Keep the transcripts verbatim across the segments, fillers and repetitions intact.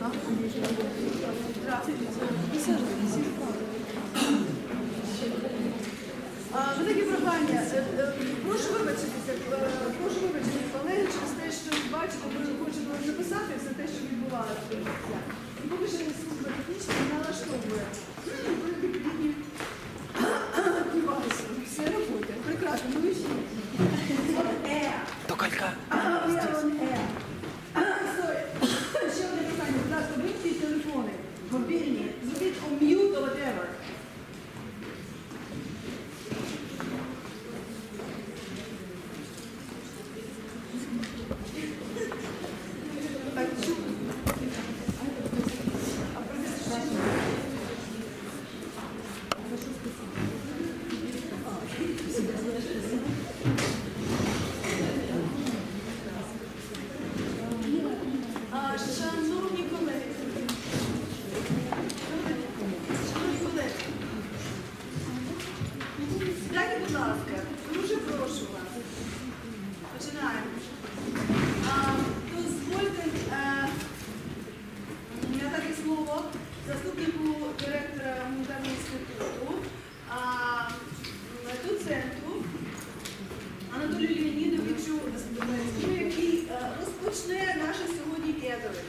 Велике прохання. Прошу вибачитися, прошу вибачитися, колеги, через те, що бачите, ви хочете записати все те, що відбувалося. І поки що служба технічна не налаштовує. Все роботи. Прекрасно, ну і ще. Токолька. Ще одне питання. Будь ласка, вимкніть телефони, мобільні, зробіть on mute or whatever. Шановні колеги, шановні колеги, сідайте, будь ласка, дуже прошу вас. Починаємо. Дозвольте надати слово заступнику директора гуманітарного інституту, доценту Анатолію Леонідовичу, який розпочне наше сьогодні гетове.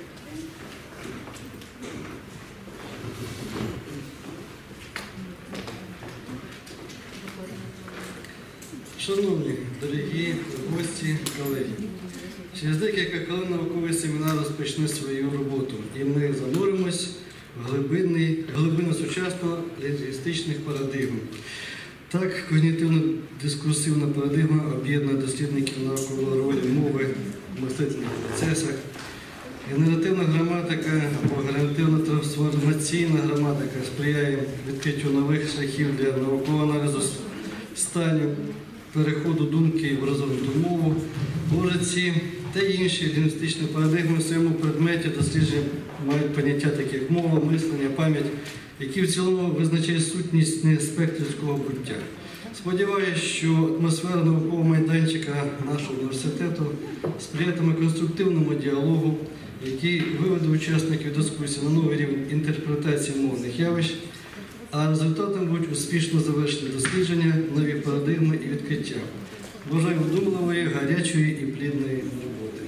Шановні, дорогі гості, колеги, через декілька хвилин науковий семінар розпочне свою роботу, і ми зануримось в глибину сучасно-лінгвістичних парадигм. Так, когнітивно-дискурсивна парадигма об'єднує дослідників навколо ролі мови в мислительних процесах. Генеративна граматика або генеративно-трансформаційна граматика сприяє відкриттю нових шляхів для наукового аналізу станів, переходу думки в розумну мову. Може, ці та інші лінгвістичні парадигми в своєму предметі дослідження мають поняття таких як мова, мислення, пам'ять, які в цілому визначають сутність аспект людського буття. Сподіваюся, що атмосфера наукового майданчика нашого університету сприятиме конструктивному діалогу, який виведе учасників дискусії на новий рівень інтерпретації мовних явищ, а результатом будуть успішно завершені дослідження, нові парадигми і відкриття. Бажаю вдумливої, гарячої і плідної роботи.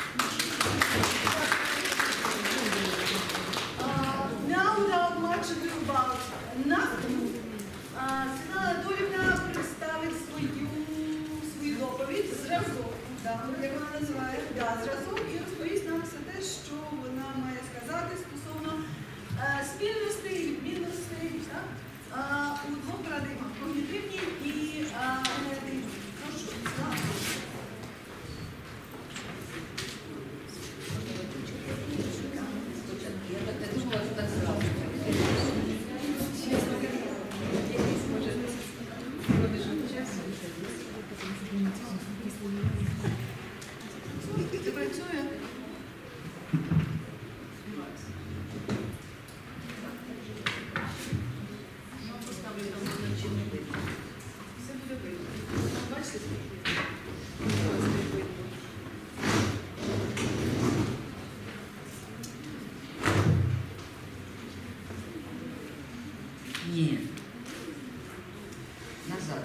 Now, without much ado about nothing, Світлана Анатоліївна представить свою, свою доповідь, зразок, як вона називає, да, зразок, і розповість нам все те, що вона має сказати стосовно спільностей і відмінностей у двох парадигмах – когнітивній і генеративній. Прошу, Світлана. Ти працює? Все буде видно. Бачите? Ні. Назад.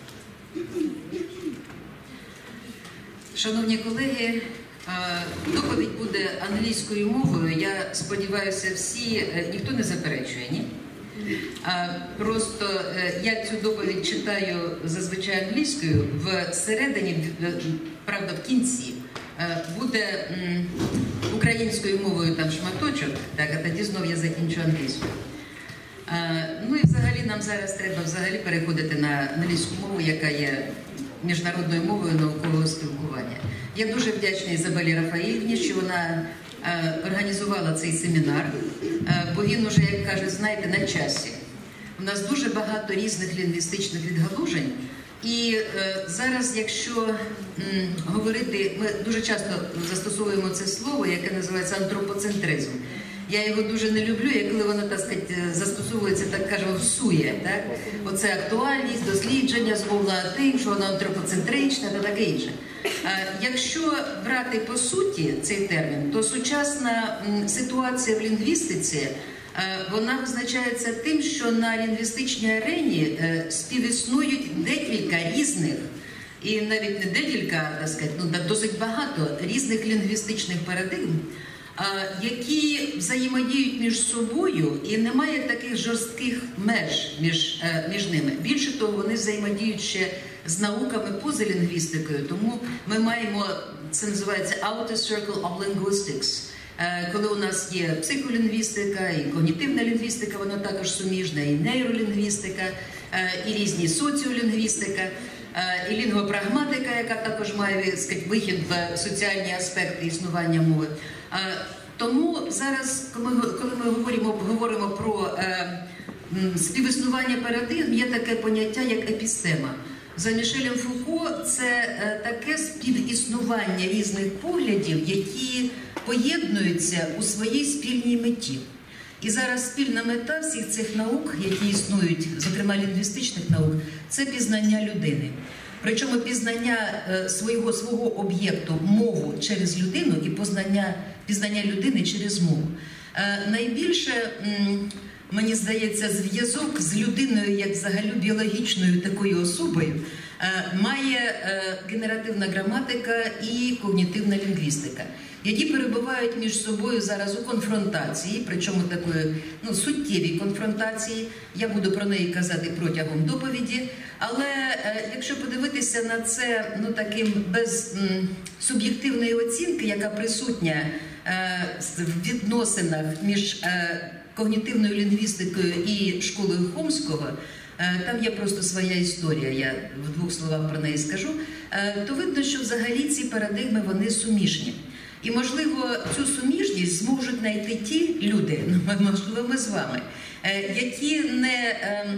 Шановні колеги, доповідь буде англійською мовою. Я сподіваюся, всі, ніхто не заперечує, ні? Просто я цю доповідь читаю зазвичай англійською, всередині, правда, в кінці, буде українською мовою там шматочок, так, а тоді знов я закінчу англійською. Ну і взагалі нам зараз треба взагалі переходити на англійську мову, яка є міжнародною мовою наукового спілкування. Я дуже вдячна Ізабелі Рафаїлівні, що вона е, організувала цей семінар, е, бо він уже, як кажуть, знаєте, на часі. У нас дуже багато різних лінгвістичних відгалужень, і е, зараз, якщо м, говорити, ми дуже часто застосовуємо це слово, яке називається антропоцентризм. Я його дуже не люблю, як коли воно, так сказати, застосовується, так кажемо, всує. Так? Оце актуальність, дослідження, змовна тим, що воно антропоцентричне та таке інше. Якщо брати по суті цей термін, то сучасна ситуація в лінгвістиці, вона визначається тим, що на лінгвістичній арені співіснують декілька різних, і навіть не декілька, так сказати, ну, досить багато різних лінгвістичних парадигм, які взаємодіють між собою, і немає таких жорстких меж між, між ними. Більше того, вони взаємодіють ще з науками поза лінгвістикою, тому ми маємо, це називається outer circle of linguistics. Коли у нас є психолінгвістика, і когнітивна лінгвістика, вона також суміжна, і нейролінгвістика, і різні соціолінгвістика, і лінгвопрагматика, яка також має, сказати, вихід в соціальні аспекти існування мови. Тому зараз, коли ми, коли ми говоримо, говоримо про е, співіснування парадигм, є таке поняття, як епістема. За Мішелем Фуко це е, таке співіснування різних поглядів, які поєднуються у своїй спільній меті. І зараз спільна мета всіх цих наук, які існують, зокрема лінгвістичних наук, це пізнання людини. Причому пізнання е, свого, свого об'єкту, мову через людину і познання, пізнання людини через мову. Е, найбільше, м, мені здається, зв'язок з людиною, як взагалі біологічною такою особою, е, має е, генеративна граматика і когнітивна лінгвістика, які перебувають між собою зараз у конфронтації, причому такої, ну, суттєвій конфронтації. Я буду про неї казати протягом доповіді. Але е, якщо подивитися на це, ну, таким без м, суб'єктивної оцінки, яка присутня е, в відносинах між е, когнітивною лінгвістикою і школою Хомського, е, там є просто своя історія, я в двох словах про неї скажу, е, то видно, що взагалі ці парадигми, вони суміжні. І, можливо, цю суміжність зможуть знайти ті люди, можливо, ми з вами, е, які не... Е,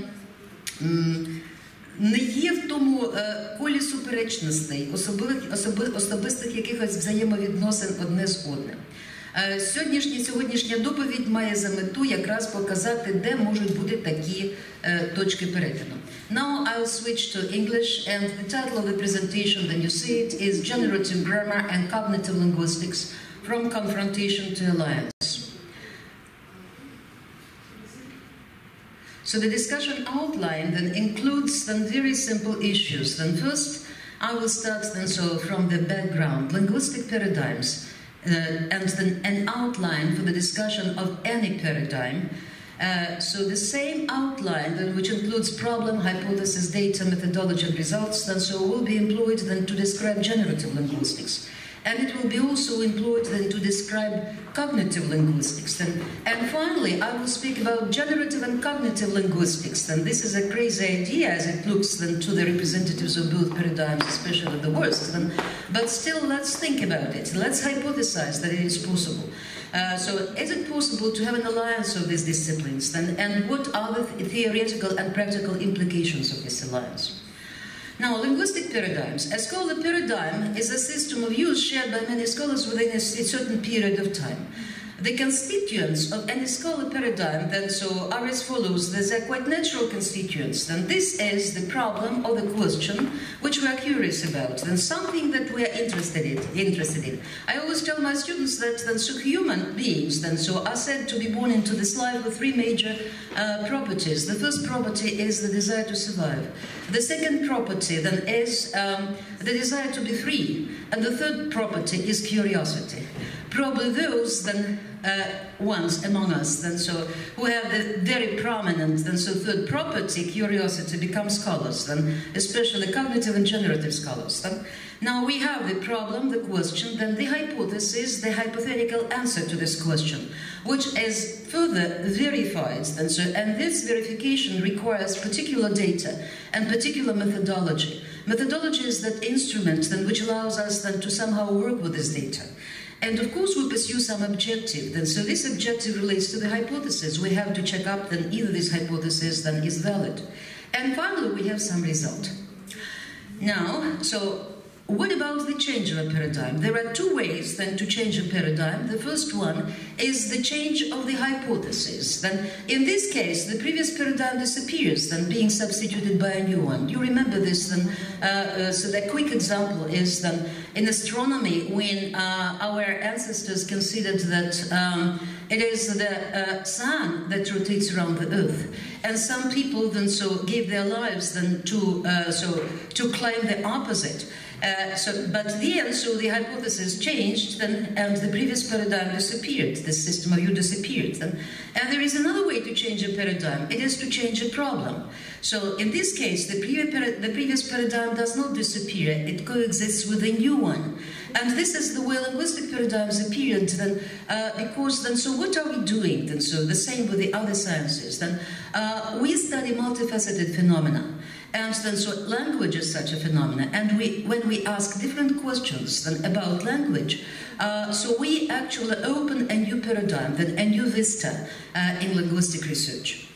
м, не є в тому е, колі суперечностей, особливих, особи, особистих якихось взаємовідносин одне з одним. Е, сьогоднішня, сьогоднішня доповідь має за мету якраз показати, де можуть бути такі е, точки перетину. Now I'll switch to English, and the title of the presentation, then you see it, is Generative Grammar and Cognitive Linguistics from Confrontation to Alliance. So the discussion outline then includes some very simple issues. Then first, I will start then so from the background, linguistic paradigms, uh, and then an outline for the discussion of any paradigm. Uh, so the same outline then, which includes problem, hypothesis, data, methodology, and results, then so will be employed then to describe generative linguistics. And it will be also employed then to describe cognitive linguistics. And, and finally, I will speak about generative and cognitive linguistics. And this is a crazy idea as it looks then to the representatives of both paradigms, especially the worst. And, but still, let's think about it. Let's hypothesize that it is possible. Uh, so is it possible to have an alliance of these disciplines? Then, and what are the theoretical and practical implications of this alliance? Now, linguistic paradigms. A scholar paradigm is a system of use shared by many scholars within a certain period of time. The constituents of any scholar paradigm then so are as follows. There's a quite natural constituents. Then this is the problem or the question which we are curious about. Then something that we are interested in. Interested in. I always tell my students that then so human beings then so are said to be born into this life with three major uh, properties. The first property is the desire to survive. The second property then is um, the desire to be free. And the third property is curiosity. Probably those then uh, ones among us then so who have the very prominent then so third property, curiosity, become scholars, then especially cognitive and generative scholars. Then now we have the problem, the question, then the hypothesis, the hypothetical answer to this question, which is further verified. Then so, and this verification requires particular data and particular methodology. Methodology is that instrument then which allows us then to somehow work with this data. And of course we pursue some objective. Then so this objective relates to the hypothesis. We have to check up that either this hypothesis then is valid. And finally we have some result. Now, so what about the change of a paradigm? There are two ways then to change a paradigm. The first one is the change of the hypothesis. Then in this case, the previous paradigm disappears, then being substituted by a new one. You remember this then? Uh, uh, so the quick example is then in astronomy, when uh, our ancestors considered that um, it is the uh, sun that rotates around the Earth, and some people then so gave their lives then to uh, so to claim the opposite. Uh, so, but then, so the hypothesis changed, then, and the previous paradigm disappeared. The system of view disappeared. Then, and there is another way to change a paradigm. It is to change a problem. So, in this case, the previous the previous paradigm does not disappear. It coexists with a new one. And this is the way linguistic paradigms appeared. Then, uh, because then, so what are we doing? Then, so the same with the other sciences. Then, uh, we study multifaceted phenomena. And then, so language is such a phenomenon. And we, when we ask different questions then about language, uh, so we actually open a new paradigm, then a new vista uh, in linguistic research.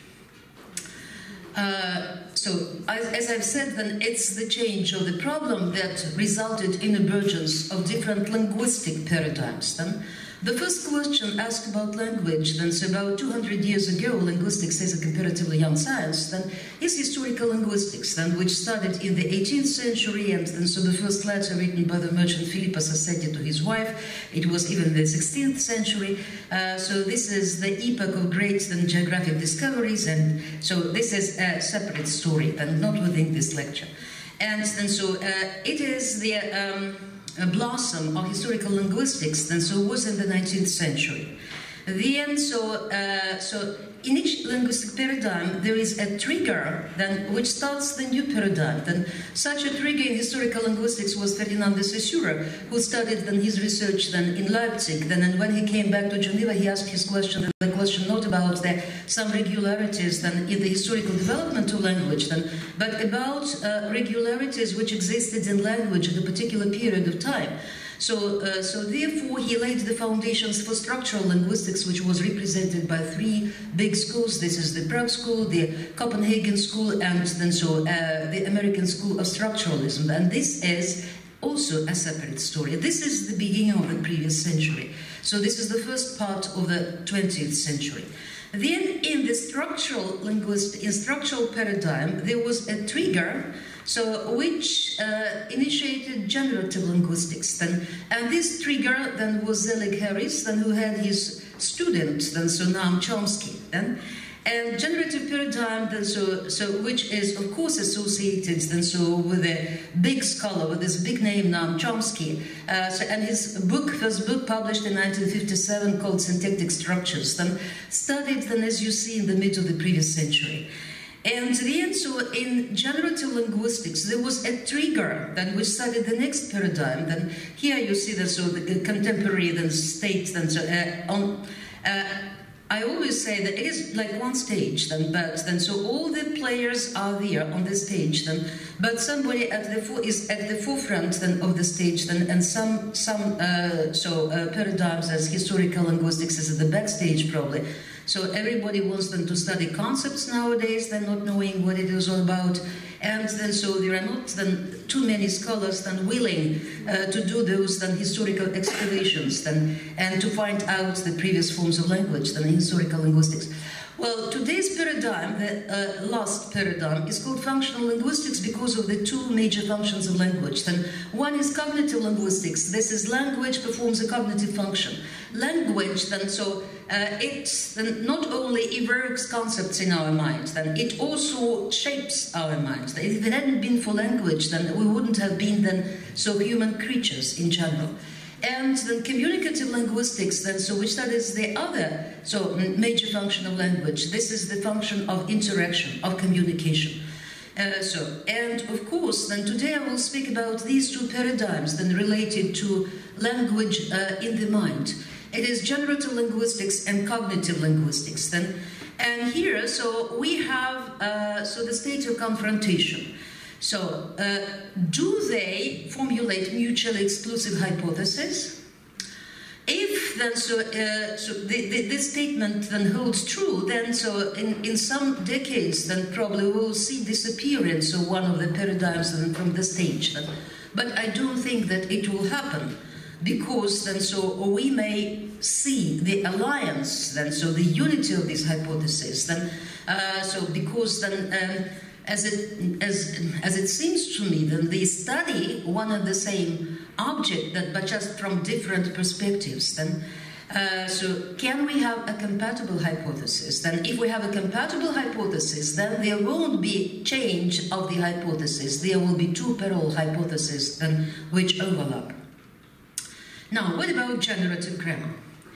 Uh, so, as, as I've said, then it's the change of the problem that resulted in emergence of different linguistic paradigms. Then, the first question asked about language, then, so about two hundred years ago, linguistics is a comparatively young science, then, is historical linguistics, then, which started in the eighteenth century, and then, so the first letter written by the merchant Philippus Assetti to his wife, it was even the sixteenth century, uh, so this is the epoch of great then, geographic discoveries, and so this is a separate story, then, not within this lecture. And then, so uh, it is the um, a blossom of historical linguistics, then so was in the nineteenth century. Then, so, uh, so in each linguistic paradigm, there is a trigger then, which starts the new paradigm. Then, such a trigger in historical linguistics was Ferdinand de Saussure, who studied then his research then in Leipzig. Then, and when he came back to Geneva, he asked his question, the question not about the, some regularities then in the historical development of language, then, but about uh, regularities which existed in language at a particular period of time. So, uh, so therefore, he laid the foundations for structural linguistics, which was represented by three big schools. This is the Prague School, the Copenhagen School, and then so uh, the American School of Structuralism. And this is also a separate story. This is the beginning of the previous century. So this is the first part of the twentieth century. Then, in the structural linguist, in structural paradigm, there was a trigger, so which uh, initiated generative linguistics. Then, and this trigger then was Zelig Harris, then who had his student, then so Noam Chomsky. Then, and generative paradigm, then so so which is of course associated then so with a big scholar with this big name Noam Chomsky, uh, so, and his book, first book published in nineteen fifty-seven called Syntactic Structures, then studied then as you see in the mid of the previous century. And then, so in generative linguistics, there was a trigger then which studied the next paradigm. Then here you see that so the contemporary then state then so uh, on. Uh, I always say that it is like one stage, then, but then so all the players are there on the stage, then, but somebody at the fo is at the forefront then of the stage, then, and some some uh, so uh, paradigms as historical linguistics is at the backstage probably. So everybody wants them to study concepts nowadays, then not knowing what it is all about, and then so there are not then too many scholars then willing uh, to do those then historical excavations then and to find out the previous forms of language then in historical linguistics. Well, today's paradigm, the uh, last paradigm, is called functional linguistics because of the two major functions of language. Then one is cognitive linguistics. This is language performs a cognitive function. Language, then, so uh, it then not only evokes concepts in our mind, then it also shapes our minds. If it hadn't been for language, then we wouldn't have been then so human creatures in general. And then communicative linguistics, then, so which studies the other so major function of language. This is the function of interaction, of communication. Uh, so, and of course, then today I will speak about these two paradigms then related to language uh, in the mind. It is generative linguistics and cognitive linguistics. Then, and here, so we have uh, so the state of confrontation. So, uh, do they formulate mutually exclusive hypotheses? If then, so, uh, so the, the, this statement then holds true, then so in, in some decades, then probably we'll see disappearance of one of the paradigms then from the stage. Then. But I don't think that it will happen, because then so we may see the alliance, then so the unity of this hypothesis, then uh, so because then um, as it as as it seems to me, then they study one and the same object, that but just from different perspectives. Then uh, so can we have a compatible hypothesis? Then if we have a compatible hypothesis, then there won't be change of the hypothesis. There will be two parallel hypotheses then which overlap. Now, what about generative grammar?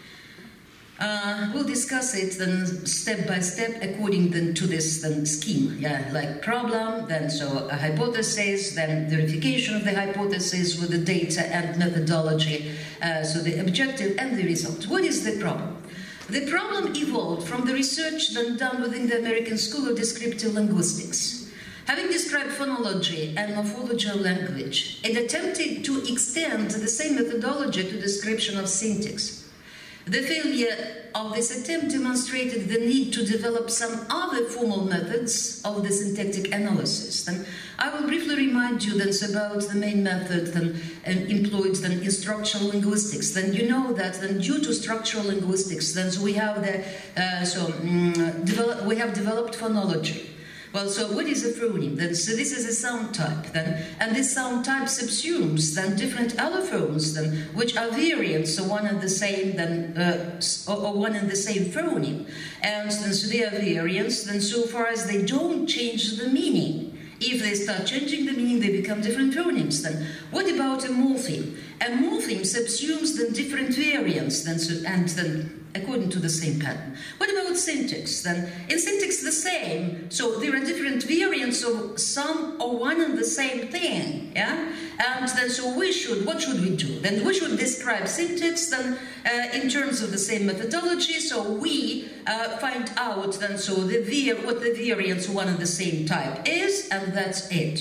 Uh, we'll discuss it then step by step according then to this then scheme. Yeah, like problem, then so a hypothesis, then verification of the hypothesis with the data and methodology. Uh, so the objective and the result. What is the problem? The problem evolved from the research then done within the American School of Descriptive Linguistics. Having described phonology and morphology of language, it attempted to extend the same methodology to description of syntax. The failure of this attempt demonstrated the need to develop some other formal methods of the syntactic analysis. And I will briefly remind you then about the main method then, um, employed then in structural linguistics. Then you know that then due to structural linguistics, then so we have the uh, so um, develop, we have developed phonology. Well, so what is a phoneme? Then, so this is a sound type, then, and this sound type subsumes then different allophones, then, which are variants, so one and the same, then, uh, or, or one and the same phoneme, and then so they are variants, then, so far as they don't change the meaning. If they start changing the meaning, they become different phonemes. Then, what about a morpheme? A morpheme subsumes then different variants, then, so, and then. According to the same pattern. What about syntax? Then, in syntax, the same. So there are different variants of some or one and the same thing. Yeah, and then so we should. What should we do? Then we should describe syntax then uh, in terms of the same methodology. So we uh, find out then so the what the variance of one and the same type is, and that's it.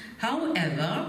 However,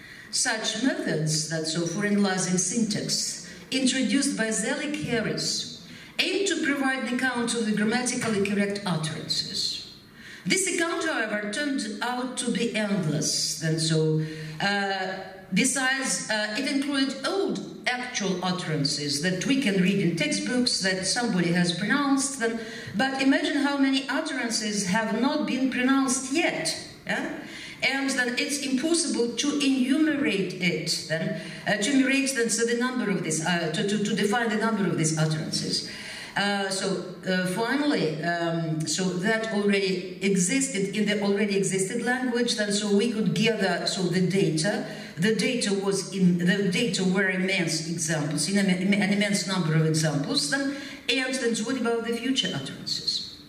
such methods that so for analyzing syntax introduced by Zelig-Harris aim to provide an account of the grammatically correct utterances. This account, however, turned out to be endless. And so, uh, besides, uh, it included old actual utterances that we can read in textbooks that somebody has pronounced them. But imagine how many utterances have not been pronounced yet. Yeah? And then it's impossible to enumerate it, then, uh, to enumerate then, so the number of this, uh, to, to, to define the number of these utterances. Uh, so uh, finally, um, so that already existed in the already existed language. Then so we could gather so the data. The data was in the data were immense examples, in an immense number of examples. Then and then so what about the future utterances?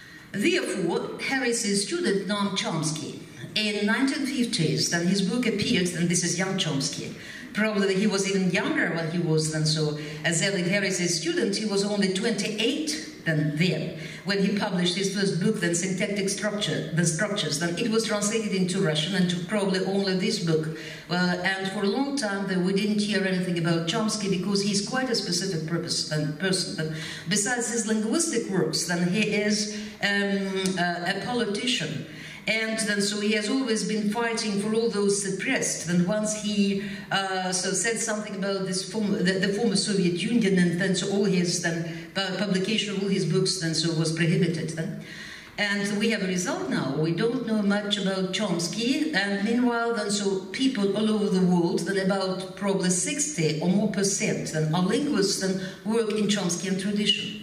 Therefore, Harris's student Noam Chomsky, in nineteen fifties, then his book appeared. Then this is young Chomsky. Probably he was even younger when he was then so as Zelig-Harris's student. He was only twenty-eight then then when he published his first book, then Syntactic Structure, the Structures. Then it was translated into Russian and took probably only this book. Well, and for a long time then we didn't hear anything about Chomsky because he's quite a specific purpose and person. But besides his linguistic works, then he is um, uh, a politician. And then, so he has always been fighting for all those suppressed. Then once he uh, so said something about this form, the, the former Soviet Union, and then so all his then publication of all his books then so was prohibited. Then, and we have a result now. We don't know much about Chomsky, and meanwhile, then so people all over the world, then about probably sixty or more percent, then are linguists and work in Chomskyan tradition.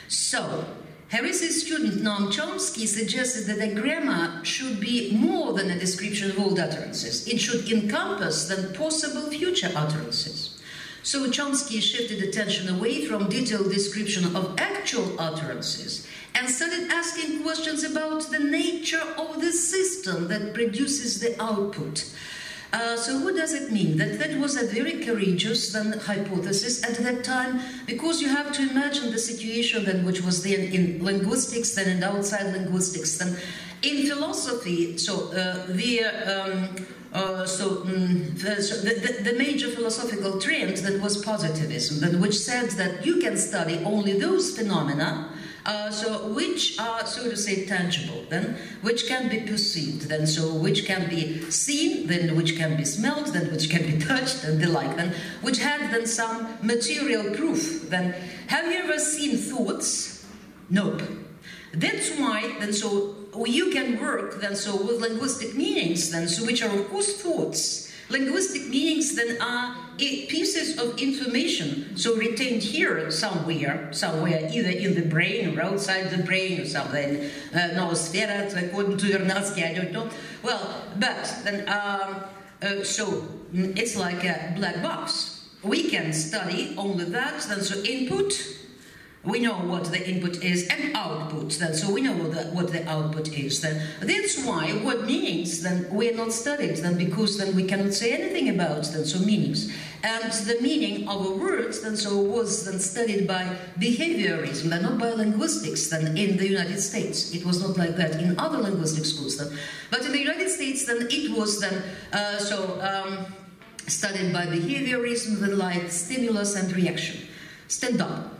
So. Harris's student Noam Chomsky suggested that a grammar should be more than a description of old utterances. It should encompass the possible future utterances. So Chomsky shifted attention away from detailed description of actual utterances and started asking questions about the nature of the system that produces the output. Uh, so what does it mean? That that was a very courageous then hypothesis at that time, because you have to imagine the situation then which was then in linguistics, then and outside linguistics, then in philosophy. So uh, the um, Uh, so, mm, the, so the, the, the major philosophical trend that was positivism, that which said that you can study only those phenomena uh, so which are, so to say, tangible, then which can be perceived, then so which can be seen, then which can be smelled, then which can be touched, and the like, then which had then some material proof. Then, have you ever seen thoughts? Nope. That's why then so you can work then so with linguistic meanings then so which are of course thoughts. Linguistic meanings then are pieces of information so retained here somewhere, somewhere either in the brain or outside the brain or something. Uh, noosphere, according to Vernadsky, I don't know. Well, but then um, uh, so it's like a black box. We can study only that. Then so input. We know what the input is, and output, then, so we know what the, what the output is, then. That's why what meanings, then, we are not studied, then, because then we cannot say anything about, then, so meanings. And the meaning of a word, then, so was then studied by behaviorism, then, not by linguistics, then, in the United States. It was not like that in other linguistic schools, then. But in the United States, then, it was then, uh, so, um, studied by behaviorism, then, like stimulus and reaction. Stand up.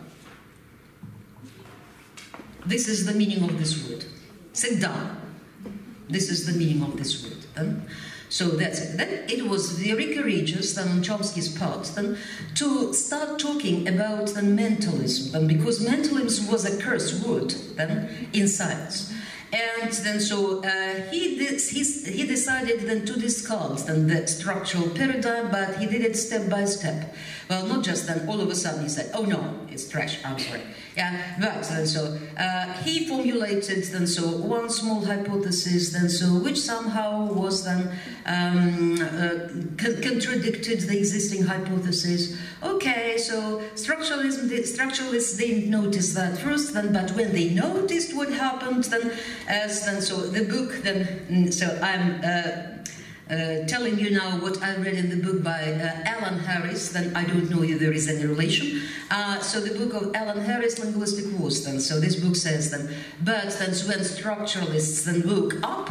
This is the meaning of this word. Sit down. This is the meaning of this word. Then. So that's it. Then it was very courageous then, on Chomsky's part then, to start talking about the mentalism, then, because mentalism was a curse word then, in science. And then so uh, he, did, he, he decided then to discard then the structural paradigm, but he did it step by step. Well, not just then all of a sudden he said, oh no, it's trash, I'm sorry. Yeah, but then so uh, he formulated then so one small hypothesis then so which somehow was then um, uh, con contradicted the existing hypothesis. Okay, so structuralism, the structuralists didn't notice that first, then, but when they noticed what happened, then as then so the book then so I'm. Uh, Uh, telling you now what I read in the book by uh, Alan Harris, then I don't know if there is any relation. Uh, so the book of Alan Harris, Linguistic Wars, then. So this book says then, but then when structuralists then woke up,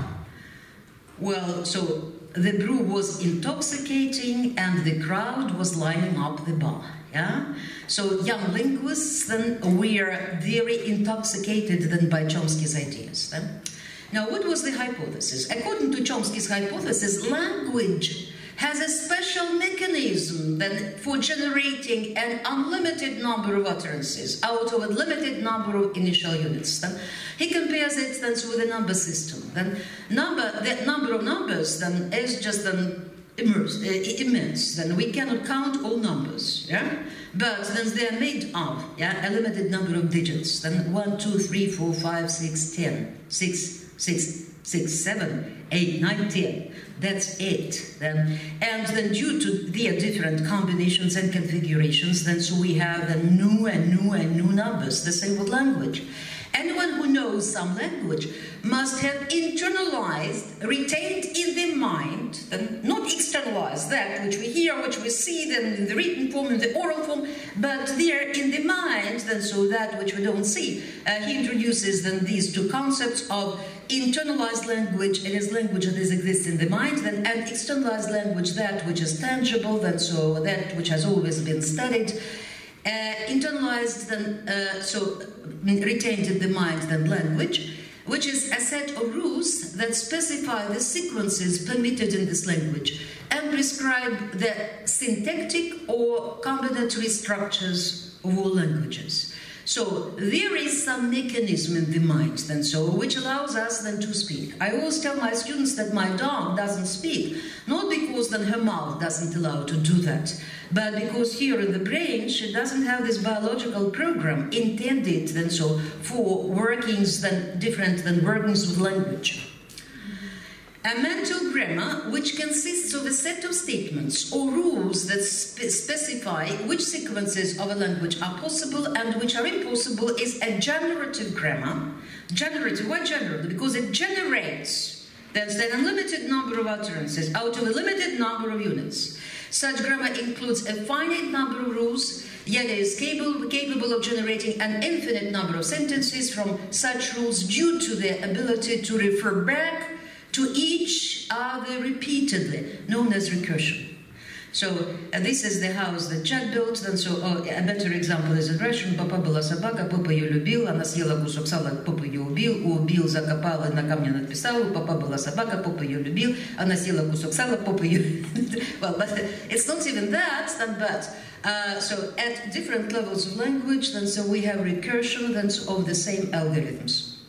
well, so the brew was intoxicating and the crowd was lining up the bar. Yeah? So young linguists then were very intoxicated then by Chomsky's ideas. Then. Now, what was the hypothesis? According to Chomsky's hypothesis, language has a special mechanism then for generating an unlimited number of utterances out of a limited number of initial units. Then he compares it then with a number system. Then number, the number of numbers then is just then immense. Uh, immense. Then we cannot count all numbers. Yeah. But then they are made of yeah, a limited number of digits. Then one, two, three, four, five, six, ten, six. Six, six, seven, eight, nine, ten. That's it. Then, and then due to their different combinations and configurations, then so we have the new and new and new numbers. The same with language. Anyone who knows some language must have internalized, retained in the mind, then not externalized that which we hear, which we see, then in the written form, in the oral form, but there in the mind, then so that which we don't see. Uh, he introduces then these two concepts of internalized language, it is language that is exists in the mind, then and externalized language, that which is tangible, then so that which has always been studied. Uh, internalized, then, uh, so retained in the mind, then language, which is a set of rules that specify the sequences permitted in this language and prescribe the syntactic or combinatory structures of all languages. So there is some mechanism in the mind, then, so which allows us then to speak. I always tell my students that my dog doesn't speak, not because then her mouth doesn't allow to do that, but because here in the brain she doesn't have this biological program intended then so for workings then different than workings with language. A mental grammar which consists of a set of statements or rules that spe specify which sequences of a language are possible and which are impossible is a generative grammar. Generative, why generative? Because it generates that's an unlimited number of utterances out of a limited number of units. Such grammar includes a finite number of rules, yet it is capable, capable of generating an infinite number of sentences from such rules due to their ability to refer back to each other repeatedly, known as recursion. So uh, this is the house that Jack built, and so uh, a better example is in Russian. Папа была собака, папа ее любил, она съела кусок сала, папа ее убил, убил, закопал и на камне написал, папа была собака, папа ее любил, она съела кусок сала, папа ее... Well, but it's not even that, but uh, so at different levels of language, then so we have recursion then so of the same algorithms.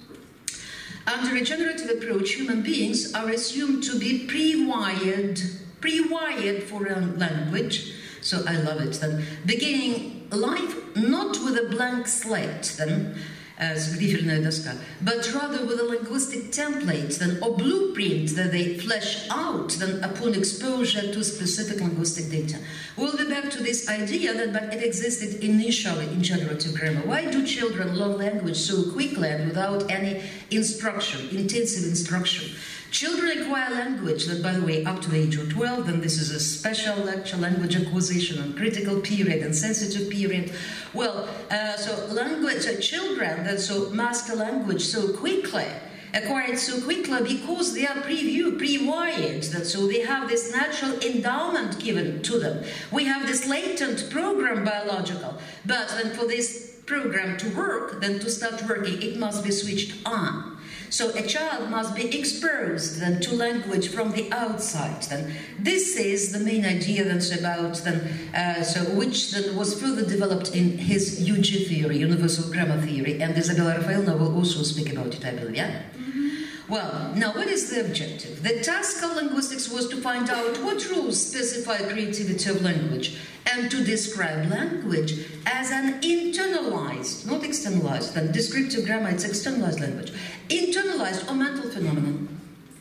Under a generative approach, human beings are assumed to be pre-wired pre-wired for a language, so I love it, then beginning life not with a blank slate, then, as грифельная доска, but rather with a linguistic template, then, or blueprint that they flesh out then upon exposure to specific linguistic data. We'll be back to this idea that but it existed initially in generative grammar. Why do children learn language so quickly and without any instruction, intensive instruction? Children acquire language, that by the way, up to the age of twelve, and this is a special lecture, language acquisition and critical period and sensitive period. Well, uh, so language, uh, children that so master language so quickly, acquire it so quickly because they are preview, pre-wired, that so they have this natural endowment given to them. We have this latent program biological, but then for this program to work, then to start working, it must be switched on. So a child must be exposed then to language from the outside. Then this is the main idea that's about then, uh, so which then was further developed in his U G theory, universal grammar theory, and Isabella Rafaelna will also speak about it, I believe. Yeah. Mm-hmm. Well, now what is the objective? The task of linguistics was to find out what rules specify creativity of language, and to describe language as an internalized, not externalized, then descriptive grammar, it's externalized language, internalized or mental phenomenon.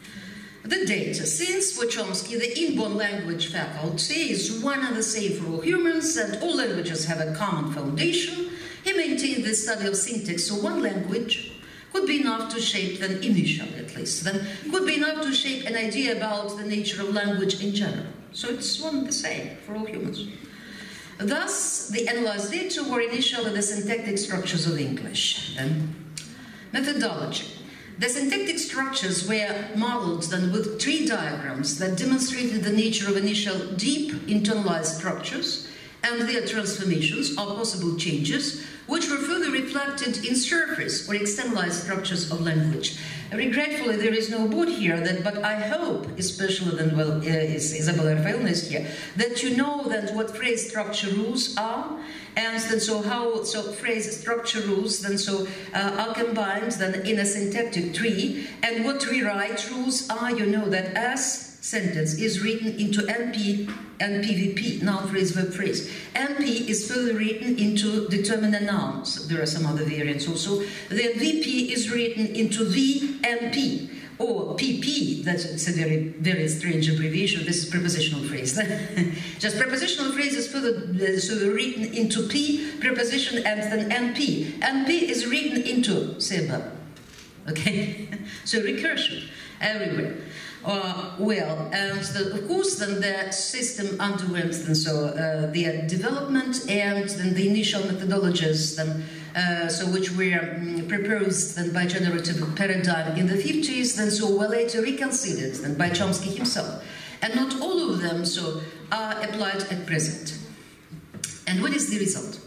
The data, since for Chomsky, the inborn language faculty is one and the same for all humans, and all languages have a common foundation, he maintained the study of syntax, so one language could be enough to shape, then initially at least, then could be enough to shape an idea about the nature of language in general. So it's one and the same for all humans. Thus, the analyzed data were initially the syntactic structures of English. Then, methodology. The syntactic structures were modeled then with tree diagrams that demonstrated the nature of initial deep internalized structures and their transformations or possible changes, which were further reflected in surface or externalized structures of language. Regretfully, there is no board here, that, but I hope, especially then, well, uh, is Isabella Rafaelna is here, that you know that what phrase structure rules are, and then so how so phrase structure rules then so uh, are combined then in a syntactic tree, and what rewrite rules are. You know that as sentence is written into N P and P V P, noun phrase, verb phrase. N P is further written into determinate nouns. There are some other variants also. Then V P is written into V N P, or P P. That's it's a very, very strange abbreviation. This is prepositional phrase. Just prepositional phrase is further uh, so written into P, preposition, and then N P. N P is written into, say above. Okay? So recursion everywhere. Uh, well, and the, of course, then the system underwent then so uh, their development, and then the initial methodologies then uh, so which were um, proposed then by generative paradigm in the fifties, then so were later reconsidered then by Chomsky himself, and not all of them so are applied at present. And what is the result?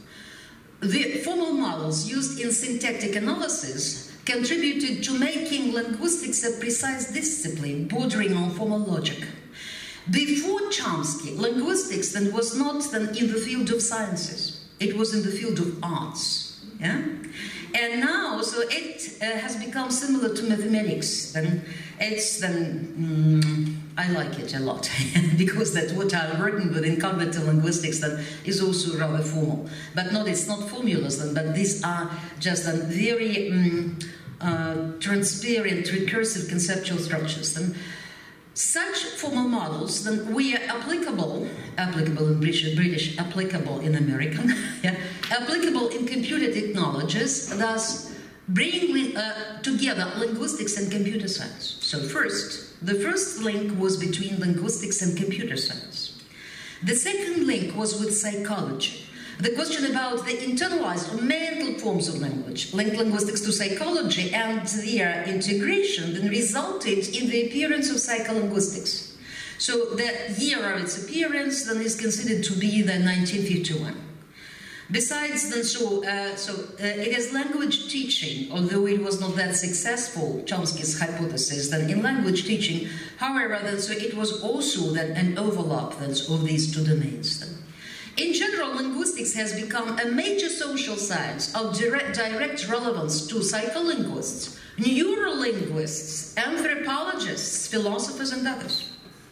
The formal models used in syntactic analysis contributed to making linguistics a precise discipline bordering on formal logic. Before Chomsky, linguistics then was not then in the field of sciences, it was in the field of arts. Yeah? And now, so it uh, has become similar to mathematics. Then it's then, mm, I like it a lot, because that's what I'm working with in cognitive linguistics that is also rather formal. But not, it's not formulas then, but these are just then very um, uh, transparent, recursive conceptual structures. Then such formal models then were applicable, applicable in British, British applicable in American, yeah, applicable in computer technologies, thus bringing uh, together linguistics and computer science. So first, the first link was between linguistics and computer science. The second link was with psychology. the question about the internalized or mental forms of language, linked linguistics to psychology, and their integration then resulted in the appearance of psycholinguistics. So the year of its appearance then is considered to be the nineteen fifty-one. Besides, then, so, uh, so uh, it is language teaching, although it was not that successful, Chomsky's hypothesis, then in language teaching, however, then, so it was also then an overlap then, of these two domains. Then. In general, linguistics has become a major social science of direct, direct relevance to psycholinguists, neurolinguists, anthropologists, philosophers, and others.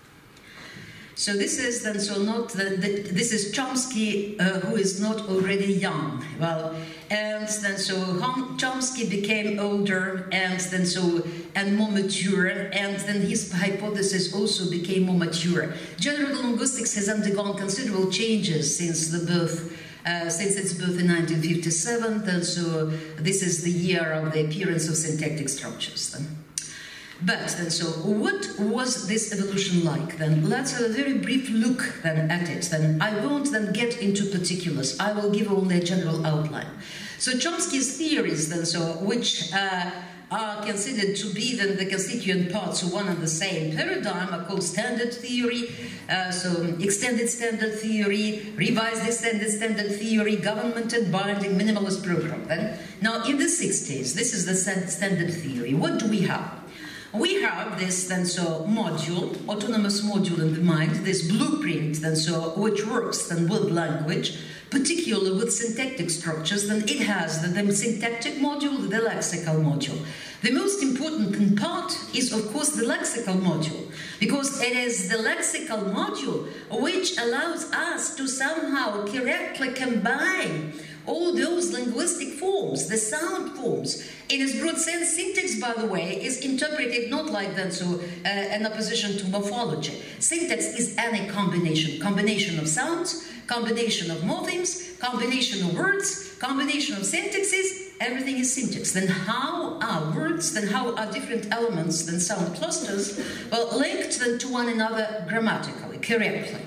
So this is then so not the, the, this is Chomsky uh, who is not already young. Well, and then so Chomsky became older and then so and more mature, and then his hypothesis also became more mature. General linguistics has undergone considerable changes since the birth. Uh, since its birth in nineteen fifty-seven, and so this is the year of the appearance of syntactic structures. Then. But then, so what was this evolution like? Then let's have a very brief look then at it. Then I won't then get into particulars. I will give only a general outline. So Chomsky's theories, then, so which uh, are considered to be then the constituent parts of one and the same paradigm, are called standard theory, uh, so extended standard theory, revised extended standard theory, government and binding minimalist program. Then now in the sixties, this is the standard theory. What do we have? We have this then so module, autonomous module in the mind, this blueprint then so which works then with language, particularly with syntactic structures. Then it has the, the syntactic module, the lexical module. The most important part is of course the lexical module, because it is the lexical module which allows us to somehow correctly combine all those linguistic forms, the sound forms. In its broad sense, syntax, by the way, is interpreted not like that, so uh, an opposition to morphology. Syntax is any combination, combination of sounds, combination of morphemes, combination of words, combination of syntaxes. Everything is syntax. Then how are words, then how are different elements, then sound clusters, well, linked then to one another grammatically, correctly?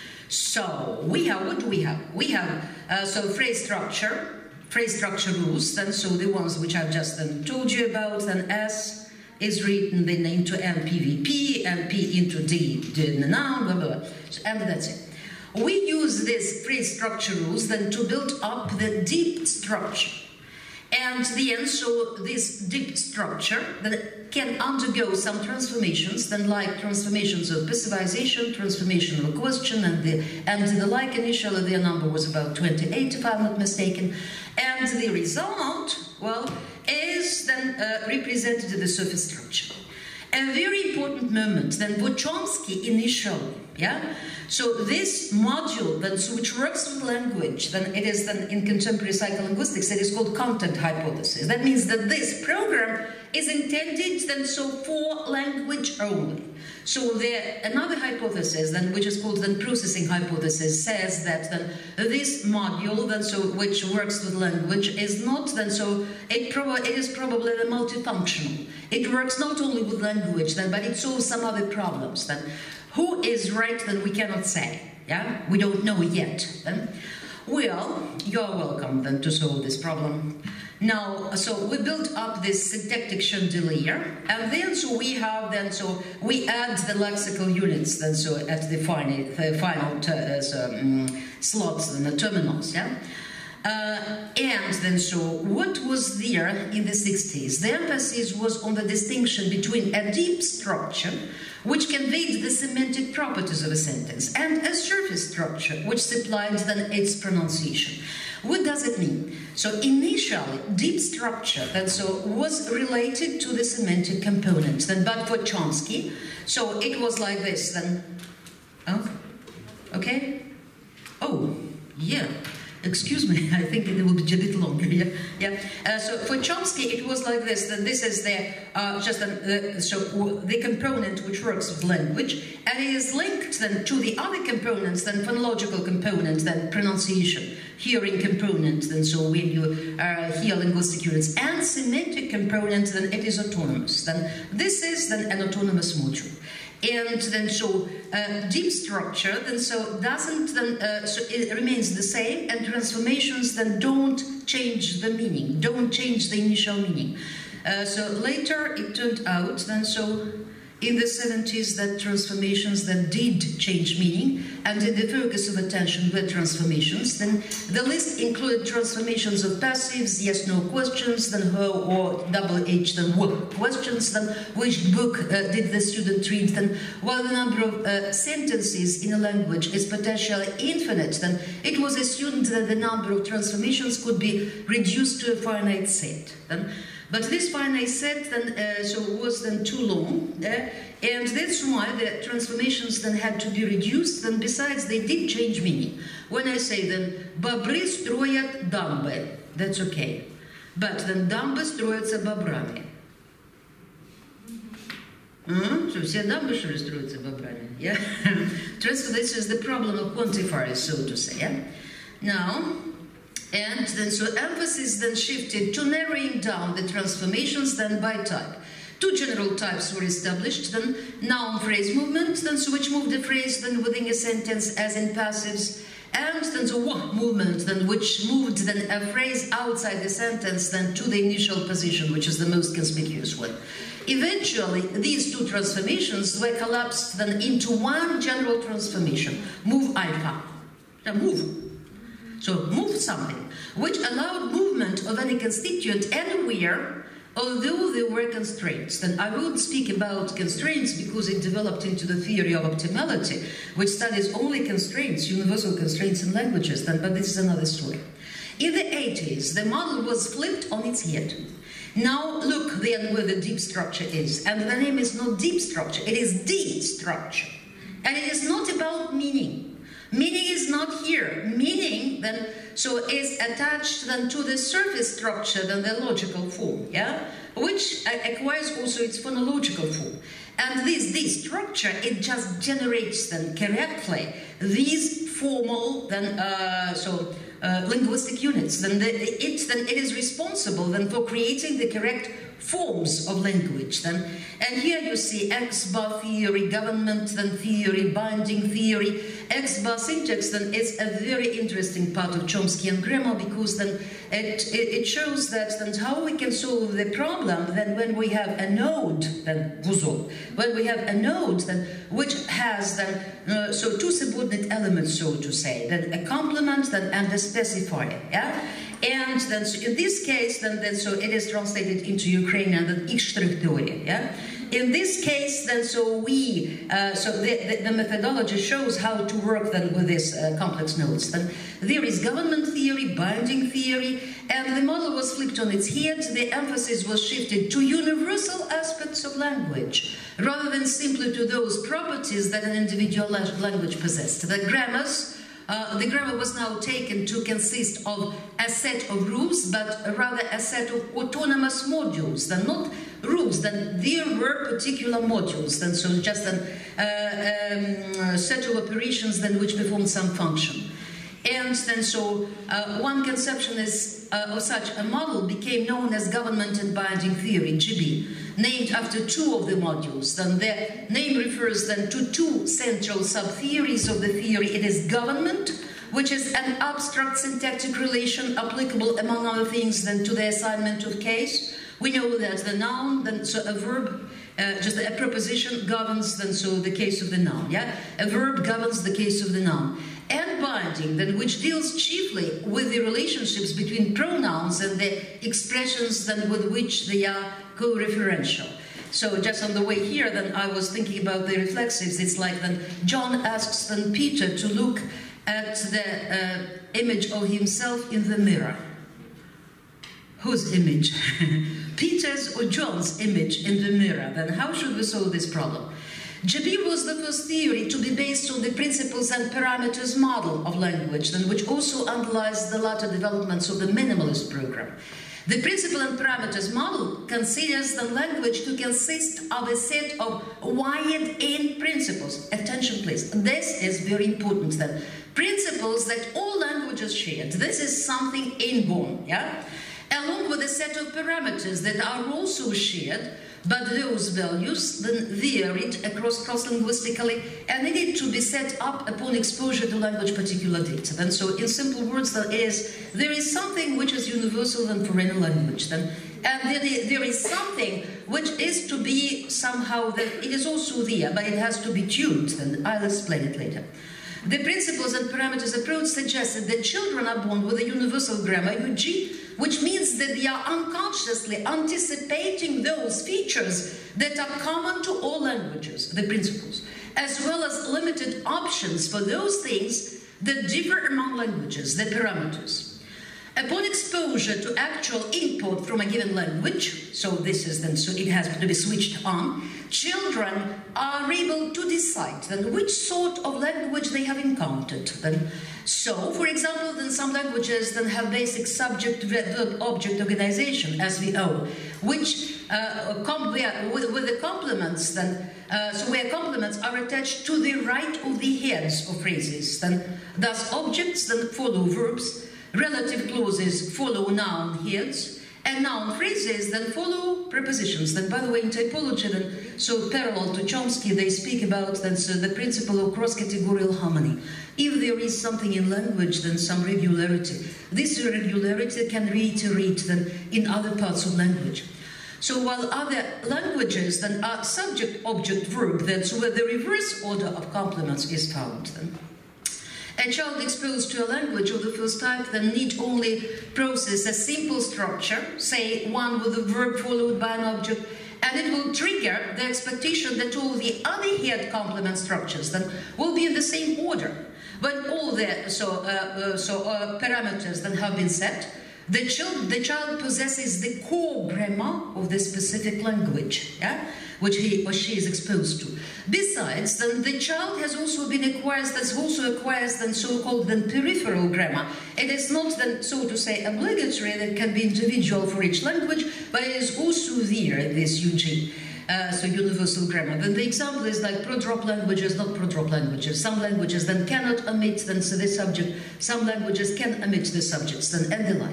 So we have, what do we have? We have, uh, so phrase structure, phrase structure rules, then so the ones which I've just then told you about, then S is written then into M P V P, and P into D, D in the noun, blah, blah, blah. So, and that's it. We use these phrase structure rules then to build up the deep structure. And then, so this deep structure that can undergo some transformations, then like transformations of passivization, transformation of a question, and the and the like. Initially, their number was about twenty-eight, if I'm not mistaken. And the result, well, is then uh, represented in the surface structure. A very important moment then for Chomsky initially, yeah. So this module, then, so which works with language, then it is then in contemporary psycholinguistics, it is called content hypothesis. That means that this program is intended then so for language only. So there, another hypothesis then, which is called then processing hypothesis, says that then this module then so which works with language is not then so it prob it is probably the multifunctional. It works not only with language then, but it solves some other problems then. Who is right, then we cannot say, yeah? We don't know yet, then. Well, you're welcome, then, to solve this problem. Now, so we built up this syntactic chandelier, and then so we have, then, so we add the lexical units, then, so at the final, the final uh, so, um, slots, then, the terminals, yeah? Uh, and then so what was there in the sixties? The emphasis was on the distinction between a deep structure, which conveyed the semantic properties of a sentence, and a surface structure, which supplied then its pronunciation. What does it mean? So initially, deep structure then so was related to the semantic component. Then, but for Chomsky, so it was like this. Then, oh, okay, oh, yeah. Excuse me, I think it will be a bit longer. Yeah, yeah. Uh, so for Chomsky, it was like this. That this is the uh, just the, uh, so the component which works with language, and it is linked then to the other components, then phonological component, then pronunciation, hearing component, then so when you uh, hear linguistic units, and semantic component, then it is autonomous. Then this is then an autonomous module. And then so uh, deep structure then so doesn't then uh, so it remains the same, and transformations then don't change the meaning, don't change the initial meaning. Uh, so later it turned out then so in the seventies that transformations that did change meaning, and in the focus of attention were transformations. Then the list included transformations of passives, yes, no questions, then her or double H, then what questions, then which book uh, did the student read, then while the number of uh, sentences in a language is potentially infinite, then it was assumed that the number of transformations could be reduced to a finite set. Then, But this finite set then uh, so was then too long, uh, and that's why the transformations then had to be reduced. And besides, they did change meaning. When I say then бобры строят дамбы, that's okay, but then дамбы строятся бобрами. Mm-hmm. So все дамбы что ли строятся бобрами? Yeah. Transformation is the problem of quantifiers, so to say. Yeah? Now. And then so emphasis then shifted to narrowing down the transformations then by type. Two general types were established, then noun phrase movement, then so which moved the phrase then within a sentence as in passives, and then so what movement then which moved then a phrase outside the sentence then to the initial position, which is the most conspicuous one. Eventually, these two transformations were collapsed then into one general transformation, move alpha. Now move. So move something, which allowed movement of any constituent anywhere, although there were constraints. Then I won't speak about constraints because it developed into the theory of optimality, which studies only constraints, universal constraints in languages, then, but this is another story. In the eighties, the model was flipped on its head. Now look then where the deep structure is. And the name is not deep structure, it is deep structure. And it is not about meaning. Meaning is not here. Meaning then so is attached then to the surface structure than the logical form, yeah, which acquires also its phonological form. And this this structure it just generates then correctly these formal then uh, so uh, linguistic units. Then the, it then it is responsible then for creating the correct forms of language. Then and here you see X-bar theory, government then theory, binding theory. X-bar syntax then is a very interesting part of Chomskyan grammar because then it, it, it shows that then how we can solve the problem then when we have a node then вузол, when we have a node then which has then uh, so two subordinate elements, so to say, then a complement then and a specifier, yeah. And then so in this case, then, then so it is translated into Ukrainian, then X-shtrich theory, yeah. In this case, then so we, uh, so the, the, the methodology shows how to work then with these uh, complex nodes. Then there is government theory, binding theory, and the model was flipped on its head. The emphasis was shifted to universal aspects of language, rather than simply to those properties that an individual language possessed. The grammars. Uh, the grammar was now taken to consist of a set of rules, but rather a set of autonomous modules. Then not rules, then there were particular modules, then so just an, uh, um, a set of operations then which performed some function. And then so uh, one conception is, uh, of such a model became known as government and binding theory, G B, named after two of the modules. Then the name refers then to two central sub-theories of the theory. It is government, which is an abstract syntactic relation applicable, among other things, then to the assignment of case. We know that the noun, then so a verb, uh, just a preposition governs then so the case of the noun, yeah? A verb governs the case of the noun. And binding, then which deals chiefly with the relationships between pronouns and the expressions then with which they are co-referential. So just on the way here, then I was thinking about the reflexives. It's like then John asks then Peter to look at the uh, image of himself in the mirror. Whose image? Peter's or John's image in the mirror. Then how should we solve this problem? G B was the first theory to be based on the principles and parameters model of language, then which also underlies the latter developments of the minimalist program. The principle and parameters model considers the language to consist of a set of wired-in principles. Attention, please. This is very important then. Principles that all languages share. This is something inborn, yeah? along with a set of parameters that are also shared, but those values then varied across cross-linguistically and needed to be set up upon exposure to language particular data. And so in simple words, there is, there is something which is universal than for any language. Then, and there, there is something which is to be somehow, that it is also there, but it has to be tuned, and I'll explain it later. The principles and parameters approach suggested that children are born with a universal grammar, U G, which means that they are unconsciously anticipating those features that are common to all languages, the principles, as well as limited options for those things that differ among languages, the parameters. Upon exposure to actual input from a given language, so this is then, so it has to be switched on, children are able to decide then which sort of language they have encountered. Then, so, for example, then some languages then have basic subject-verb-object organization, as we know, which uh, com where, with, with the complements then, uh, so where complements are attached to the right of the heads of phrases. Then, thus objects then follow verbs. Relative clauses follow noun heads, and noun phrases then follow prepositions. Then, by the way, in typology, then, so parallel to Chomsky, they speak about then, so the principle of cross-categorial harmony. If there is something in language, then some regularity, this irregularity can reiterate then in other parts of language. So while other languages then are subject, object, verb, then so where the reverse order of complements is found. Then. A child exposed to a language of the first type then need only process a simple structure, say one with a verb followed by an object, and it will trigger the expectation that all the other head complement structures then will be in the same order. When all the so, uh, uh, so, uh, parameters then have been set, the child, the child possesses the core grammar of the specific language, yeah, which he or she is exposed to. Besides, then the child has also been acquired, that's also acquires then so-called then peripheral grammar. It is not then, so to say, obligatory, that can be individual for each language, but it is also there in this U G. Uh, so universal grammar. Then the example is like pro-drop languages, not pro-drop languages. Some languages then cannot omit then so the subject, some languages can omit the subjects then, and the like.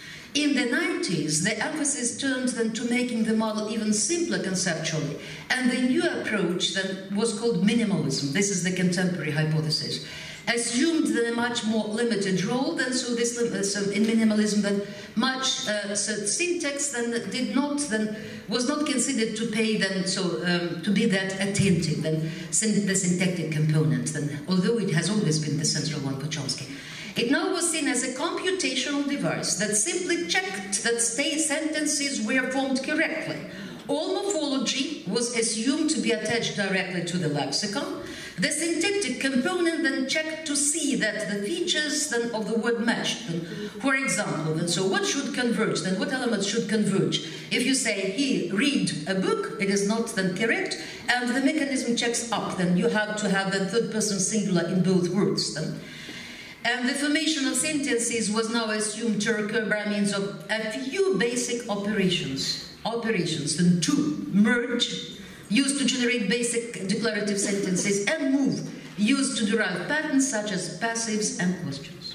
In the nineties, the emphasis turned then to making the model even simpler conceptually, and the new approach then was called minimalism. This is the contemporary hypothesis. Assumed then a much more limited role than so this so in minimalism then much uh, so syntax then did not then was not considered to pay then so um, to be that attentive then the syntactic component then, although it has always been the central one for Chomsky. It now was seen as a computational device that simply checked that state sentences were formed correctly. All morphology was assumed to be attached directly to the lexicon. The syntactic component then checked to see that the features then of the word matched. Then, for example, then, so what should converge? Then what elements should converge? If you say he read a book, it is not then correct, and the mechanism checks up. Then you have to have the third person singular in both words. Then. And the formation of sentences was now assumed to occur by means of a few basic operations. Operations, then two, merge, used to generate basic declarative sentences, and move, used to derive patterns such as passives and questions.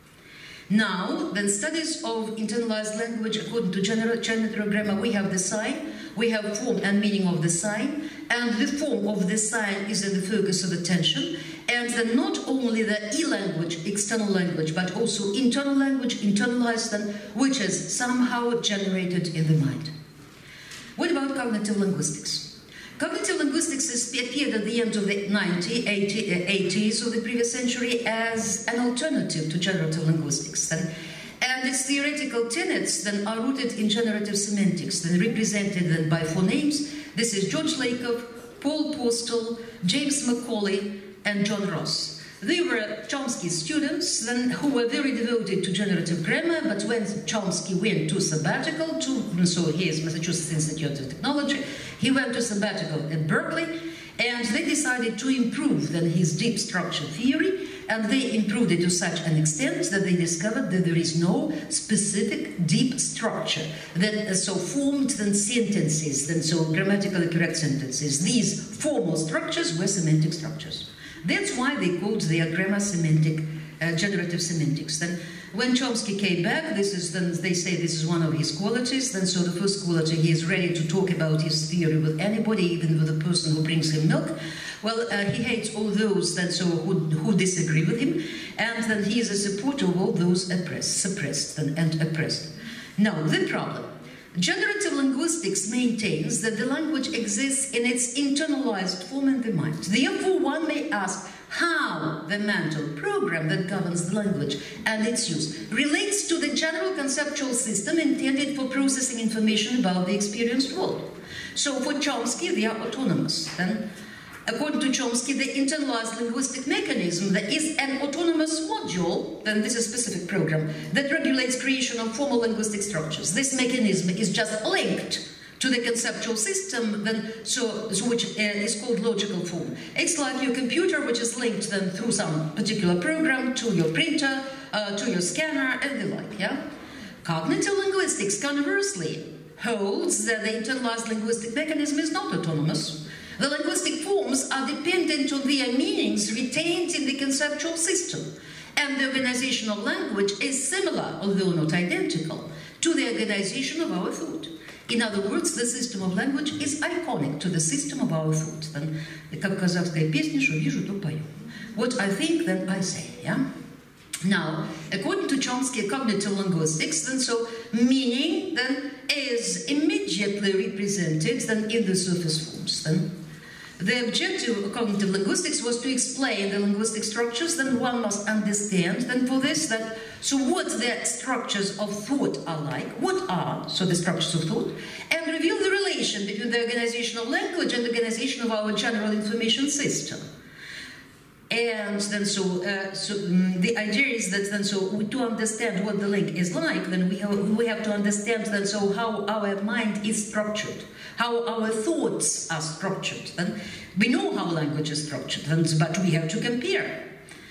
Now, then studies of internalized language according to general generative grammar, we have the sign, we have form and meaning of the sign, and the form of the sign is in the focus of attention, and then not only the e-language, external language, but also internal language, internalized, then, which is somehow generated in the mind. What about cognitive linguistics? Cognitive linguistics appeared at the end of the nineties, eighties of the previous century as an alternative to generative linguistics. Then, and its theoretical tenets then are rooted in generative semantics, then represented then by four names. This is George Lakoff, Paul Postel, James Macaulay, and John Ross. They were Chomsky's students then, who were very devoted to generative grammar, but when Chomsky went to sabbatical, to, so he is Massachusetts Institute of Technology, he went to sabbatical at Berkeley, and they decided to improve then his deep structure theory, and they improved it to such an extent that they discovered that there is no specific deep structure that uh, so formed then sentences, then so grammatically correct sentences. These formal structures were semantic structures. That's why they called their grammar semantic, uh, generative semantics. Then when Chomsky came back, this is then they say this is one of his qualities. Then so the first quality, he is ready to talk about his theory with anybody, even with the person who brings him milk. Well, uh, he hates all those then so who, who disagree with him, and then he is a supporter of all those oppressed, suppressed and, and oppressed. Now the problem. Generative linguistics maintains that the language exists in its internalized form in the mind. Therefore, one may ask how the mental program that governs the language and its use relates to the general conceptual system intended for processing information about the experienced world. So for Chomsky, they are autonomous. Then, according to Chomsky, the internalized linguistic mechanism that is an autonomous module, then this is a specific program, that regulates creation of formal linguistic structures. This mechanism is just linked to the conceptual system, then, so, so which uh, is called logical form. It's like your computer, which is linked then through some particular program to your printer, uh, to your scanner, and the like, yeah? Cognitive linguistics, conversely, holds that the internalized linguistic mechanism is not autonomous. The linguistic forms are dependent on their meanings retained in the conceptual system, and the organization of language is similar, although not identical, to the organization of our thought. In other words, the system of language is iconic to the system of our thought. Then, как казахская песня, что вижу, то пою. What I think, then I say, yeah? Now, according to Chomsky cognitive linguistics, then so meaning then is immediately represented then in the surface forms. Then the objective of cognitive linguistics was to explain the linguistic structures. Then one must understand then for this that so what the structures of thought are like, what are so the structures of thought, and reveal the relation between the organization of language and the organization of our general information system. And then so, uh, so um, the idea is that then so we, to understand what the link is like, then we have, we have to understand then so how our mind is structured, how our thoughts are structured. Then we know how language is structured, then, but we have to compare.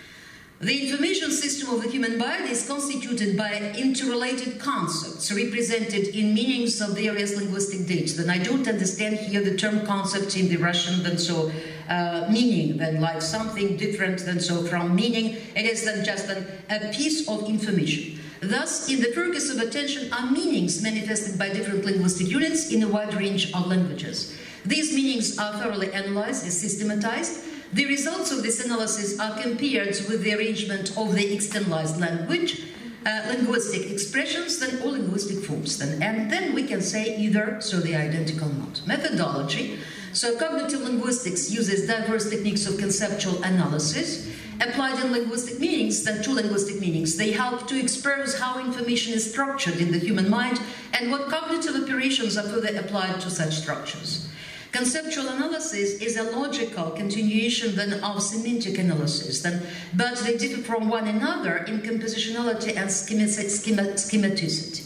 The information system of the human body is constituted by interrelated concepts represented in meanings of various linguistic data. Then I don't understand here the term concept in the Russian, then so uh, meaning, then like something different than so from meaning. It is then just an, a piece of information. Thus, in the focus of attention are meanings manifested by different linguistic units in a wide range of languages. These meanings are thoroughly analyzed and systematized. The results of this analysis are compared with the arrangement of the externalized language, uh, linguistic expressions, then all linguistic forms. Then, and then we can say either, so they are identical or not. Methodology. So cognitive linguistics uses diverse techniques of conceptual analysis. Applied in linguistic meanings, then to linguistic meanings, they help to expose how information is structured in the human mind and what cognitive operations are further applied to such structures. Conceptual analysis is a logical continuation then of semantic analysis, then, but they differ from one another in compositionality and schematicity.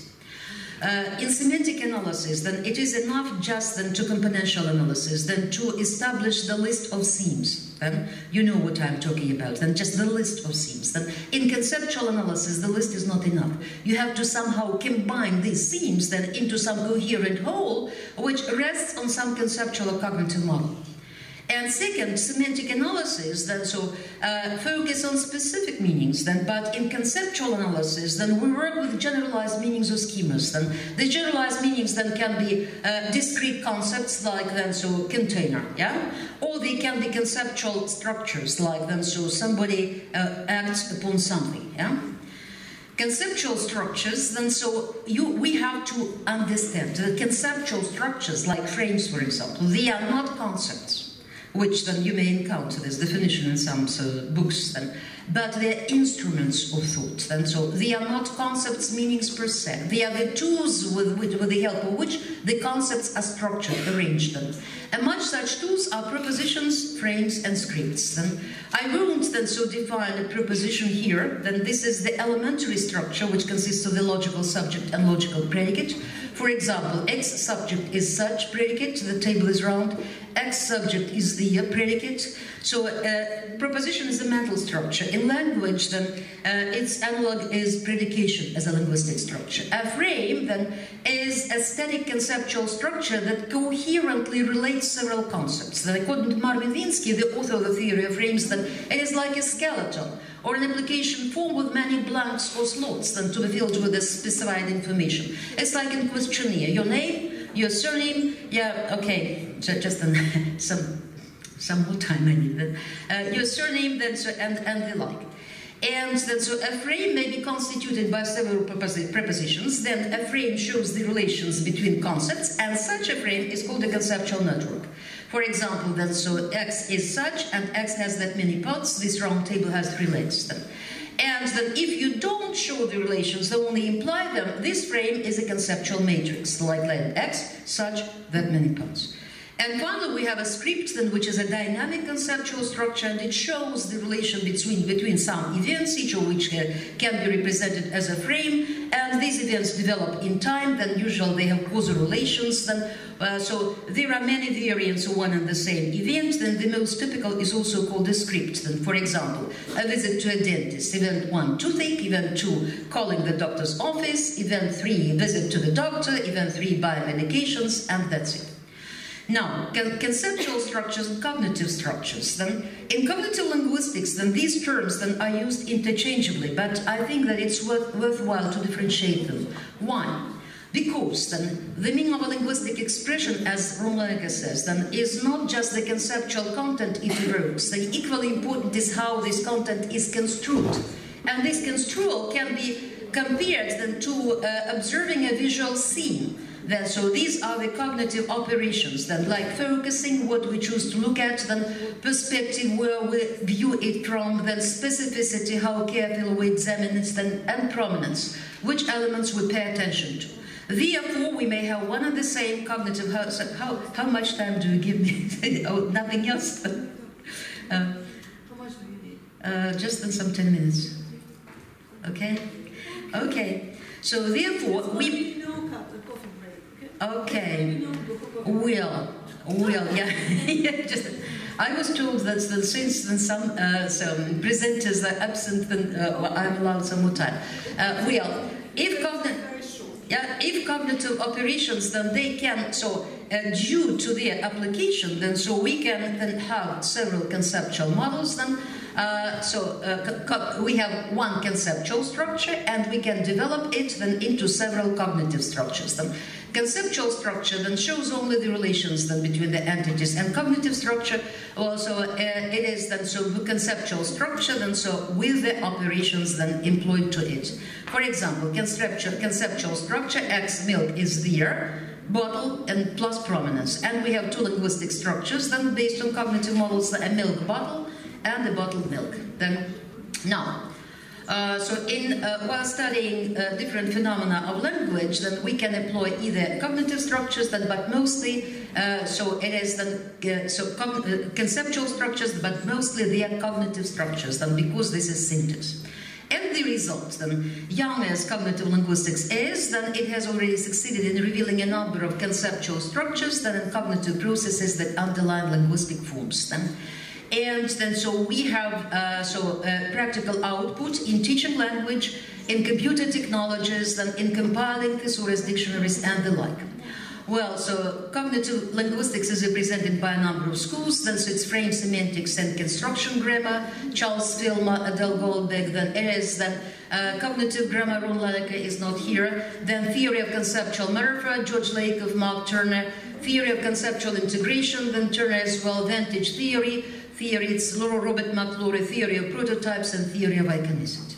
Uh, in semantic analysis, then it is enough just then to componential analysis, then to establish the list of themes. Then you know what I'm talking about. Then just the list of themes. Then in conceptual analysis, the list is not enough. You have to somehow combine these themes then into some coherent whole, which rests on some conceptual or cognitive model. And second, semantic analysis, then so uh, focus on specific meanings, then, but in conceptual analysis, then we work with generalized meanings or schemas. Then the generalized meanings then can be uh, discrete concepts like then so container, yeah, or they can be conceptual structures like then so somebody uh, acts upon something, yeah. Conceptual structures, then so you we have to understand the conceptual structures like frames, for example. They are not concepts, which then you may encounter this definition in some uh, books, then, but they're instruments of thought. Then, so they are not concepts, meanings per se. They are the tools with, with, with the help of which the concepts are structured, arranged. Then. Among such tools are propositions, frames, and scripts. Then I won't then so define a proposition here. Then this is the elementary structure which consists of the logical subject and logical predicate. For example, X subject is such predicate, the table is round, X subject is the predicate. So uh, proposition is a mental structure. In language, then, uh, its analog is predication as a linguistic structure. A frame, then, is a static conceptual structure that coherently relates several concepts. Then according to Marvin Minsky, the author of the theory of frames, that it is like a skeleton or an application form with many blanks or slots then to be filled with the specified information. It's like in questionnaire, your name, your surname, yeah, okay, just an, some some more time I need that. Uh, your surname, then so, and and the like. And then so a frame may be constituted by several prepositions. Then a frame shows the relations between concepts, and such a frame is called a conceptual network. For example, then so X is such, and X has that many parts. This round table has three legs. Then. And then if you don't show the relations, only imply them, this frame is a conceptual matrix, like that X, such, that many parts. And finally, we have a script, then, which is a dynamic conceptual structure, and it shows the relation between, between some events, each of which uh, can be represented as a frame, and these events develop in time. Then usually they have causal relations. Then, uh, so there are many variants of one and the same event. Then the most typical is also called a script. Then, for example, a visit to a dentist. Event one, toothache. Event two, calling the doctor's office. Event three, visit to the doctor. Event three, buy medications, and that's it. Now, con conceptual structures and cognitive structures. Then, in cognitive linguistics, then these terms then are used interchangeably, but I think that it's worth, worthwhile to differentiate them. Why? Because then the meaning of a linguistic expression, as Ron says, then is not just the conceptual content it evokes. Then equally important is how this content is construed, and this construal can be compared then to uh, observing a visual scene. Then, so these are the cognitive operations, then, like focusing, what we choose to look at, then perspective, where we view it from, then specificity, how carefully we examine it, then, and prominence, which elements we pay attention to. Therefore, we may have one and the same cognitive. How, so how, how much time do you give me? Oh, nothing else? uh, How much do you need? Uh, just in some ten minutes. Okay? Okay. So, therefore, we. Okay, well, well, yeah, yeah. Just, I was told that, that since then some uh, some presenters are absent, then uh, well, I'm allowed some more time. Uh, well, if cognitive, yeah, if cognitive operations, then they can so uh, due to their application, then so we can then have several conceptual models. Then uh, so uh, we have one conceptual structure, and we can develop it then into several cognitive structures. Then. Conceptual structure then shows only the relations then between the entities, and cognitive structure also uh, it is then so conceptual structure then so with the operations then employed to it. For example, conceptual conceptual structure X milk is there, bottle and plus prominence, and we have two linguistic structures then based on cognitive models: a milk bottle and a bottled milk. Then now. Uh, so, in, uh, while studying uh, different phenomena of language, then we can employ either cognitive structures, then, but mostly, uh, so it is then, uh, so con uh, conceptual structures, but mostly they are cognitive structures, then, because this is syntax. And the result, then, young as cognitive linguistics is, then it has already succeeded in revealing a number of conceptual structures, then, and cognitive processes that underlie linguistic forms, then. And then so we have uh, so uh, practical output in teaching language, in computer technologies, then in compiling thesaurus, dictionaries, and the like. Well, so cognitive linguistics is represented by a number of schools. Then so it's frame semantics and construction grammar. Charles Filmer, Adele Goldberg. Then it is then uh, cognitive grammar. Ron Lineker is not here. Then theory of conceptual metaphor. George Lakoff, Mark Turner. Theory of conceptual integration. Then Turner as well. Vantage theory. Theory, it's Robert McClure, theory of prototypes, and theory of iconicity.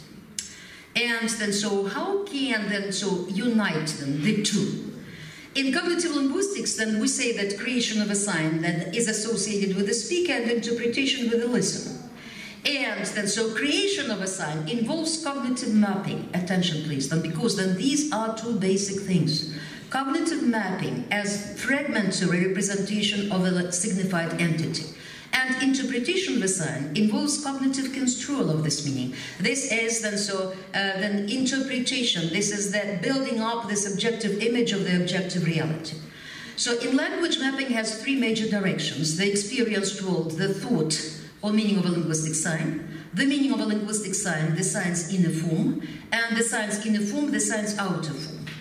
And then, so how can then so unite them, the two? In cognitive linguistics, then we say that creation of a sign then is associated with the speaker and interpretation with the listener. And then, so creation of a sign involves cognitive mapping. Attention, please, then, because then these are two basic things. Cognitive mapping as fragmentary representation of a signified entity. And interpretation of a sign involves cognitive construal of this meaning. This is then so uh, then interpretation. This is that building up the subjective image of the objective reality. So in language, mapping has three major directions: the experience told, the thought or meaning of a linguistic sign, the meaning of a linguistic sign, the sign's inner form, and the sign's inner form, the sign's outer form.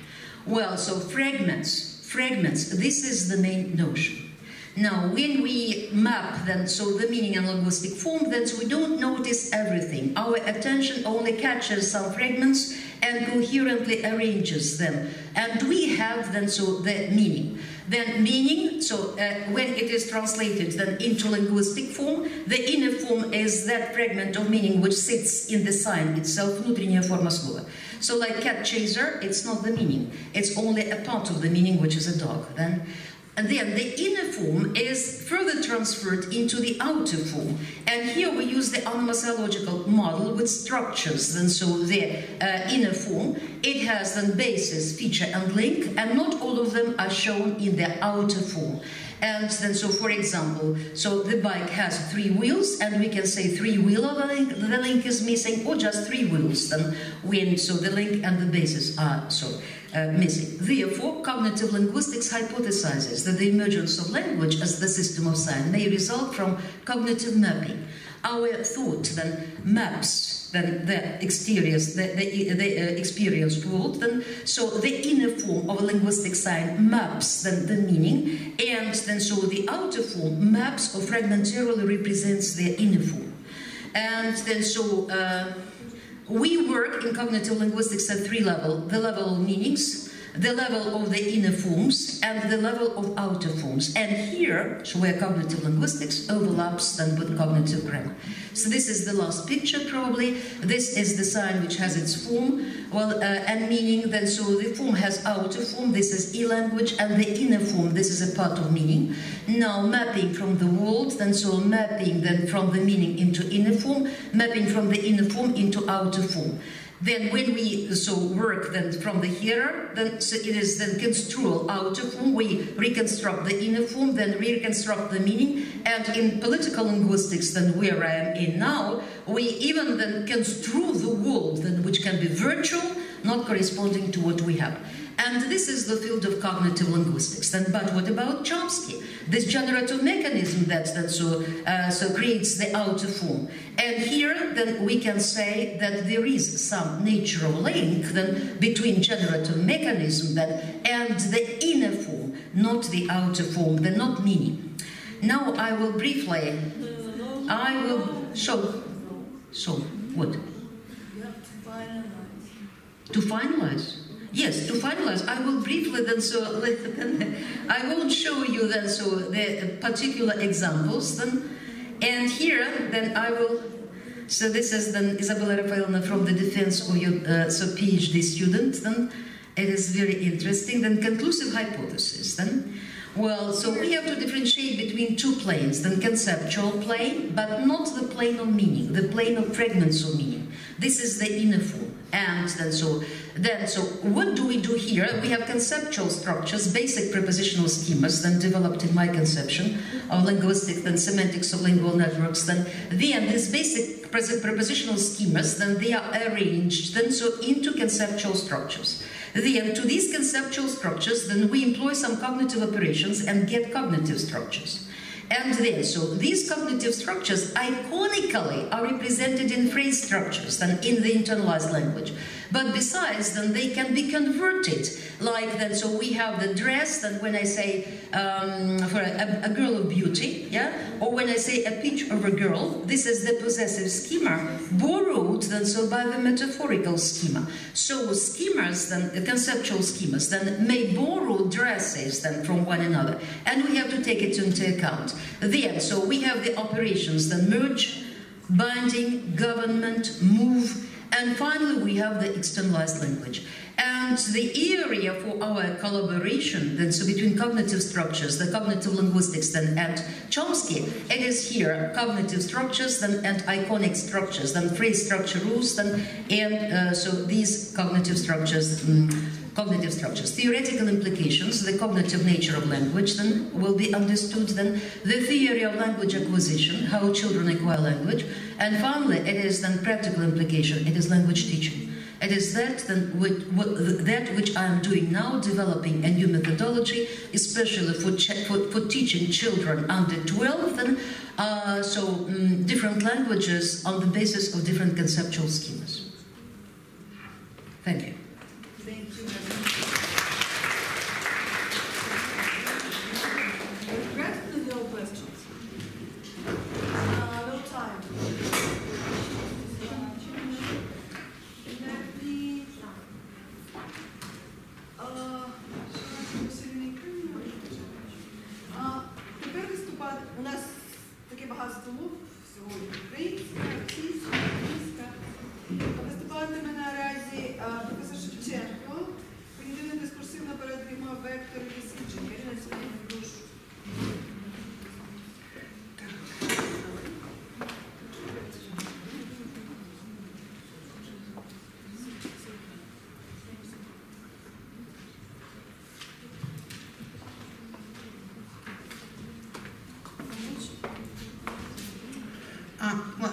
Well, so fragments, fragments, this is the main notion. Now, when we map then, so the meaning and linguistic form, then so we don't notice everything. Our attention only catches some fragments and coherently arranges them. And we have then, so the meaning. Then meaning, so uh, when it is translated then into linguistic form, the inner form is that fragment of meaning which sits in the sign itself, внутренняя форма слова. So like cat chaser, it's not the meaning. It's only a part of the meaning, which is a dog. Then And then the inner form is further transferred into the outer form. And here we use the onomasiological model with structures. And so the uh, inner form, it has then basis, feature, and link, and not all of them are shown in the outer form. And then, so for example, so the bike has three wheels, and we can say three wheel of the link, the link is missing, or just three wheels. Then when so the link and the basis are so uh, missing. Therefore, cognitive linguistics hypothesizes that the emergence of language as the system of sign may result from cognitive mapping. Our thought then maps then the exterior, the, the, the uh, experienced world. Then so the inner form of a linguistic sign maps then the meaning, and then so the outer form maps or fragmentarily represents the inner form. And then so uh, we work in cognitive linguistics at three levels: the level of meanings, the level of the inner forms, and the level of outer forms. And here, so where cognitive linguistics overlaps then with cognitive grammar. So this is the last picture, probably. This is the sign which has its form, well, uh, and meaning. Then so the form has outer form. This is e-language, and the inner form. This is a part of meaning. Now mapping from the world. Then so mapping then from the meaning into inner form, mapping from the inner form into outer form. Then when we so work then from the here, then so it is then construal outer form, we reconstruct the inner form, then we reconstruct the meaning, and in political linguistics, then where I am in now, we even then construe the world, then which can be virtual, not corresponding to what we have. And this is the field of cognitive linguistics. Then, but what about Chomsky? This generative mechanism that, that so, uh, so creates the outer form. And here, then we can say that there is some natural link then between generative mechanism then and the inner form, not the outer form, the not meaning. Now I will briefly, I will show, so what? You have to finalize. To finalize? Yes, to finalize, I will briefly then so then I won't show you then so the particular examples then, and here then I will. So this is then Isabella Rafaelna from the defense of your uh, so PhD student. Then it is very interesting. Then conclusive hypothesis. Then well, so we have to differentiate between two planes. Then conceptual plane, but not the plane of meaning, the plane of fragments of meaning. This is the inner form. And then so, then so, what do we do here? We have conceptual structures, basic prepositional schemas, then developed in my conception of linguistics, then semantics of lingual networks. Then, then these basic prepositional schemas, then they are arranged then so into conceptual structures. Then to these conceptual structures, then we employ some cognitive operations and get cognitive structures. And then, so these cognitive structures iconically are represented in phrase structures and in the internalized language. But besides, then they can be converted. Like then, so we have the dress, then when I say um, for a, a girl of beauty, yeah? Or when I say a picture of a girl, this is the possessive schema, borrowed then so by the metaphorical schema. So schemas, then conceptual schemas, then may borrow dresses then from one another. And we have to take it into account. Then, so we have the operations, then merge, binding, government, move, and finally we have the externalized language. And the area for our collaboration, then so between cognitive structures, the cognitive linguistics then and Chomsky, it is here cognitive structures then and iconic structures, then phrase structure rules, then and uh, so these cognitive structures. Um, Cognitive structures, theoretical implications, the cognitive nature of language then will be understood, then the theory of language acquisition, how children acquire language, and finally it is then practical implication, it is language teaching. It is that then which, what, that which I am doing now, developing a new methodology, especially for, for, for teaching children under twelve, then uh, so um, different languages on the basis of different conceptual schemas. Thank you. Thank you very much.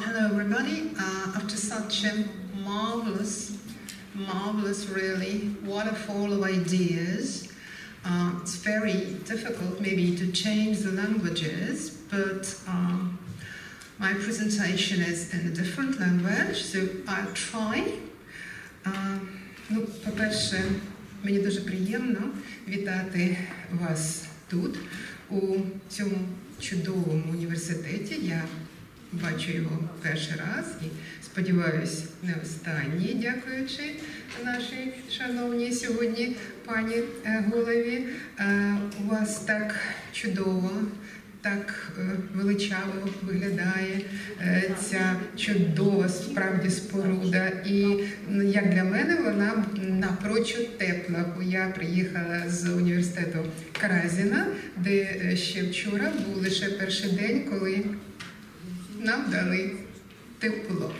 hello everybody. Uh, after such a marvelous, marvelous really, waterfall of ideas, uh, it's very difficult maybe to change the languages, but um, my presentation is in a different language, so I'll try. Uh, ну, по-перше, мені дуже приємно вітати вас тут, у цьому чудовому університеті. Я бачу його перший раз і сподіваюся, не останній, дякуючи нашій шановній сьогодні пані голові. У вас так чудово, так величаво виглядає ця чудова справді споруда. І як для мене вона напрочуд тепла, бо я приїхала з університету Каразіна, де ще вчора був лише перший день, коли нам дали тепло.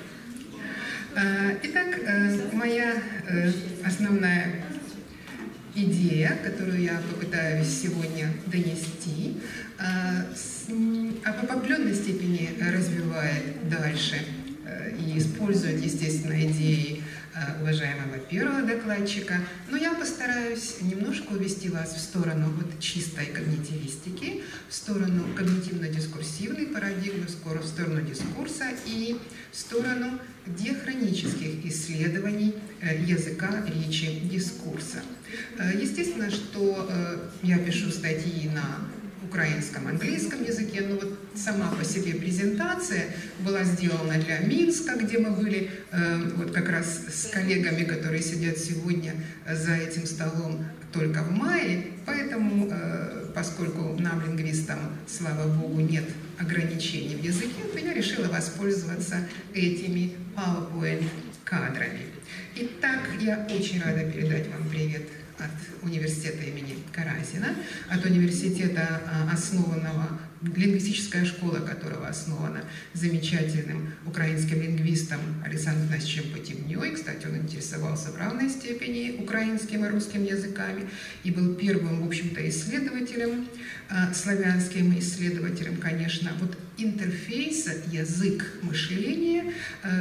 Итак, моя основная идея, которую я попытаюсь сегодня донести, в определенной степени развивает дальше и использует, естественно, идеи уважаемого первого докладчика, но я постараюсь немножко увести вас в сторону вот чистой когнитивистики, в сторону когнитивно-дискурсивной парадигмы, скоро в сторону дискурса и в сторону диахронических исследований языка, речи, дискурса. Естественно, что я пишу статьи на украинском, английском языке, но вот сама по себе презентация была сделана для Минска, где мы были э, вот как раз с коллегами, которые сидят сегодня за этим столом только в мае, поэтому, э, поскольку нам, лингвистам, слава богу, нет ограничений в языке, то я решила воспользоваться этими PowerPoint-кадрами. Итак, я очень рада передать вам привет от университета имени Каразина, от университета, основанного, лингвистическая школа которого основана замечательным украинским лингвистом Александром Игнатьевичем Потебней. Кстати, он интересовался в равной степени украинским и русским языками и был первым, в общем-то, исследователем, славянским исследователем, конечно, вот интерфейса язык-мышление.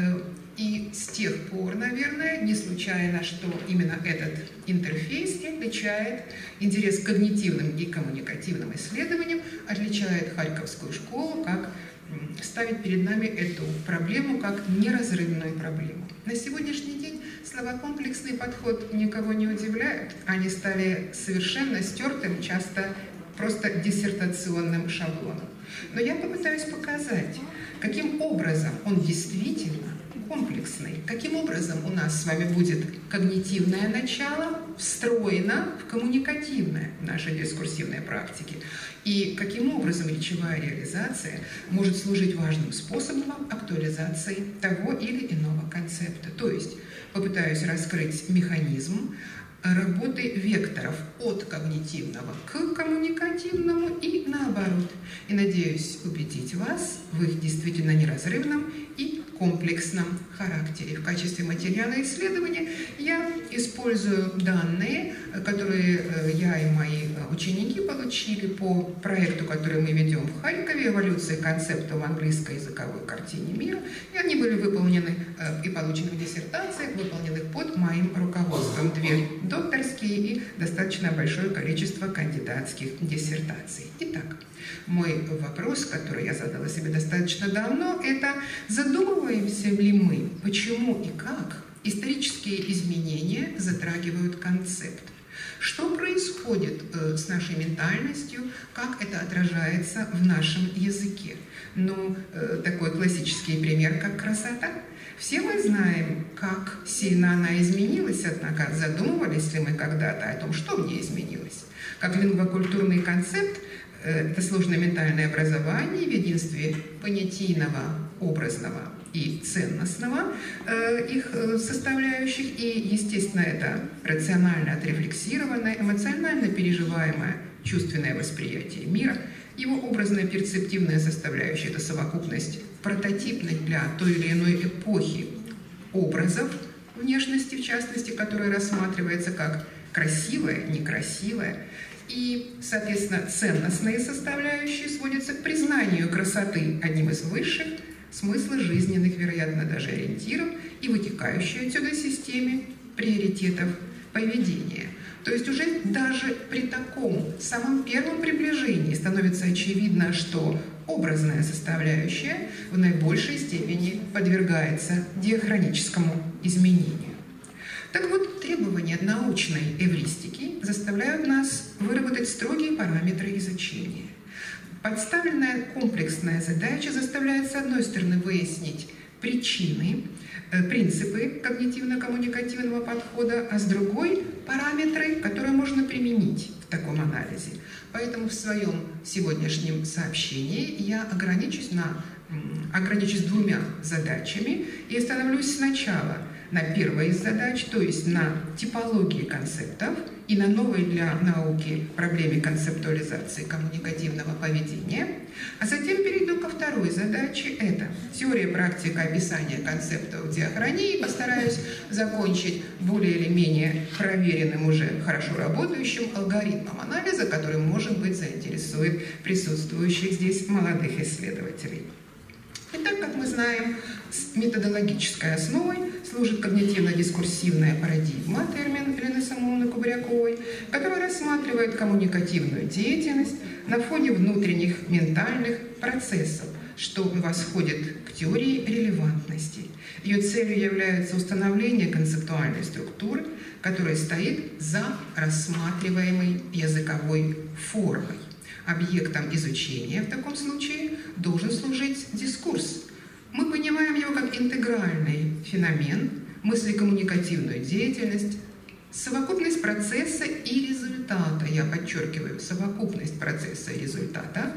И с тех пор, наверное, не случайно, что именно этот интерфейс отличает интерес к когнитивным и коммуникативным исследованиям, отличает Харьковскую школу, как ставит перед нами эту проблему как неразрывную проблему. На сегодняшний день словокомплексный подход никого не удивляет. Они стали совершенно стертым, часто просто диссертационным шаблоном. Но я попытаюсь показать, каким образом он действительно комплексный. Каким образом у нас с вами будет когнитивное начало встроено в коммуникативное в нашей дискурсивной практике? И каким образом речевая реализация может служить важным способом актуализации того или иного концепта? То есть попытаюсь раскрыть механизм работы векторов от когнитивного к коммуникативному и наоборот. И надеюсь убедить вас в их действительно неразрывном и комплексном характере. В качестве материала исследования я использую данные, которые я и мои ученики получили по проекту, который мы ведем в Харькове, «Эволюция концепта в английско-языковой картине мира». И они были выполнены и получены в диссертациях, выполнены под моим руководством. Две докторские и достаточно большое количество кандидатских диссертаций. Итак, мой вопрос, который я задала себе достаточно давно, это задумываемся ли мы, почему и как исторические изменения затрагивают концепт? Что происходит э, с нашей ментальностью, как это отражается в нашем языке? Ну, э, такой классический пример, как красота. Все мы знаем, как сильно она изменилась, однако задумывались ли мы когда-то о том, что в ней изменилось? Как лингвокультурный концепт, э, это сложное ментальное образование в единстве понятийного, образного и ценностного э, их составляющих, и, естественно, это рационально отрефлексированное, эмоционально переживаемое чувственное восприятие мира, его образно-перцептивная составляющая – это совокупность прототипных для той или иной эпохи образов внешности, в частности, которая рассматривается как красивая, некрасивая, и, соответственно, ценностные составляющие сводятся к признанию красоты одним из высших смысла жизненных, вероятно, даже ориентиров и вытекающей отсюда системе приоритетов поведения. То есть уже даже при таком самом первом приближении становится очевидно, что образная составляющая в наибольшей степени подвергается диахроническому изменению. Так вот, требования научной эвристики заставляют нас выработать строгие параметры изучения. Подставленная комплексная задача заставляет, с одной стороны, выяснить причины, принципы когнитивно-коммуникативного подхода, а с другой – параметры, которые можно применить в таком анализе. Поэтому в своем сегодняшнем сообщении я ограничусь, на, ограничусь двумя задачами и остановлюсь сначала на первой из задач, то есть на типологии концептов и на новой для науки проблеме концептуализации коммуникативного поведения, а затем перейду ко второй задаче. Это теория, практика, описания концептов диахронии. Постараюсь закончить более или менее проверенным, уже хорошо работающим алгоритмом анализа, который, может быть, заинтересует присутствующих здесь молодых исследователей. Итак, как мы знаем, методологической основой служит когнитивно-дискурсивная парадигма, термин Елены Самуиловны Кубряковой, которая рассматривает коммуникативную деятельность на фоне внутренних ментальных процессов, что восходит к теории релевантности. Ее целью является установление концептуальной структуры, которая стоит за рассматриваемой языковой формой. Объектом изучения в таком случае должен служить дискурс. Мы понимаем его как интегральный феномен, мыслекоммуникативную деятельность, совокупность процесса и результата, я подчеркиваю, совокупность процесса и результата,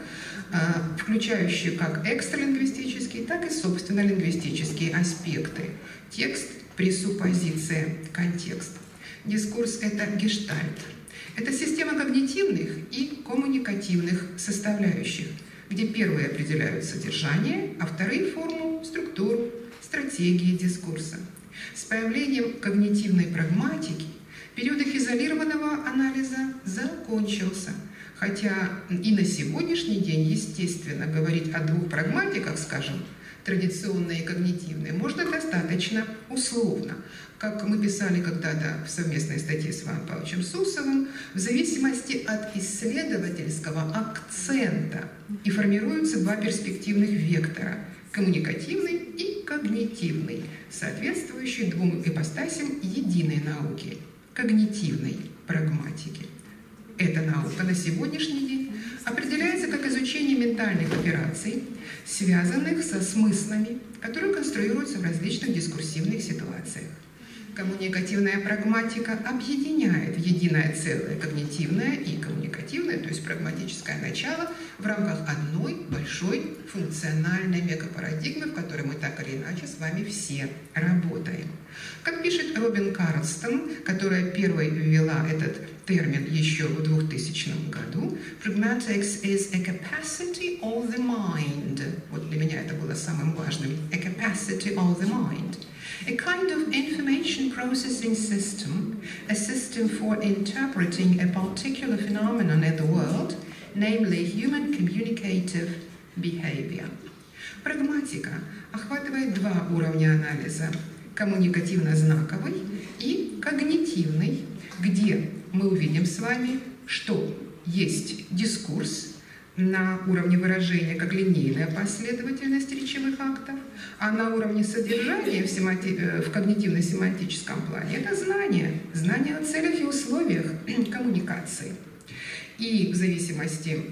включающую как экстралингвистические, так и собственно лингвистические аспекты. Текст, пресуппозиция, контекст. Дискурс – это гештальт. Это система когнитивных и коммуникативных составляющих, где первые определяют содержание, а вторые – форму, структуру, стратегии дискурса. С появлением когнитивной прагматики период их изолированного анализа закончился, хотя и на сегодняшний день, естественно, говорить о двух прагматиках, скажем, традиционной и когнитивной, можно достаточно условно. Как мы писали когда-то в совместной статье с Иваном Павловичем Сусовым, в зависимости от исследовательского акцента и формируются два перспективных вектора – коммуникативный и когнитивный, соответствующие двум ипостасям единой науки – когнитивной прагматики. Эта наука на сегодняшний день определяется как изучение ментальных операций, связанных со смыслами, которые конструируются в различных дискурсивных ситуациях. Коммуникативная прагматика объединяет в единое целое когнитивное и коммуникативное, то есть прагматическое начало, в рамках одной большой функциональной мегапарадигмы, в которой мы так или иначе с вами все работаем. Как пишет Робин Карлстон, которая первой ввела этот термин еще в двухтысячном году, pragmatics is a capacity of the mind. Вот для меня это было самым важным. A capacity of the mind. A kind of information processing system, a system for interpreting a particular phenomenon in the world, namely human communicative behavior. Прагматика охватывает два уровня анализа – коммуникативно-знаковый и когнитивный, где мы увидим с вами, что есть дискурс на уровне выражения как линейная последовательность речевых актов, а на уровне содержания в, семанти... в когнитивно-семантическом плане это знание, знание о целях и условиях коммуникации. И в зависимости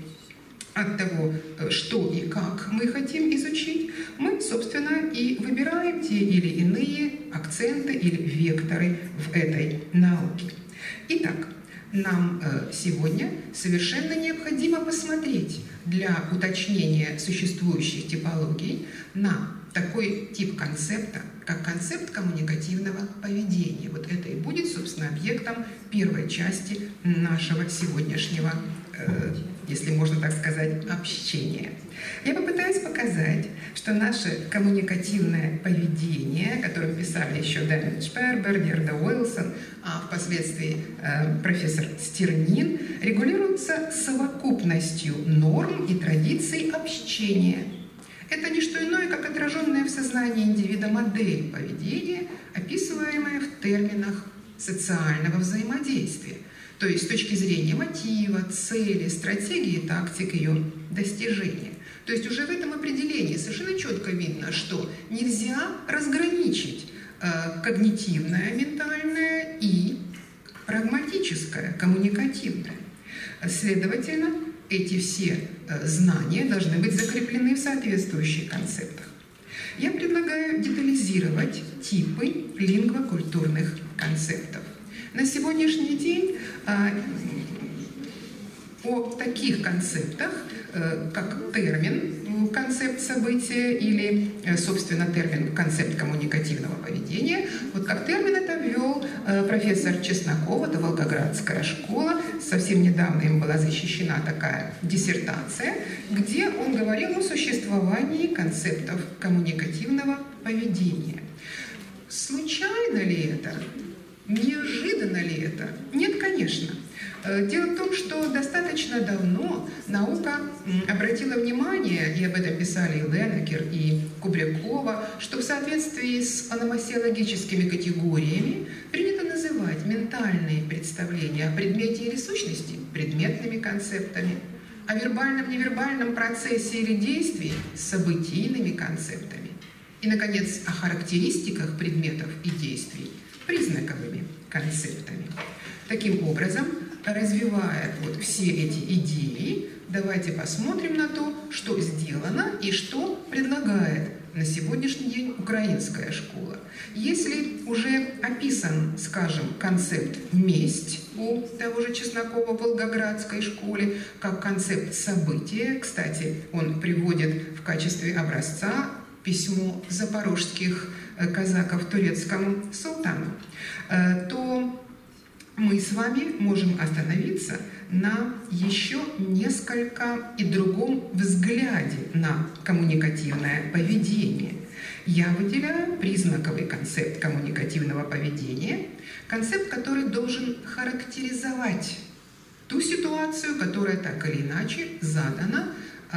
от того, что и как мы хотим изучить, мы, собственно, и выбираем те или иные акценты или векторы в этой науке. Итак, нам сегодня совершенно необходимо посмотреть для уточнения существующих типологий на такой тип концепта, как концепт коммуникативного поведения. Вот это и будет, собственно, объектом первой части нашего сегодняшнего, э, если можно так сказать, общения. Я попытаюсь показать, что наше коммуникативное поведение, о котором писали еще Дэмидж Шпербер, Герда Уилсон, а впоследствии э, профессор Стернин, регулируется совокупностью норм и традиций общения. Это не что иное, как отраженная в сознании индивида модель поведения, описываемая в терминах социального взаимодействия, то есть с точки зрения мотива, цели, стратегии и тактик ее достижения. То есть уже в этом определении совершенно четко видно, что нельзя разграничить э, когнитивное, ментальное и прагматическое, коммуникативное. Следовательно, эти все э, знания должны быть закреплены в соответствующих концептах. Я предлагаю детализировать типы лингвокультурных концептов. На сегодняшний день э, о таких концептах, э, как термин концепт события или, э, собственно, термин концепт коммуникативного поведения, вот как термин это ввел э, профессор Чесноков, это Волгоградская школа. Совсем недавно им была защищена такая диссертация, где он говорил о существовании концептов коммуникативного поведения. Случайно ли это? Неожиданно ли это? Нет, конечно. Дело в том, что достаточно давно наука обратила внимание, и об этом писали и Ленекер, и Кубрякова, что в соответствии с аномасиологическими категориями принято называть ментальные представления о предмете или сущности предметными концептами, о вербальном-невербальном процессе или действии событийными концептами и, наконец, о характеристиках предметов и действий признаковыми концептами. Таким образом, развивая вот все эти идеи, давайте посмотрим на то, что сделано и что предлагает на сегодняшний день украинская школа. Если уже описан, скажем, концепт «месть» у того же Чеснокова в Волгоградской школе, как концепт события, кстати, он приводит в качестве образца письмо запорожских казаков турецкому султану, то мы с вами можем остановиться на еще несколько и другом взгляде на коммуникативное поведение. Я выделяю признаковый концепт коммуникативного поведения, концепт, который должен характеризовать ту ситуацию, которая так или иначе задана,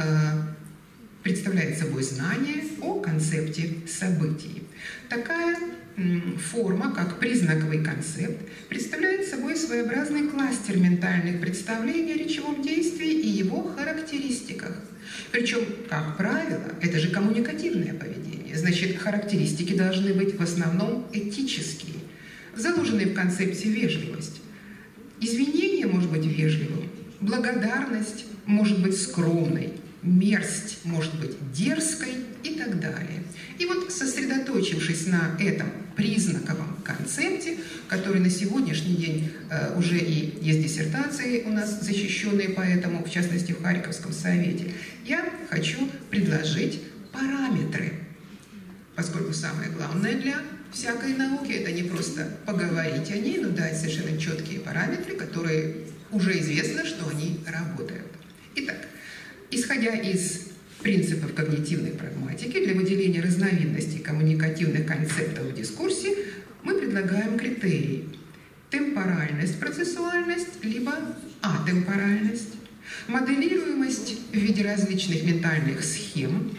представляет собой знание о концепте событий. Такая форма, как признаковый концепт, представляет собой своеобразный кластер ментальных представлений о речевом действии и его характеристиках. Причем, как правило, это же коммуникативное поведение. Значит, характеристики должны быть в основном этические, заложенные в концепте вежливость. Извинение может быть вежливым, благодарность может быть скромной, мерзость может быть дерзкой и так далее. И вот, сосредоточившись на этом признаковом концепте, который на сегодняшний день э, уже и есть диссертации у нас защищенные по этому, в частности в Харьковском совете, я хочу предложить параметры, поскольку самое главное для всякой науки — это не просто поговорить о ней, но дать совершенно четкие параметры, которые уже известно, что они работают. Итак, исходя из принципов когнитивной прагматики, для выделения разновидностей коммуникативных концептов в дискурсе мы предлагаем критерии: темпоральность, процессуальность, либо атемпоральность, моделируемость в виде различных ментальных схем,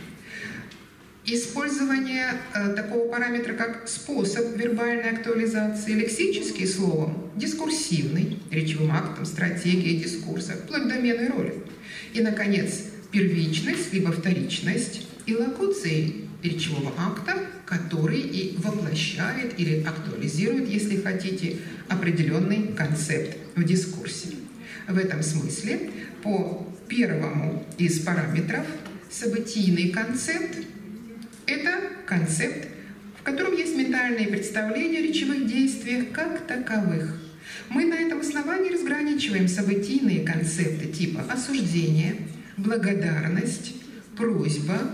использование э, такого параметра, как способ вербальной актуализации, лексический словом, дискурсивный, речевым актом, стратегией дискурса, вплоть до доменной роли. И, наконец, первичность, либо вторичность и локуции речевого акта, который и воплощает или актуализирует, если хотите, определенный концепт в дискурсе. В этом смысле по первому из параметров событийный концепт – это концепт, в котором есть ментальные представления о речевых действиях как таковых. Мы на этом основании разграничиваем событийные концепты типа осуждение, благодарность, просьба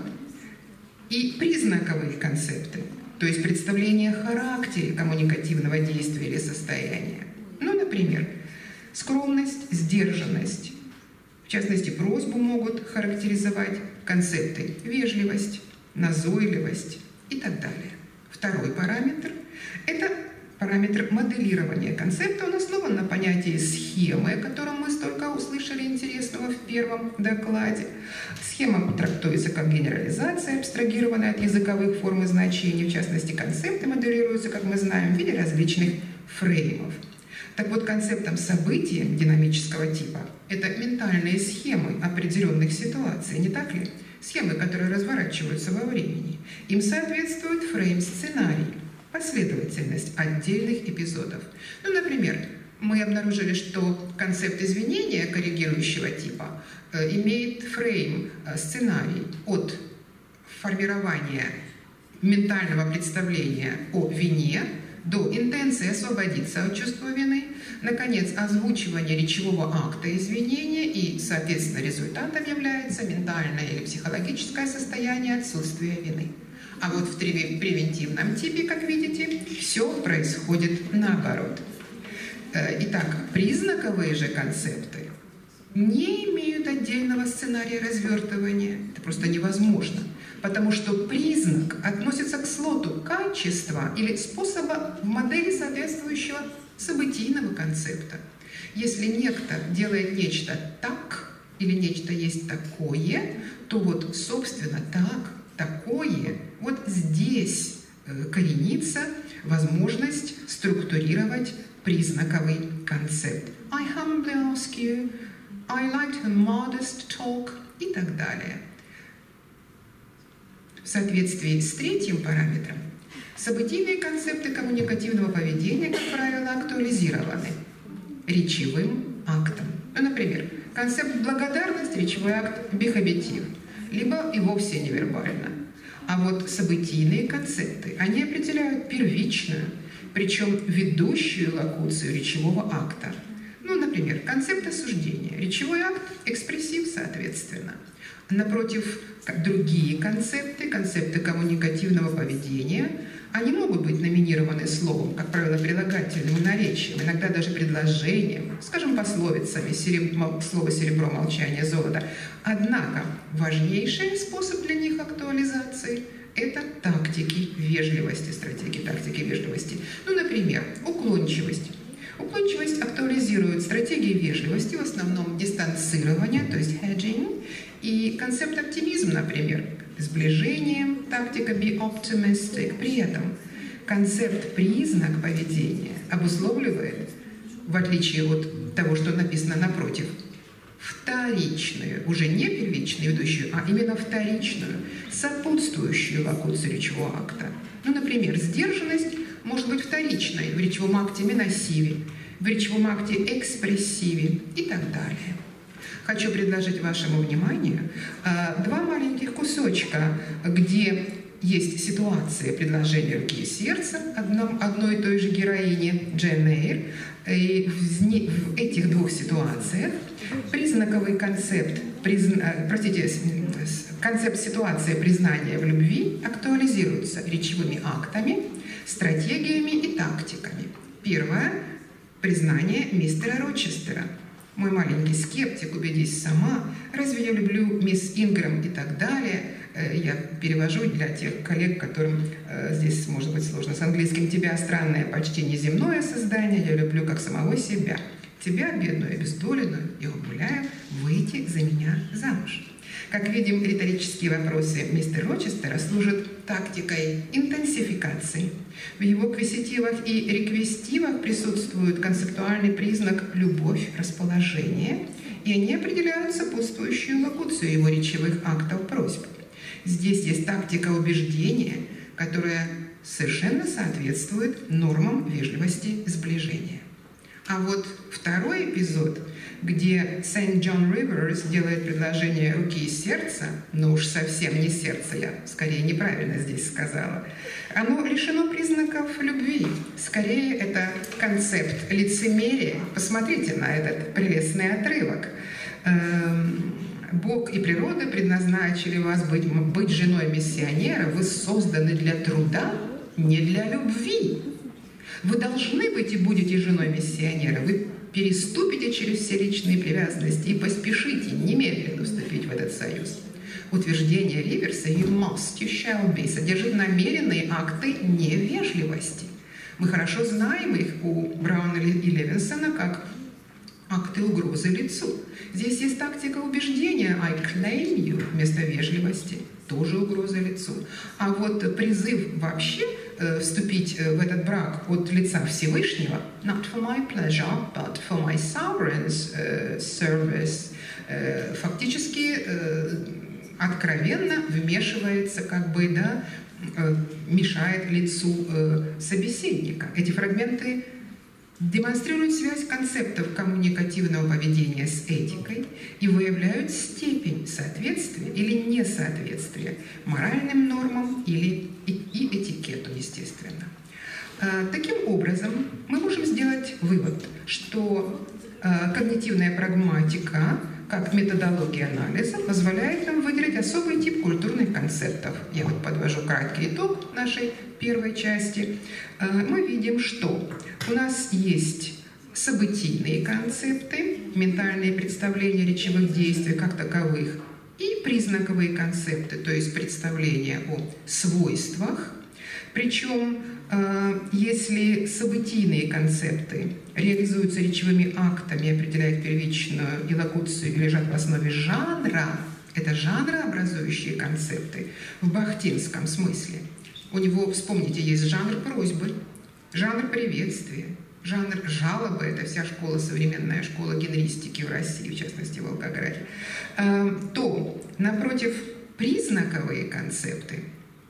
и признаковые концепты, то есть представление о характере коммуникативного действия или состояния. Ну, например, скромность, сдержанность. В частности, просьбу могут характеризовать концепты вежливость, назойливость и так далее. Второй параметр – это параметр моделирования концепта. Он основан основан на понятии схемы, о котором мы столько услышали интересного в первом докладе. Схема трактуется как генерализация, абстрагированная от языковых форм и значений. В частности, концепты моделируются, как мы знаем, в виде различных фреймов. Так вот, концептом события динамического типа – это ментальные схемы определенных ситуаций, не так ли? Схемы, которые разворачиваются во времени. Им соответствует фрейм-сценарий, последовательность отдельных эпизодов. Ну, например, мы обнаружили, что концепт извинения коррегирующего типа э, имеет фрейм, э, сценарий от формирования ментального представления о вине до интенции освободиться от чувства вины, наконец, озвучивание речевого акта извинения и, соответственно, результатом является ментальное или психологическое состояние отсутствия вины. А вот в превентивном типе, как видите, все происходит наоборот. Итак, признаковые же концепты не имеют отдельного сценария развертывания. Это просто невозможно, потому что признак относится к слоту качества или способа в модели соответствующего событийного концепта. Если некто делает нечто так или нечто есть такое, то вот, собственно, так, такое, вот здесь коренится возможность структурировать признаковый концепт. I humbly ask you, I like a modest talk и так далее. В соответствии с третьим параметром, событийные концепты коммуникативного поведения, как правило, актуализированы речевым актом. Ну, например, концепт благодарность, речевой акт бихабитив, либо и вовсе невербально. А вот событийные концепты, они определяют первичную, причем ведущую локуцию речевого акта. Ну, например, концепт осуждения, речевой акт, экспрессив, соответственно. Напротив, другие концепты, концепты коммуникативного поведения, они могут быть номинированы словом, как правило, прилагательным и наречием, иногда даже предложением, скажем, пословицами, сереб... слово «серебро», «молчание», «золото». Однако важнейший способ для них актуализации – это тактики вежливости, стратегии тактики вежливости. Ну, например, уклончивость. Уклончивость актуализирует стратегии вежливости, в основном дистанцирование, то есть hedging, и концепт оптимизм, например, сближение, тактика be optimistic. При этом концепт признак поведения обусловливает, в отличие от того, что написано напротив, вторичную, уже не первичную ведущую, а именно вторичную, сопутствующую локуцию речевого акта. Ну, например, сдержанность может быть вторичной в речевом акте миносиве, в речевом акте экспрессиве и так далее. Хочу предложить вашему вниманию два маленьких кусочка, где есть ситуация предложения руки и сердца одном, одной и той же героини Джейн Эйр. И в этих двух ситуациях признаковый концепт, призна, простите, концепт ситуации признания в любви актуализируется речевыми актами, стратегиями и тактиками. Первое – признание мистера Рочестера. Мой маленький скептик, убедись сама, разве я люблю мисс Ингрэм и так далее. Я перевожу для тех коллег, которым э, здесь может быть сложно с английским. Тебя, странное, почти неземное создание, я люблю как самого себя. Тебя, бедную, обездоленную, я умоляю выйти за меня замуж. Как видим, риторические вопросы мистера Рочестера служат тактикой интенсификации. В его квеситивах и реквестивах присутствует концептуальный признак «любовь», «расположение», и они определяют сопутствующую локуцию его речевых актов просьб. Здесь есть тактика убеждения, которая совершенно соответствует нормам вежливости сближения. А вот второй эпизод, где Сент Джон Риверс делает предложение руки и сердца, но уж совсем не сердце, я скорее неправильно здесь сказала, оно лишено признаков любви. Скорее, это концепт лицемерия. Посмотрите на этот прелестный отрывок. Бог и природа предназначили вас быть, быть женой миссионера. Вы созданы для труда, не для любви. Вы должны быть и будете женой миссионера. Вы переступите через все личные привязанности и поспешите немедленно вступить в этот союз. Утверждение Риверса «you must, you shall be» содержит намеренные акты невежливости. Мы хорошо знаем их у Брауна и Левинсона как акты угрозы лицу. Здесь есть тактика убеждения «I claim you» вместо вежливости, тоже угроза лицу. А вот призыв вообще э, вступить в этот брак от лица Всевышнего «not for my pleasure, but for my sovereign's uh, service» э, фактически э, откровенно вмешивается, как бы, да, э, мешает лицу э, собеседника. Эти фрагменты демонстрируют связь концептов коммуникативного поведения с этикой и выявляют степень соответствия или несоответствия моральным нормам или и, и этикету, естественно. Таким образом, мы можем сделать вывод, что когнитивная прагматика как методология анализа позволяет нам выделить особый тип культурных концептов. Я вот подвожу краткий итог нашей первой части. Мы видим, что у нас есть событийные концепты, ментальные представления речевых действий как таковых, и признаковые концепты, то есть представления о свойствах. Причем, если событийные концепты реализуются речевыми актами, определяют первичную илокуцию и лежат в основе жанра, это жанрообразующие концепты в бахтинском смысле. У него, вспомните, есть жанр просьбы, жанр приветствия, жанр жалобы, это вся школа, современная школа генеристики в России, в частности в Волгограде, то, напротив, признаковые концепты,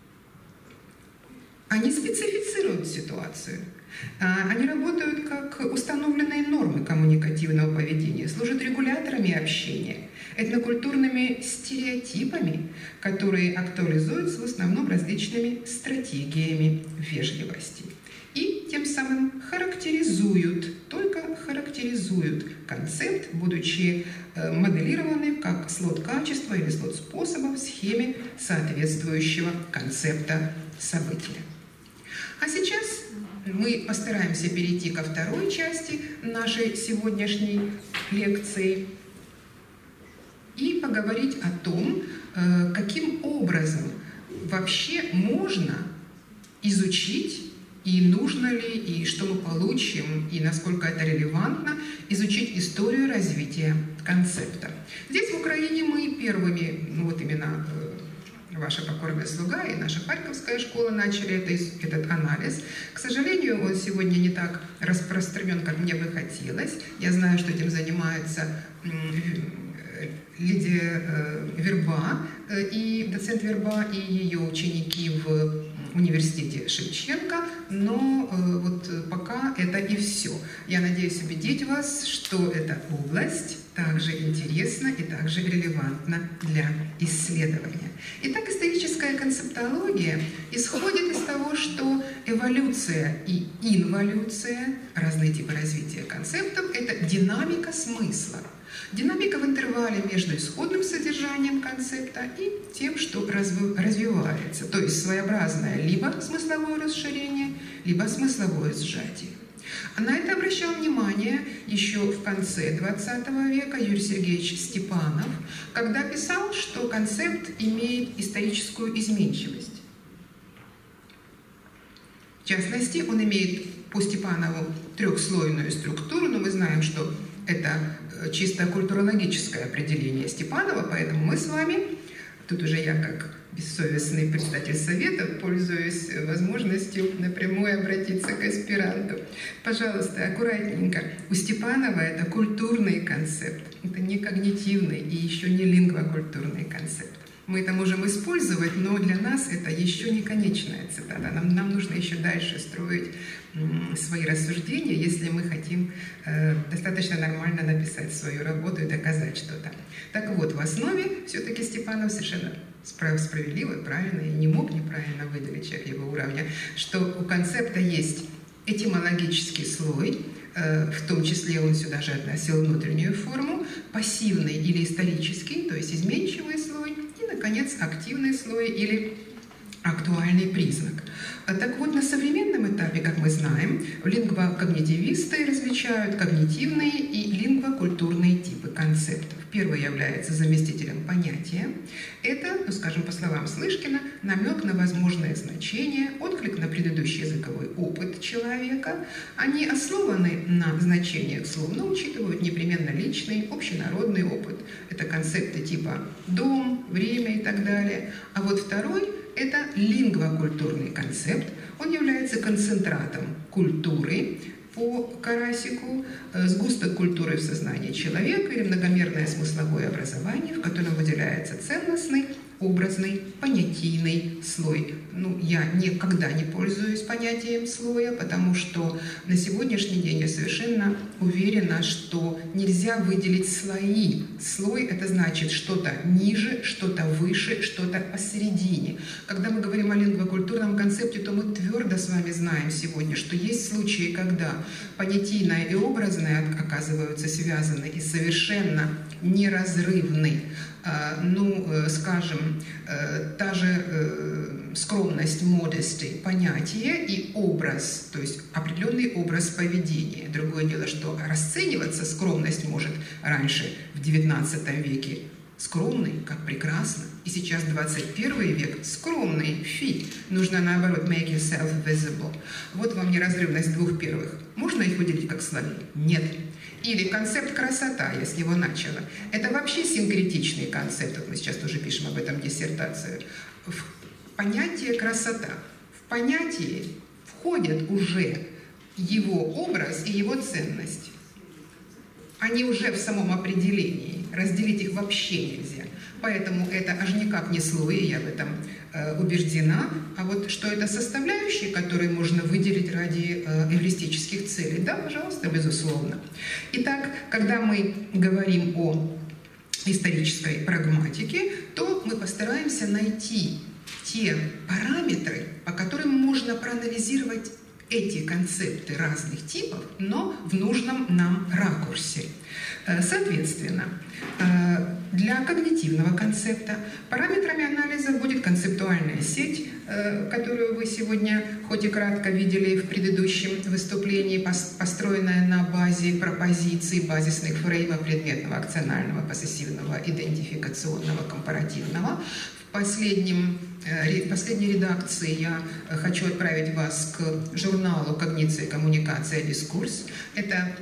они специфицируют ситуацию. Они работают как установленные нормы коммуникативного поведения, служат регуляторами общения, этнокультурными стереотипами, которые актуализуются в основном различными стратегиями вежливости. И тем самым характеризуют, только характеризуют концепт, будучи моделированным как слот качества или слот способа в схеме соответствующего концепта события. А сейчас мы постараемся перейти ко второй части нашей сегодняшней лекции и поговорить о том, каким образом вообще можно изучить, и нужно ли, и что мы получим, и насколько это релевантно, изучить историю развития концепта. Здесь, в Украине, мы первыми, ну вот именно ваша покорная слуга и наша Харьковская школа начали это, этот анализ. К сожалению, он сегодня не так распространен, как мне бы хотелось. Я знаю, что этим занимается Лидия Верба, и доцент Верба, и ее ученики в университете Шевченко, но вот пока это и все. Я надеюсь убедить вас, что эта область также интересна и также релевантна для исследования. Итак, историческая концептология исходит из того, что эволюция и инволюция, разные типы развития концептов, это динамика смысла. Динамика в интервале между исходным содержанием концепта и тем, что развивается, то есть своеобразное либо смысловое расширение, либо смысловое сжатие. А на это обращал внимание еще в конце двадцатого века Юрий Сергеевич Степанов, когда писал, что концепт имеет историческую изменчивость. В частности, он имеет по Степанову трехслойную структуру, но мы знаем, что это чисто культурологическое определение Степанова, поэтому мы с вами, тут уже я как бессовестный председатель совета, пользуюсь возможностью напрямую обратиться к аспиранту. Пожалуйста, аккуратненько. У Степанова это культурный концепт, это не когнитивный и еще не лингвокультурный концепт. Мы это можем использовать, но для нас это еще не конечная цитата. Нам, нам нужно еще дальше строить м, свои рассуждения, если мы хотим э, достаточно нормально написать свою работу и доказать что-то. Так вот, в основе все-таки Степанов совершенно справедливо и правильно, и не мог неправильно выделить человек его уровня, что у концепта есть этимологический слой, э, в том числе он сюда же относил внутреннюю форму, пассивный или исторический, то есть изменчивый слой, и, наконец, активный слой или актуальный признак. Так вот, на современном этапе, как мы знаем, лингвокогнитивисты различают когнитивные и лингвокультурные типы концептов. В первый является заместителем понятия. Это, ну, скажем, по словам Слышкина, намек на возможное значение, отклик на предыдущий языковой опыт человека. Они основаны на значениях слов, но учитывают непременно личный, общенародный опыт. Это концепты типа дом, время и так далее. А вот второй – это лингвокультурный концепт. Он является концентратом культуры, по Карасику, сгусток культуры в сознании человека или многомерное смысловое образование, в котором выделяется ценностный, образный, понятийный слой. Ну, я никогда не пользуюсь понятием слоя, потому что на сегодняшний день я совершенно уверена, что нельзя выделить слои. Слой – это значит что-то ниже, что-то выше, что-то посередине. Когда мы говорим о лингвокультурном концепте, то мы твердо с вами знаем сегодня, что есть случаи, когда понятийное и образное оказываются связаны и совершенно неразрывны. Ну, скажем, та же скромность, modesty, понятие и образ, то есть определенный образ поведения. Другое дело, что расцениваться скромность может раньше, в девятнадцатом веке, скромный, как прекрасно. И сейчас двадцать первый век, скромный, фи. Нужно наоборот, make yourself visible. Вот вам неразрывность двух первых. Можно их выделить как слои? Нет. Или концепт красота, я с него начала. Это вообще синкретичный концепт. Вот мы сейчас тоже пишем об этом диссертацию. В понятие красота. В понятие входят уже его образ и его ценность. Они уже в самом определении. Разделить их вообще нельзя. Поэтому это аж никак не слои, я в этом э, убеждена. А вот что это составляющие, которые можно выделить ради э, эвристических целей? Да, пожалуйста, безусловно. Итак, когда мы говорим о исторической прагматике, то мы постараемся найти те параметры, по которым можно проанализировать эти концепты разных типов, но в нужном нам ракурсе. Соответственно, для когнитивного концепта параметрами анализа будет концептуальная сеть, которую вы сегодня хоть и кратко видели в предыдущем выступлении, построенная на базе пропозиций, базисных фреймов предметного, акционального, поссессивного, идентификационного, компаративного. В последнем, в последней редакции я хочу отправить вас к журналу «Когниция, коммуникация, дискурс». Это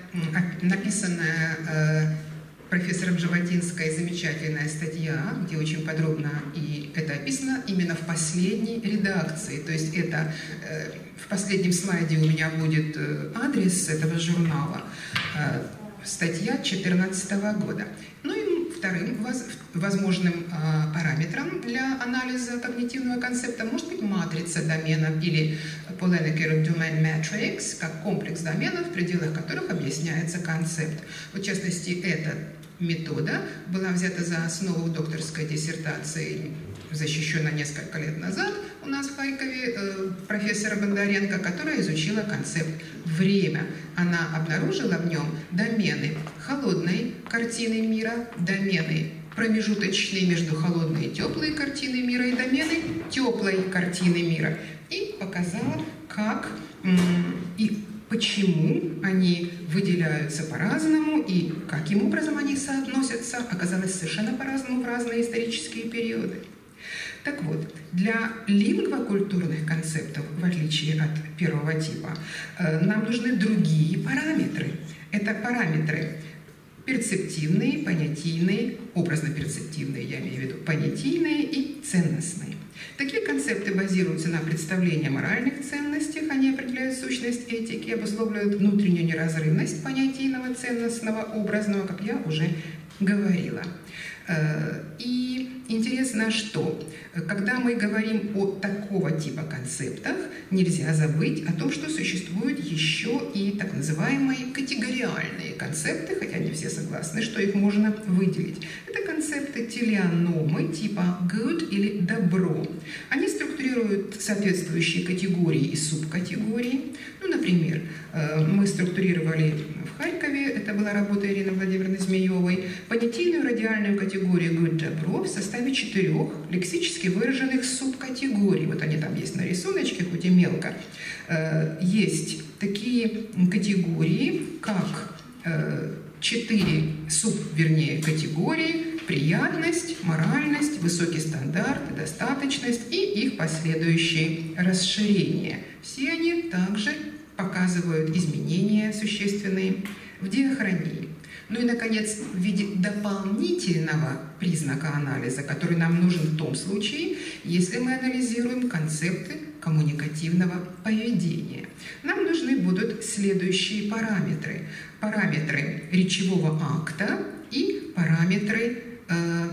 написанная профессором Жаботинской замечательная статья, где очень подробно и это описано именно в последней редакции. То есть это в последнем слайде у меня будет адрес этого журнала, статья две тысячи четырнадцатого года. Ну и вторым возможным параметром для анализа когнитивного концепта может быть матрица доменов или Pollenikery Domain Matrix, как комплекс доменов, в пределах которых объясняется концепт. В частности, эта метода была взята за основу докторской диссертации, защищена несколько лет назад у нас в Харькове, э, профессора Бондаренко, которая изучила концепт «время». Она обнаружила в нем домены холодной картины мира, домены промежуточные между холодной и теплой картиной мира и домены теплой картины мира. И показала, как и почему они выделяются по-разному и каким образом они соотносятся, оказалось совершенно по-разному в разные исторические периоды. Так вот, для лингвокультурных концептов, в отличие от первого типа, нам нужны другие параметры. Это параметры перцептивные, понятийные, образно-перцептивные, я имею в виду, понятийные и ценностные. Такие концепты базируются на представлении о моральных ценностях, они определяют сущность этики, обусловливают внутреннюю неразрывность понятийного, ценностного, образного, как я уже говорила. И интересно, что когда мы говорим о такого типа концептах, нельзя забыть о том, что существуют еще и так называемые категориальные концепты, хотя не все согласны, что их можно выделить. Это концепты телеономы типа good или добро. Они структурируют соответствующие категории и субкатегории. Ну, например, мы структурировали в Харькове, это была работа Ирины Владимировны Змеевой, понятийную радиальную категорию good-добро в составе четырех лексически выраженных субкатегорий. Вот они там есть на рисуночке, хоть и мелко. Есть такие категории, как четыре суб, вернее, категории: приятность, моральность, высокий стандарт, достаточность и их последующие расширения. Все они также показывают изменения существенные в диахронии. Ну и, наконец, в виде дополнительного признака анализа, который нам нужен в том случае, если мы анализируем концепты коммуникативного поведения. Нам нужны будут следующие параметры. Параметры речевого акта и параметры э,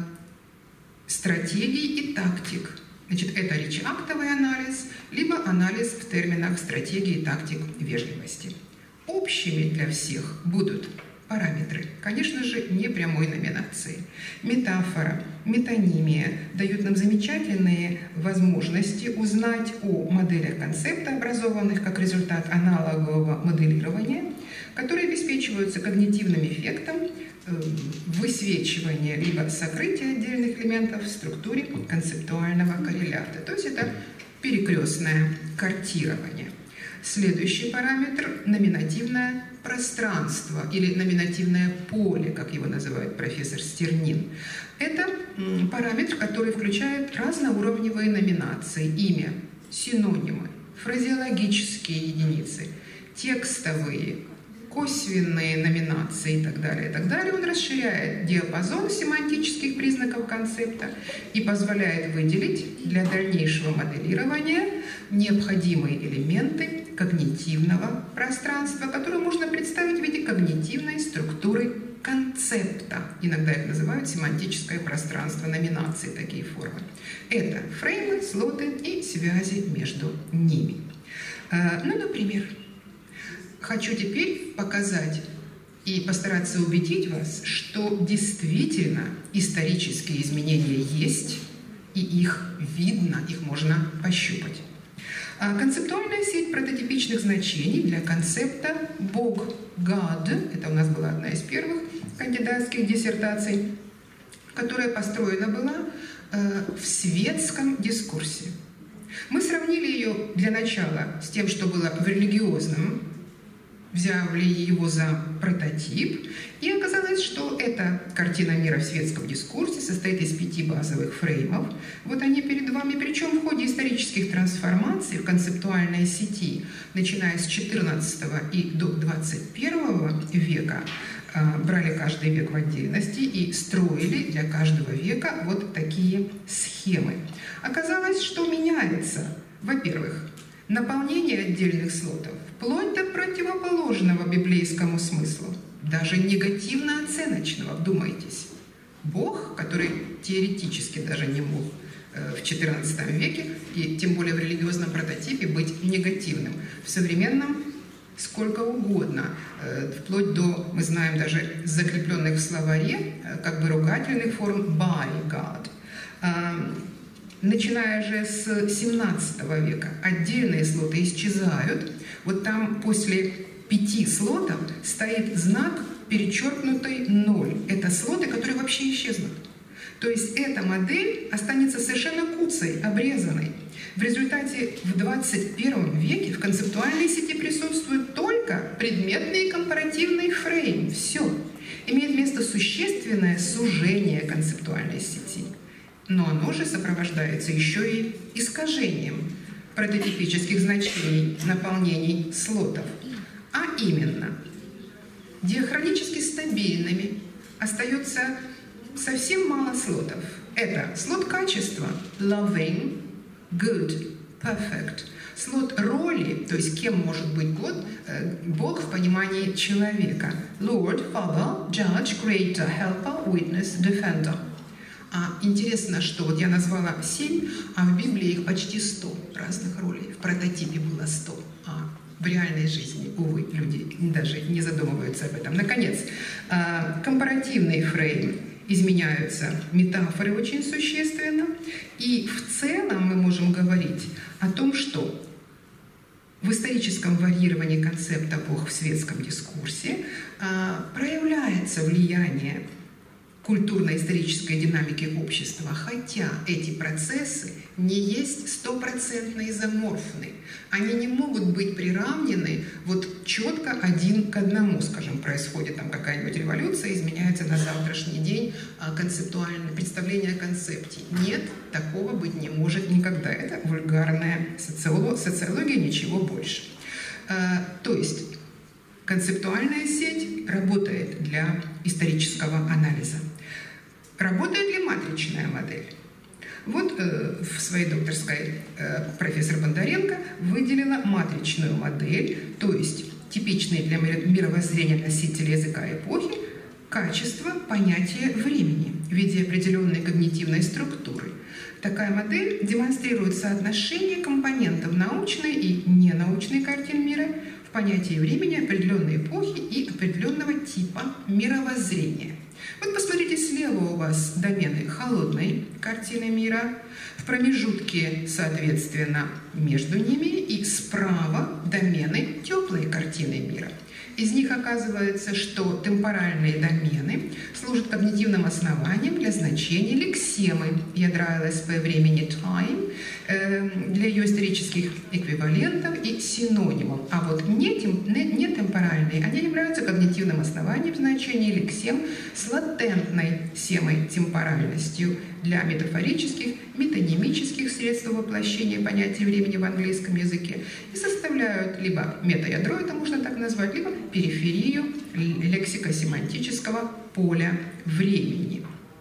стратегий и тактик. Значит, это речеактовый анализ, либо анализ в терминах стратегии и тактик вежливости. Общими для всех будут параметры, конечно же, не прямой номинации. Метафора, метонимия дают нам замечательные возможности узнать о моделях концепта, образованных как результат аналогового моделирования, которые обеспечиваются когнитивным эффектом высвечивания либо сокрытия отдельных элементов в структуре концептуального коррелята. То есть это перекрестное картирование. Следующий параметр – номинативное пространство или номинативное поле, как его называет профессор Стернин. Это параметр, который включает разноуровневые номинации: имя, синонимы, фразеологические единицы, текстовые, косвенные номинации и так далее, и так далее. Он расширяет диапазон семантических признаков концепта и позволяет выделить для дальнейшего моделирования необходимые элементы когнитивного пространства, которые можно представить в виде когнитивной структуры концепта. Иногда их называют семантическое пространство номинации, такие формы. Это фреймы, слоты и связи между ними. Ну, например, хочу теперь показать и постараться убедить вас, что действительно исторические изменения есть, и их видно, их можно пощупать. Концептуальная сеть прототипичных значений для концепта Бог, God, это у нас была одна из первых кандидатских диссертаций, которая построена была в светском дискурсе. Мы сравнили ее для начала с тем, что было в религиозном, взяли его за прототип, и оказалось, что эта картина мира в светском дискурсе состоит из пяти базовых фреймов. Вот они перед вами, причем в ходе исторических трансформаций в концептуальной сети, начиная с четырнадцатого и до двадцать первого века, брали каждый век в отдельности и строили для каждого века вот такие схемы. Оказалось, что меняется, во-первых, наполнение отдельных слотов, вплоть до противоположного библейскому смыслу, даже негативно-оценочного, вдумайтесь. Бог, который теоретически даже не мог в четырнадцатом веке, и тем более в религиозном прототипе, быть негативным. В современном сколько угодно, вплоть до, мы знаем, даже закрепленных в словаре, как бы ругательных форм by God. Начиная же с семнадцатого века отдельные слоты исчезают. Вот там после пяти слотов стоит знак перечеркнутый ноль. Это слоты, которые вообще исчезнут. То есть эта модель останется совершенно куцей, обрезанной. В результате в двадцать первом веке в концептуальной сети присутствует только предметный и компаративный фрейм. Все. Имеет место существенное сужение концептуальной сети. Но оно же сопровождается еще и искажением прототипических значений наполнений слотов. А именно, диахронически стабильными остается совсем мало слотов. Это слот качества – loving, good, perfect. Слот роли, то есть кем может быть God, Бог в понимании человека – Lord, Father, Judge, Creator, Helper, Witness, Defender. А интересно, что вот я назвала семь, а в Библии их почти сто разных ролей. В прототипе было сто, а в реальной жизни, увы, люди даже не задумываются об этом. Наконец, компаративный фрейм. Изменяются метафоры очень существенно. И в целом мы можем говорить о том, что в историческом варьировании концепта Бог в светском дискурсе проявляется влияние культурно-исторической динамики общества, хотя эти процессы не есть стопроцентно изоморфны. Они не могут быть приравнены вот четко один к одному. Скажем, происходит там какая-нибудь революция, изменяется на завтрашний день концептуальное представление о концепте. Нет, такого быть не может никогда. Это вульгарная социология, социология, ничего больше. То есть концептуальная сеть работает для исторического анализа. Работает ли матричная модель? Вот э, в своей докторской э, профессор Бондаренко выделила матричную модель, то есть типичные для мировоззрения носителя языка эпохи качество понятия времени в виде определенной когнитивной структуры. Такая модель демонстрирует соотношение компонентов научной и ненаучной картин мира в понятии времени определенной эпохи и определенного типа мировоззрения. Вот посмотрите, слева у вас домены холодной картины мира, в промежутке, соответственно, между ними, и справа домены теплой картины мира. Из них оказывается, что темпоральные домены служат когнитивным основанием для значения лексемы ядра ЛСП времени time, э, для ее исторических эквивалентов и синонимов. А вот нетемпоральные, они являются когнитивным основанием значения лексем с латентной семой-темпоральностью для метафорических, метонимических средств воплощения понятия времени в английском языке и составляют либо метаядро, это можно так назвать, либо периферию лексико-семантического поля времени.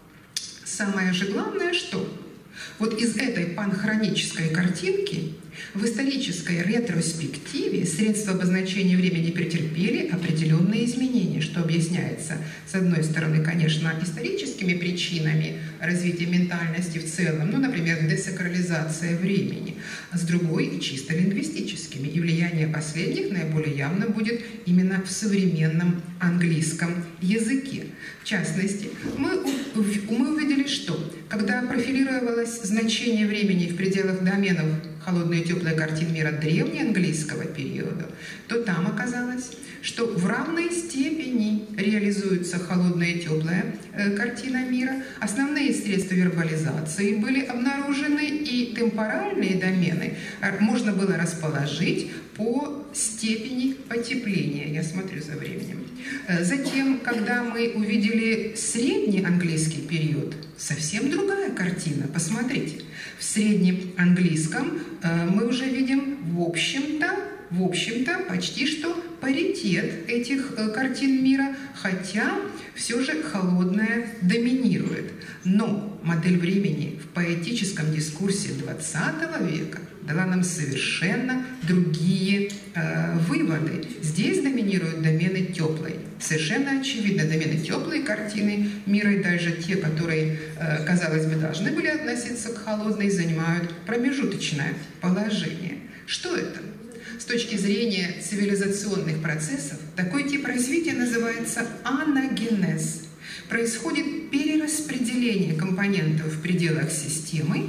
Самое же главное, что вот из этой панхронической картинки в исторической ретроспективе средства обозначения времени претерпели определенные изменения, что объясняется, с одной стороны, конечно, историческими причинами развития ментальности в целом, ну, например, десакрализация времени, а с другой и чисто лингвистическими. И влияние последних наиболее явно будет именно в современном английском языке. В частности, мы, мы увидели, что когда профилировалось значение времени в пределах доменов холодной и теплой картин мира древнеанглийского периода, то там оказалось, что в равной степени реализуется холодная и теплая э, картина мира. Основные средства вербализации были обнаружены, и темпоральные домены можно было расположить по степени потепления. Я смотрю за временем. Затем, когда мы увидели средний английский период, совсем другая картина. Посмотрите, в среднем английском э, мы уже видим, в общем-то, в общем-то, почти что паритет этих э, картин мира, хотя все же холодное доминирует. Но модель времени в поэтическом дискурсе двадцатого века дала нам совершенно другие э, выводы. Здесь доминируют домены теплой. Совершенно очевидно, домены теплой картины мира, и даже те, которые, э, казалось бы, должны были относиться к холодной, занимают промежуточное положение. Что это? С точки зрения цивилизационных процессов, такой тип развития называется анагенез. Происходит перераспределение компонентов в пределах системы,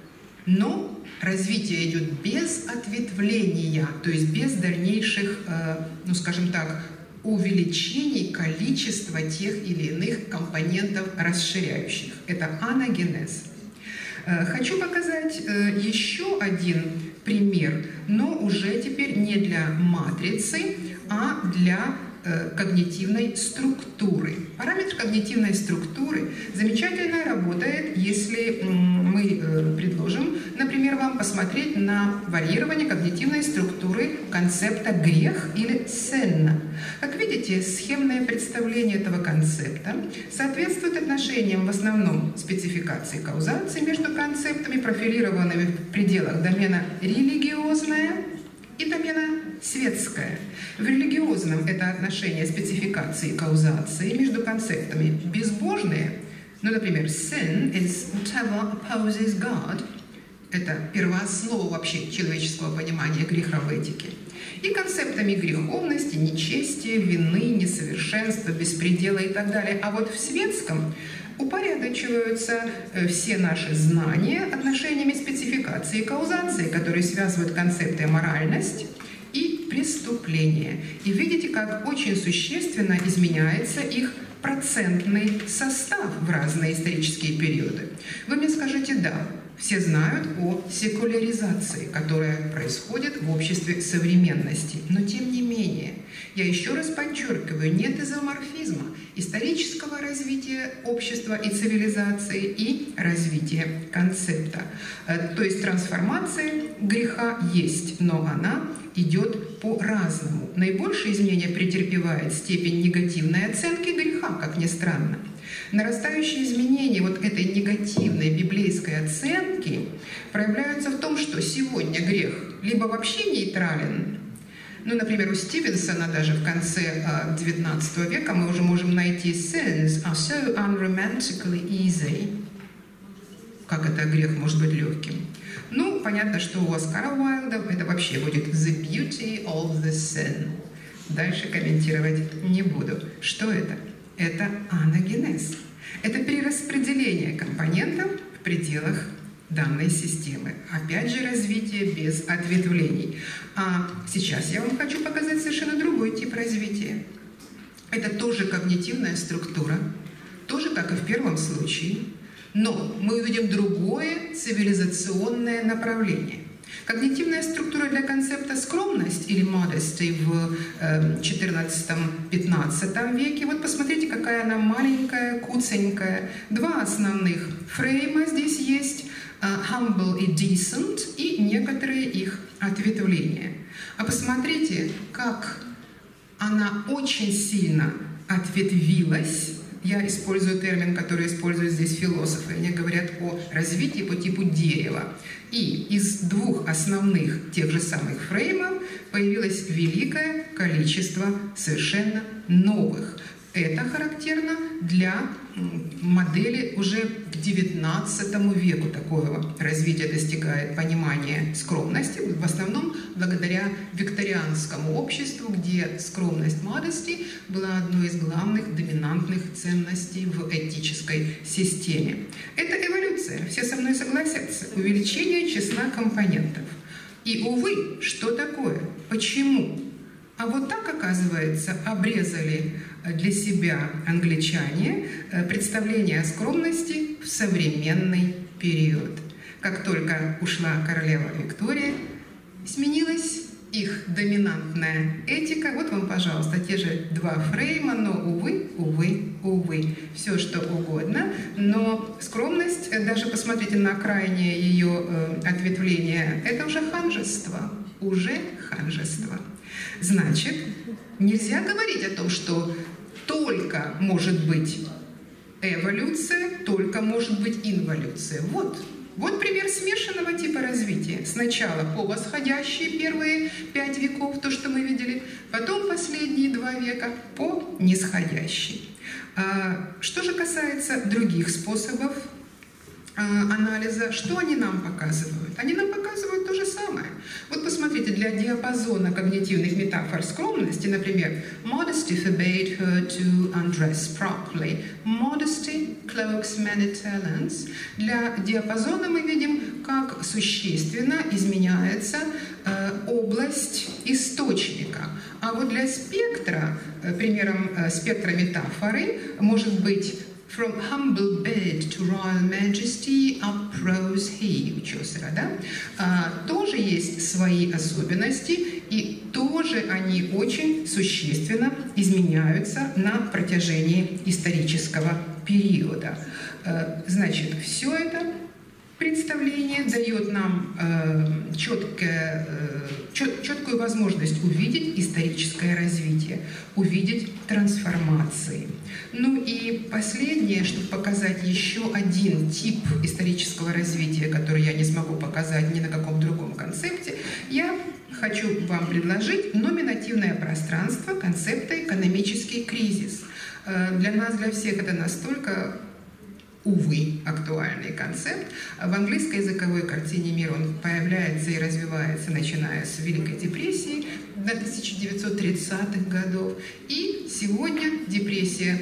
но развитие идет без ответвления, то есть без дальнейших, ну скажем так, увеличений количества тех или иных компонентов расширяющих. Это анагенез. Хочу показать еще один пример, но уже теперь не для матрицы, а для когнитивной структуры. Параметр когнитивной структуры замечательно работает, если мы предложим, например, вам посмотреть на варьирование когнитивной структуры концепта грех или сенна. Как видите, схемное представление этого концепта соответствует отношениям в основном спецификации каузации между концептами, профилированными в пределах домена религиозное и домена светское. В религиозном это отношение спецификации и каузации между концептами безбожные. Ну, например, sin is whatever opposes God. Это первооснова вообще человеческого понимания греха в этике. И концептами греховности, нечестия, вины, несовершенства, беспредела и так далее. А вот в светском упорядочиваются все наши знания отношениями спецификации и каузации, которые связывают концепты моральность и преступление. И видите, как очень существенно изменяется их процентный состав в разные исторические периоды. Вы мне скажете «да». Все знают о секуляризации, которая происходит в обществе современности. Но тем не менее, я еще раз подчеркиваю, нет изоморфизма исторического развития общества и цивилизации и развития концепта. То есть трансформация греха есть, но она идет по-разному. Наибольшее изменение претерпевает степень негативной оценки греха, как ни странно. Нарастающие изменения вот этой негативной библейской оценки проявляются в том, что сегодня грех либо вообще нейтрален, ну, например, у Стивенсона даже в конце девятнадцатого века мы уже можем найти «sins are so unromantically easy». Как это грех может быть легким? Ну, понятно, что у Оскара Уайльда это вообще будет «the beauty of the sin». Дальше комментировать не буду. Что это? Это анагенез. Это перераспределение компонентов в пределах данной системы. Опять же, развитие без ответвлений. А сейчас я вам хочу показать совершенно другой тип развития. Это тоже когнитивная структура, тоже как и в первом случае, но мы увидим другое цивилизационное направление. Когнитивная структура для концепта скромность или modesty в четырнадцатом-пятнадцатом веке. Вот посмотрите, какая она маленькая, куценькая. Два основных фрейма здесь есть. Humble и decent, и некоторые их ответвления. А посмотрите, как она очень сильно ответвилась. Я использую термин, который используют здесь философы. Они говорят о развитии по типу дерева. И из двух основных тех же самых фреймов появилось великое количество совершенно новых. Это характерно для модели уже к девятнадцатому веку такого развития достигает понимания скромности, в основном благодаря викторианскому обществу, где скромность, modesty, была одной из главных доминантных ценностей в этической системе. Это эволюция, все со мной согласятся, увеличение числа компонентов. И, увы, что такое? Почему? А вот так, оказывается, обрезали для себя англичане представление о скромности в современный период. Как только ушла королева Виктория, сменилась их доминантная этика. Вот вам, пожалуйста, те же два фрейма, но, увы, увы, увы, все что угодно. Но скромность, даже посмотрите на крайнее ее ответвление, это уже ханжество, уже ханжество. Значит, нельзя говорить о том, что только может быть эволюция, только может быть инволюция. Вот, вот пример смешанного типа развития. Сначала по восходящей первые пять веков, то, что мы видели, потом последние два века по нисходящей. А, что же касается других способов анализа, что они нам показывают? Они нам показывают то же самое. Вот посмотрите, для диапазона когнитивных метафор скромности, например, modesty forbade her to undress properly. Modesty cloaks many talents. Для диапазона мы видим, как существенно изменяется э, область источника. А вот для спектра, э, примером э, спектра метафоры, может быть From humble bed to royal majesty uprose he, у Чосера, да? А, тоже есть свои особенности, и тоже они очень существенно изменяются на протяжении исторического периода. А, значит, все это представление дает нам э, четкое, э, чет, четкую возможность увидеть историческое развитие, увидеть трансформации. Ну и последнее, чтобы показать еще один тип исторического развития, который я не смогу показать ни на каком другом концепте, я хочу вам предложить номинативное пространство концепта «экономический кризис». Э, для нас, для всех это настолько, увы, актуальный концепт. В английской языковой картине мира он появляется и развивается, начиная с Великой депрессии до тысяча девятьсот тридцатых годов. И сегодня депрессия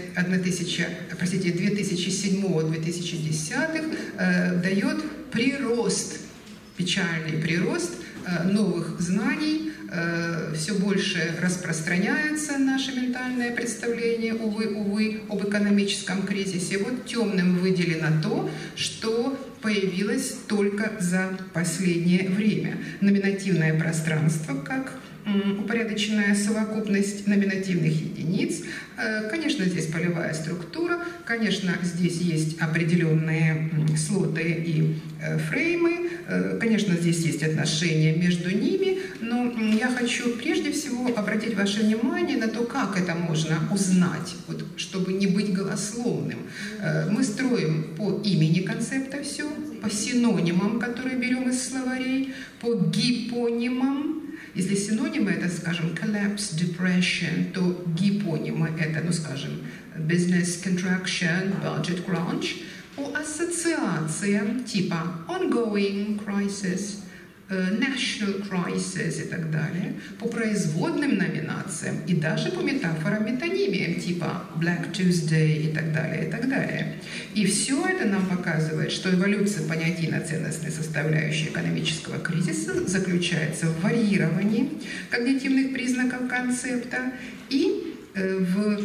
две тысячи седьмого — две тысячи десятых э, дает прирост, печальный прирост э, новых знаний, э, все больше распространяется наше ментальное представление, увы, увы, об экономическом кризисе. Вот темным выделено то, что появилось только за последнее время. Номинативное пространство как упорядоченная совокупность номинативных единиц. Конечно, здесь полевая структура, конечно, здесь есть определенные слоты и фреймы, конечно, здесь есть отношения между ними, но я хочу прежде всего обратить ваше внимание на то, как это можно узнать, вот, чтобы не быть голословным. Мы строим по имени концепта все, по синонимам, которые берем из словарей, по гипонимам. Если синонимы это, скажем, collapse, depression, то гипонимы это, ну, скажем, business contraction, budget crunch. По ассоциациям типа ongoing crisis, national crisis и так далее, по производным номинациям и даже по метафорам, метонимиям типа Black Tuesday и так далее, и так далее. И все это нам показывает, что эволюция понятийно-ценностной составляющей экономического кризиса заключается в варьировании когнитивных признаков концепта и в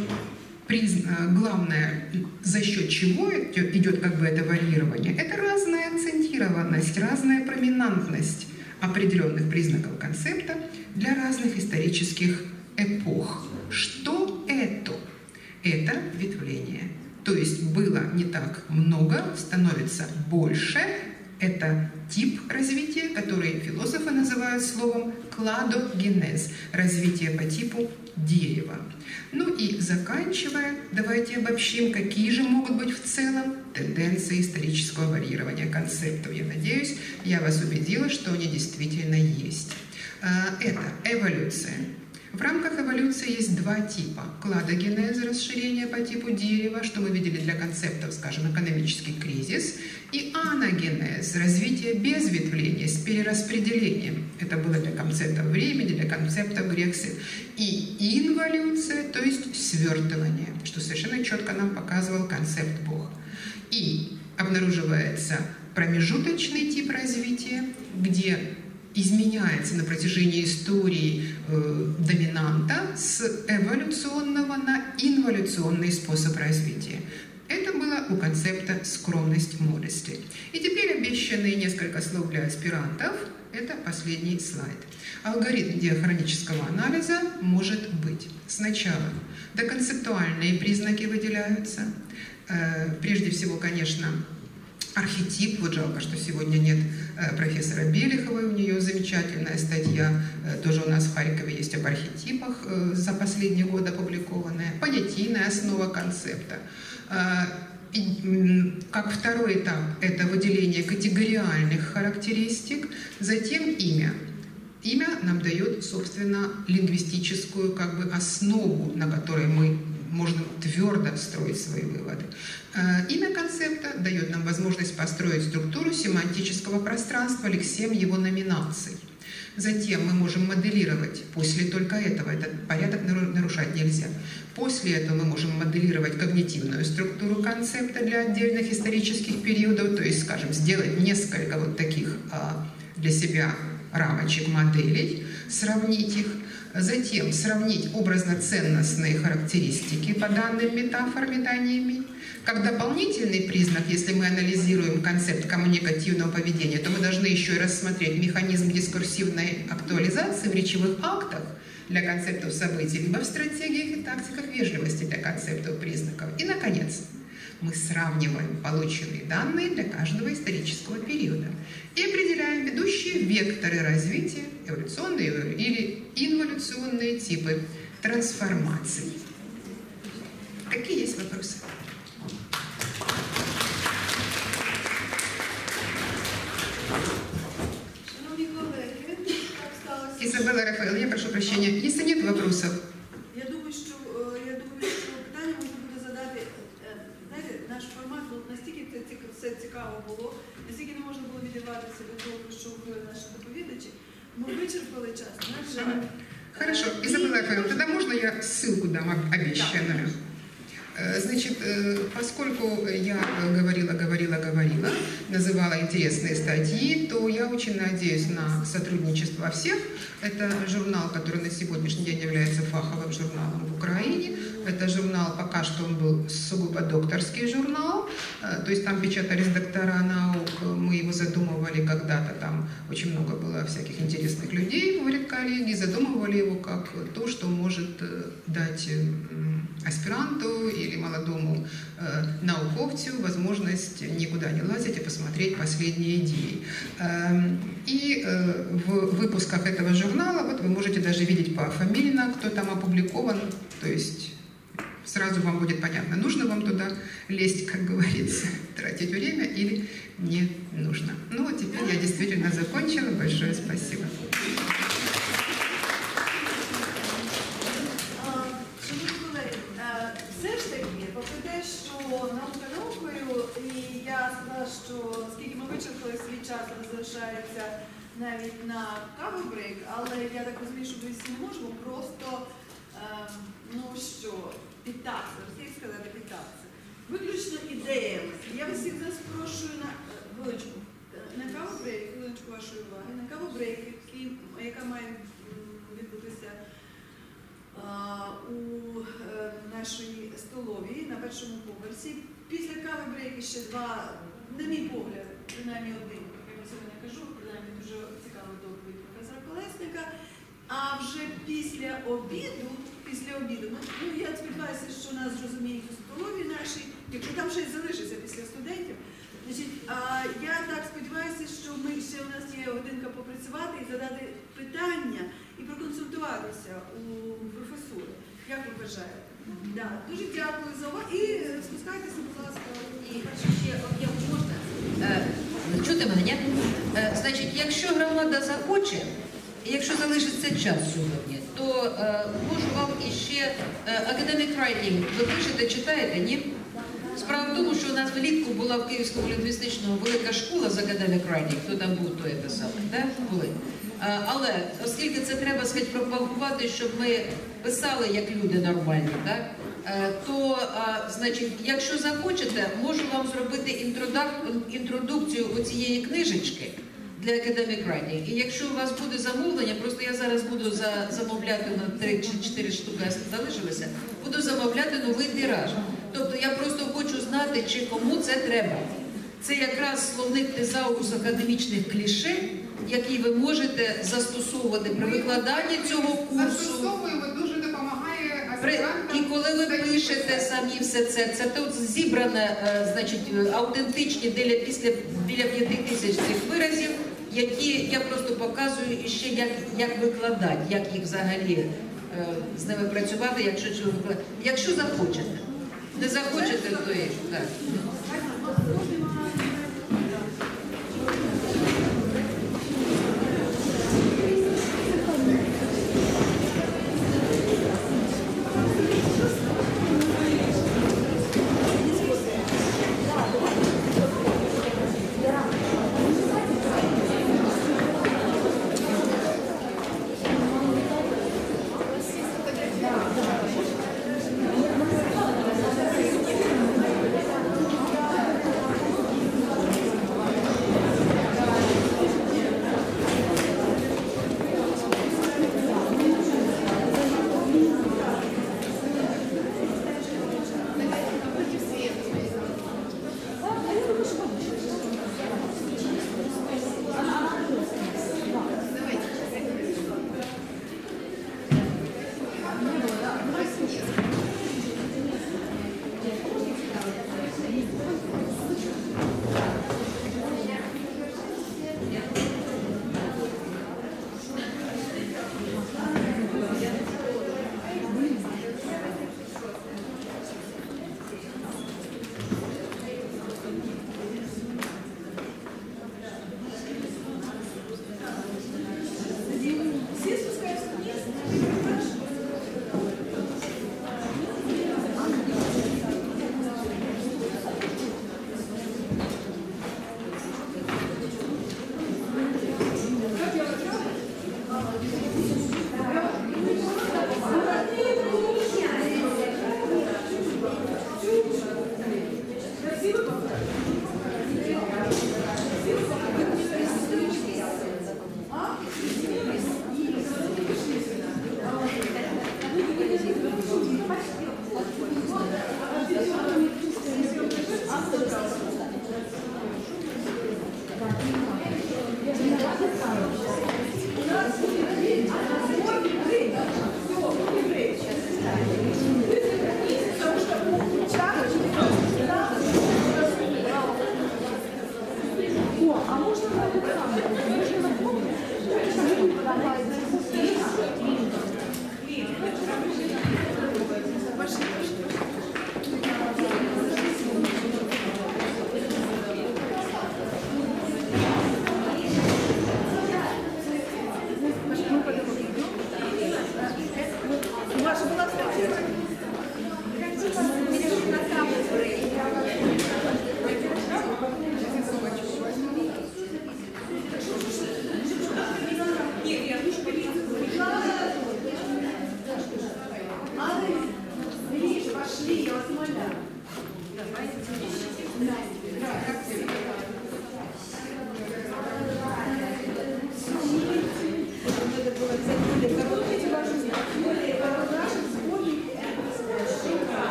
главное, за счет чего идет как бы это варьирование, это разная акцентированность, разная проминантность определенных признаков концепта для разных исторических эпох. Что это? Это ветвление. То есть было не так много, становится больше. Это тип развития, который философы называют словом кладогенез, развитие по типу дерева. Ну и заканчивая, давайте обобщим, какие же могут быть в целом тенденции исторического варьирования концептов. Я надеюсь, я вас убедила, что они действительно есть. Это эволюция. В рамках эволюции есть два типа. Кладогенез, расширение по типу дерева, что мы видели для концептов, скажем, экономический кризис, и анагенез, развитие без ветвления, с перераспределением. Это было для концептов времени, для концептов Грексы. И инволюция, то есть свертывание, что совершенно четко нам показывал концепт Бог. И обнаруживается промежуточный тип развития, где изменяется на протяжении истории э, доминанта с эволюционного на инволюционный способ развития. Это было у концепта скромность, modesty. И теперь обещанные несколько слов для аспирантов. Это последний слайд. Алгоритм диахронического анализа может быть. Сначала доконцептуальные признаки выделяются. Э, прежде всего, конечно, архетип, вот жалко, что сегодня нет профессора Белиховой, у нее замечательная статья, тоже у нас в Харькове есть об архетипах, за последний год опубликованная, понятийная основа концепта. И, как второй этап, это выделение категориальных характеристик, затем имя. Имя нам дает, собственно, лингвистическую как бы основу, на которой мы можно твердо строить свои выводы. Имя концепта дает нам возможность построить структуру семантического пространства, лексем его номинаций. Затем мы можем моделировать, после только этого, этот порядок нарушать нельзя, после этого мы можем моделировать когнитивную структуру концепта для отдельных исторических периодов, то есть, скажем, сделать несколько вот таких для себя рамочек, моделей, сравнить их, затем сравнить образно-ценностные характеристики по данным метафор метаниями. Как дополнительный признак, если мы анализируем концепт коммуникативного поведения, то мы должны еще и рассмотреть механизм дискурсивной актуализации в речевых актах для концептов событий, либо в стратегиях и тактиках вежливости для концептов признаков. И, наконец, мы сравниваем полученные данные для каждого исторического периода и определяем ведущие векторы развития, эволюционные или инволюционные типы трансформаций. Какие есть вопросы? Шановні колеги, так сталося. Изабелла Рафаэловна, я прошу прощения, если нет вопросов. Я думаю, що я думаю, що питання можна буде задати. Знаєте, наш формат ну, настільки це все цікаво було, настільки не можна було відірватися від того, що говорили наші доповідачі. Ми вичерпали час. На жаль. Хорошо, Изабелла Рафаэловна, тогда можно я ссылку дам обещанную? Значит, поскольку я говорила, говорила, говорила, называю вызывала интересные статьи, то я очень надеюсь на сотрудничество всех. Это журнал, который на сегодняшний день является фаховым журналом в Украине. Это журнал, пока что он был сугубо докторский журнал, то есть там печатались доктора наук, мы его задумывали когда-то, там очень много было всяких интересных людей, говорит коллеги, задумывали его как то, что может дать аспиранту или молодому э, науковцу возможность никуда не лазить и посмотреть последние идеи. Э, и э, в выпусках этого журнала вот вы можете даже видеть пофамильно, кто там опубликован, то есть сразу вам будет понятно, нужно вам туда лезть, как говорится, тратить время или не нужно. Ну вот теперь я действительно закончила. Большое спасибо. І я сказала, що скільки ми вичерпали свій час, залишається навіть на каву-брейк, але я так розумію, що ми всі не можемо просто, е, ну що, питатися, як сказати, питатися. Виключно ідеями. Я вас всіх запрошую на хвилиночку, на каву-брейк, хвилиночку вашої уваги, на каву-брейк, яка має відбутися у нашій столовій на першому поверсі. Після кави брейки ще два, на мій погляд, принаймні один, як я сьогодні кажу, принаймні дуже цікавий доповідь професора Колесника. А вже після обіду, після обіду, ну я сподіваюся, що нас зрозуміють у столовій нашій, якщо там щось залишиться після студентів. Значить, а я так сподіваюся, що ми ще у нас є годинка попрацювати і задати питання і проконсультуватися у професури. Як ви вважаєте? Да, дуже дякую за увагу. І спускайтеся, будь ласка. І ще я можна. Е, чути мене, ні? Е, значить, якщо громада захоче, і якщо залишиться час сьогодні, то е, можу вам іще academic writing. Ви пишете, читаєте, ні? Справа в тому, що у нас влітку була в Київському лінгвістичному велика школа з academic writing. Хто там був, той писав, так? Були. Але оскільки це треба, сказати, пропагувати, щоб ми писали як люди нормальні, так? То, значить, якщо захочете, можу вам зробити інтродукцію оцієї книжечки для academic writing. І якщо у вас буде замовлення, просто я зараз буду за, замовляти на три чи чотири штуки, залишилося, буду замовляти новий тираж. Тобто я просто хочу знати, чи кому це треба. Це якраз словник тезаурус академічних кліше, який ви можете застосовувати при викладанні цього курсу. Застосовуємо, дуже допомагає аспірантам. І коли ви пишете самі все це, це тут зібране, значить, автентичні біля, після, біля п'яти тисяч цих виразів, які я просто показую ще, як, як викладати, як їх взагалі з ними працювати, якщо, якщо захочете. Не захочете, то і так.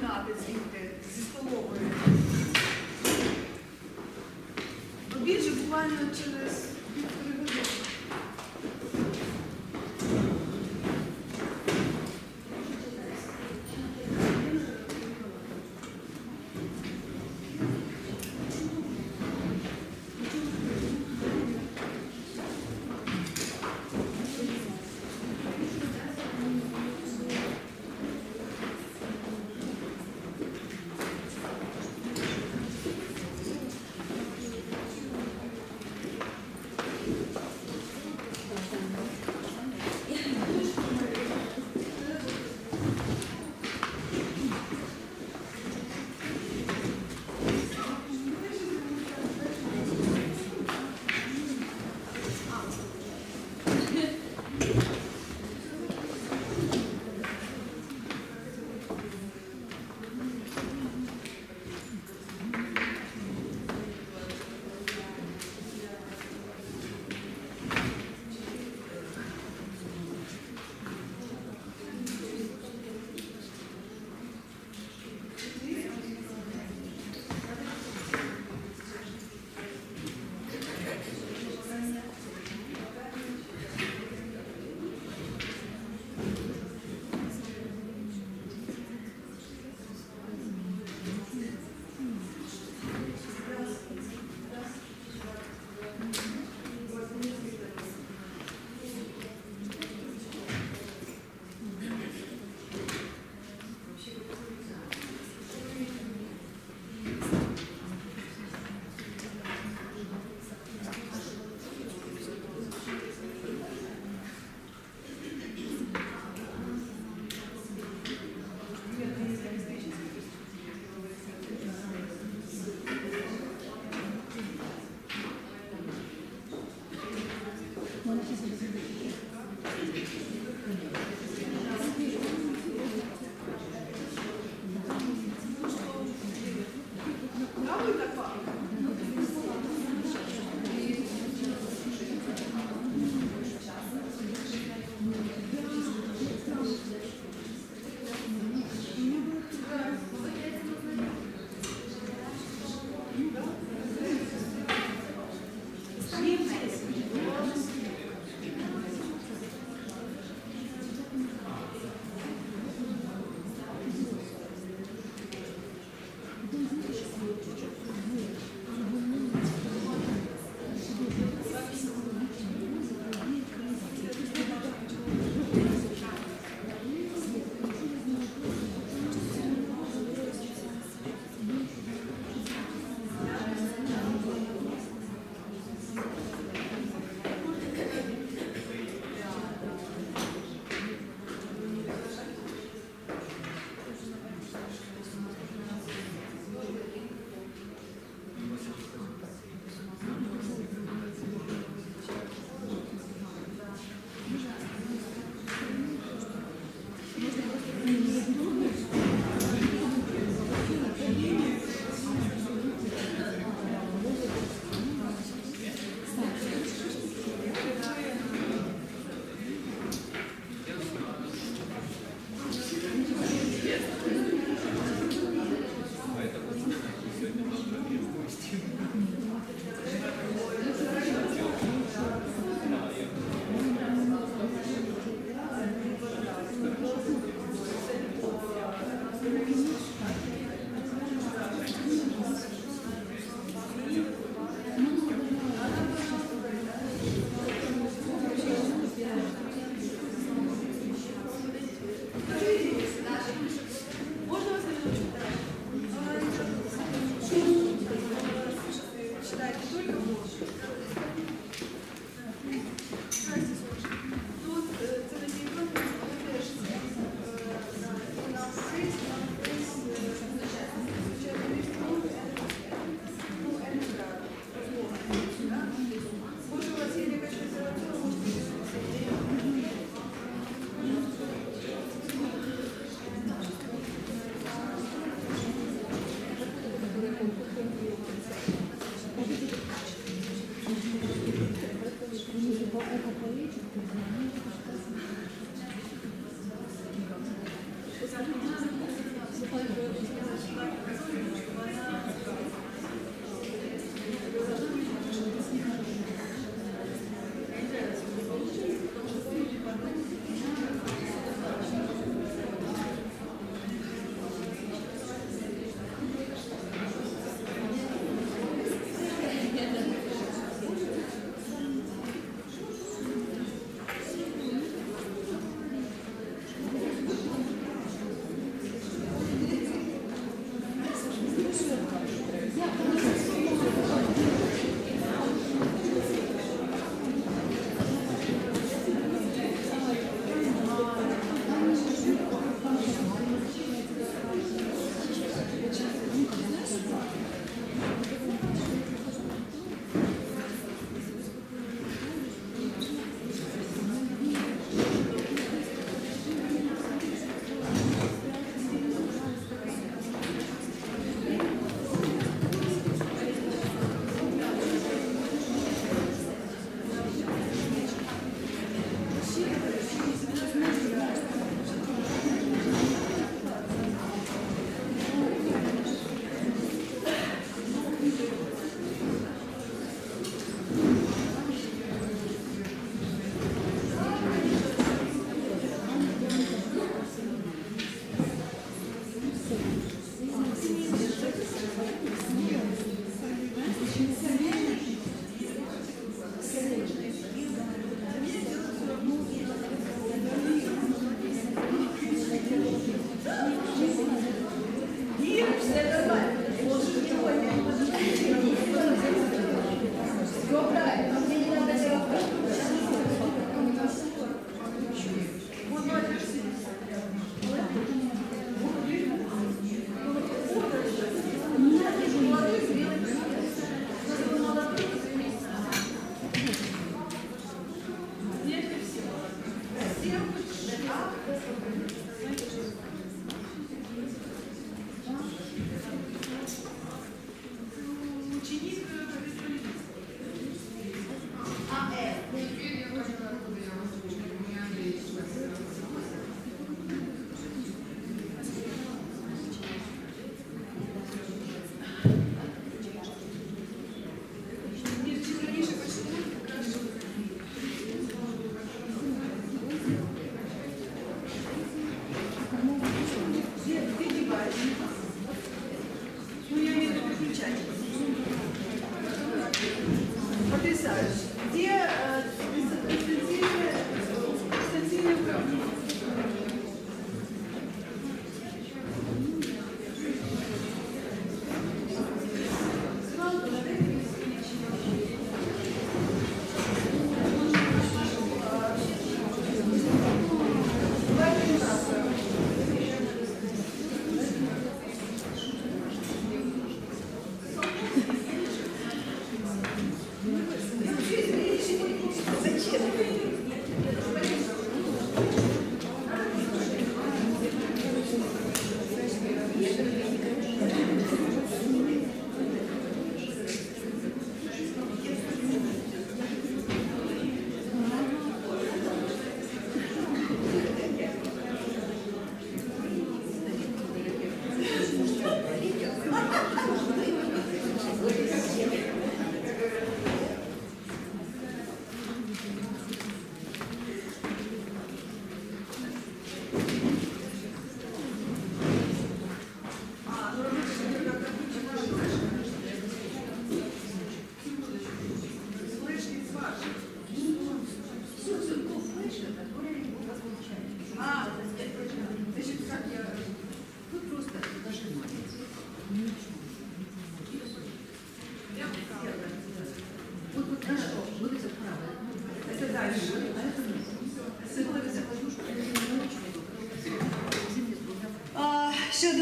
вигнати звідти зі столової. Обід же буквально через півтори години.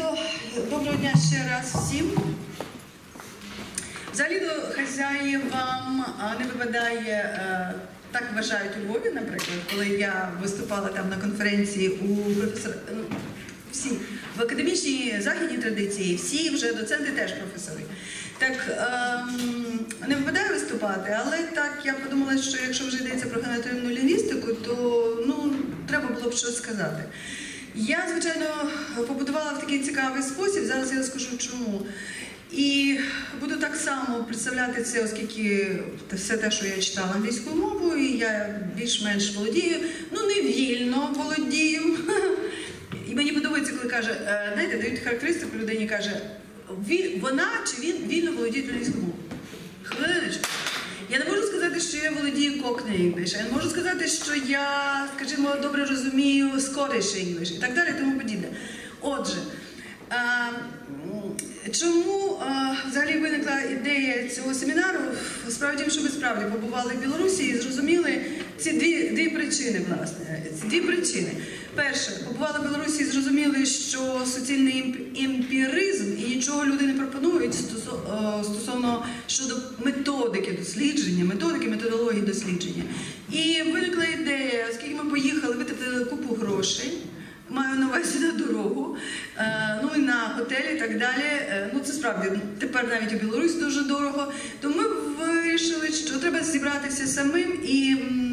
То доброго дня ще раз всім. Взагалі-то хазяївам не випадає, е, так вважають у Львові, наприклад, коли я виступала там на конференції у професора, ну, всі в академічній західній традиції, всі вже доценти теж професори. Так ем, не випадає виступати, але так я подумала, що якщо вже йдеться про генеративну лінгвістику, то ну, треба було б щось сказати. Я, звичайно, побудувала в такий цікавий спосіб, зараз я розкажу чому. І буду так само представляти це, оскільки все те, що я читала англійською мовою, і я більш-менш володію, ну не вільно володію. І мені подобається, коли каже, знаєте, дають характеристику людині, каже, вона чи він вільно володіє англійською мовою. Хвилиночку. Я не можу сказати, що я володію Cockney English, я не можу сказати, що я, скажімо, добре розумію Scottish English і так далі, тому подібне. Отже, а, чому а, взагалі виникла ідея цього семінару? Справа в тім, що ви справді побували в Білорусі і зрозуміли ці дві, дві причини, власне. Ці дві причини. Перше, побували в Білорусі і зрозуміли, що суцільний емпіризм і нічого люди не пропонують стосовно щодо методики дослідження, методики, методології дослідження. І виникла ідея, оскільки ми поїхали, витратили купу грошей, маю на увазі на дорогу, ну і на готелі і так далі. Ну це справді, тепер навіть у Білорусі дуже дорого. То ми вирішили, що треба зібратися самим і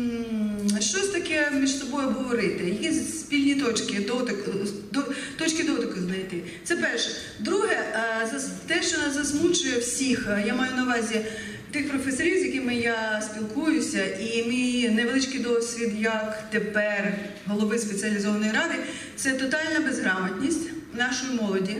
щось таке між собою обговорити, якісь спільні точки дотику, точки дотику знайти. Це перше. Друге, те, що нас засмучує всіх, я маю на увазі тих професорів, з якими я спілкуюся, і мій невеличкий досвід, як тепер голови спеціалізованої ради, це тотальна безграмотність нашої молоді.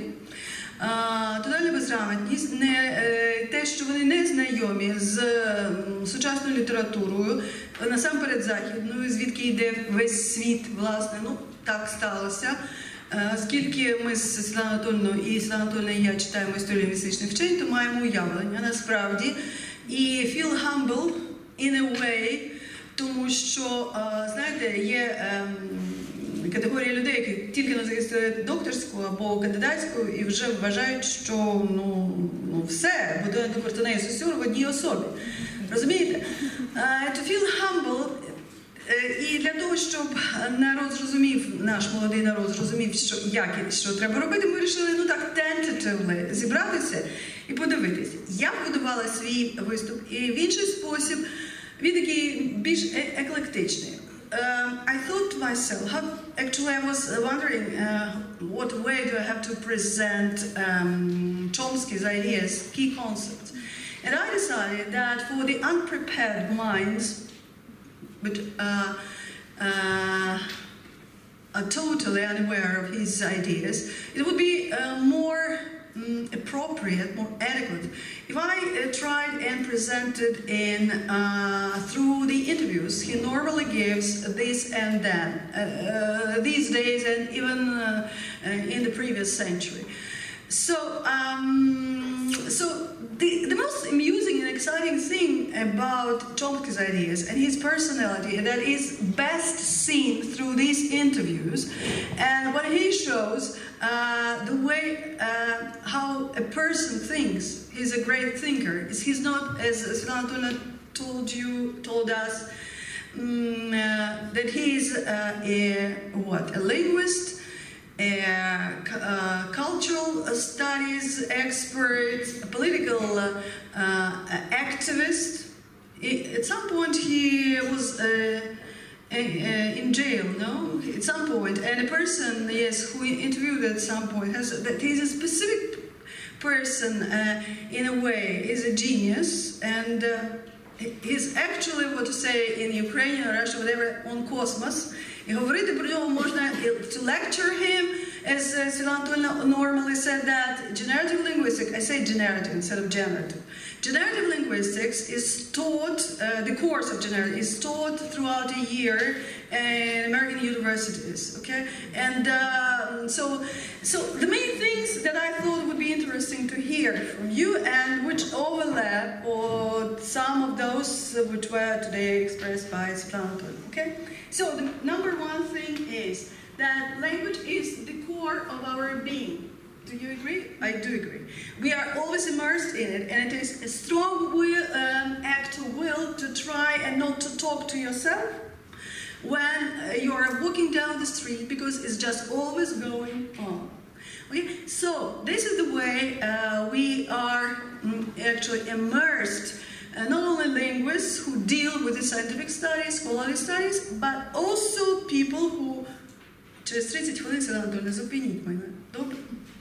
А, тотальна безграмотність, не, те, що вони не знайомі з сучасною літературою, насамперед західною, звідки йде весь світ, власне, ну, так сталося. Оскільки ми з Світланою Анатольовною і Світлана Анатольовна і я читаємо історію лінгвістичних вчень, то маємо уявлення, насправді. І feel humble in a way, тому що, знаєте, є категорія людей, які тільки не захистили докторську або кандидатську і вже вважають, що ну, ну все, буде до Кортенея Сосюр в одній особі. Розумієте? Uh, to feel humble, і для того, щоб народ зрозумів, наш молодий народ зрозумів, що, як і що треба робити, ми вирішили, ну так, tentatively зібратися і подивитися. Я будувала свій виступ і в інший спосіб, він такий більш еклектичний. Um, I thought to myself, how, actually I was wondering uh, what way do I have to present um, Chomsky's ideas, key concepts. And I decided that for the unprepared minds, but uh, uh, are totally unaware of his ideas, it would be uh, more um, appropriate, more adequate if I uh, tried and presented in uh, through the interviews he normally gives this and that, uh, uh, these days and even uh, uh, in the previous century. So, um, so the, the most amusing and exciting thing about Chomsky's ideas and his personality that is best seen through these interviews, and when he shows uh, the way uh, how a person thinks, he's a great thinker. He's not, as Svetlana told you, told us, um, uh, that he's uh, a what, a linguist, a uh, cultural studies expert, a political uh, uh, activist. At some point he was uh, in jail, no? At some point, and a person, yes, who interviewed at some point has that he's a specific person uh, in a way, is a genius, and uh, he's actually, what to say in Ukrainian or Russian, whatever, on cosmos. І говорити про нього можна, to lecture him, as uh, Svetlana Anatольevna normally said that, generative linguistics, I say generative instead of generative. Generative linguistics is taught, uh, the course of generative is taught throughout a year in American universities, okay? And uh, so, so the main things that I thought would be interesting to hear from you and which overlap or some of those which were today expressed by Svetlana Anatольevna, okay? So the number one thing is that language is the core of our being. Do you agree? I do agree. We are always immersed in it, and it is a strong will, um, act of will to try and not to talk to yourself when uh, you are walking down the street, because it's just always going on. Okay, so this is the way uh, we are mm, actually immersed. Uh, not only linguists who deal with the scientific studies, scholarly studies, but also people who... Через тридцять хвилин, Світлана Анатоліївна, зупиніть мене. Добре?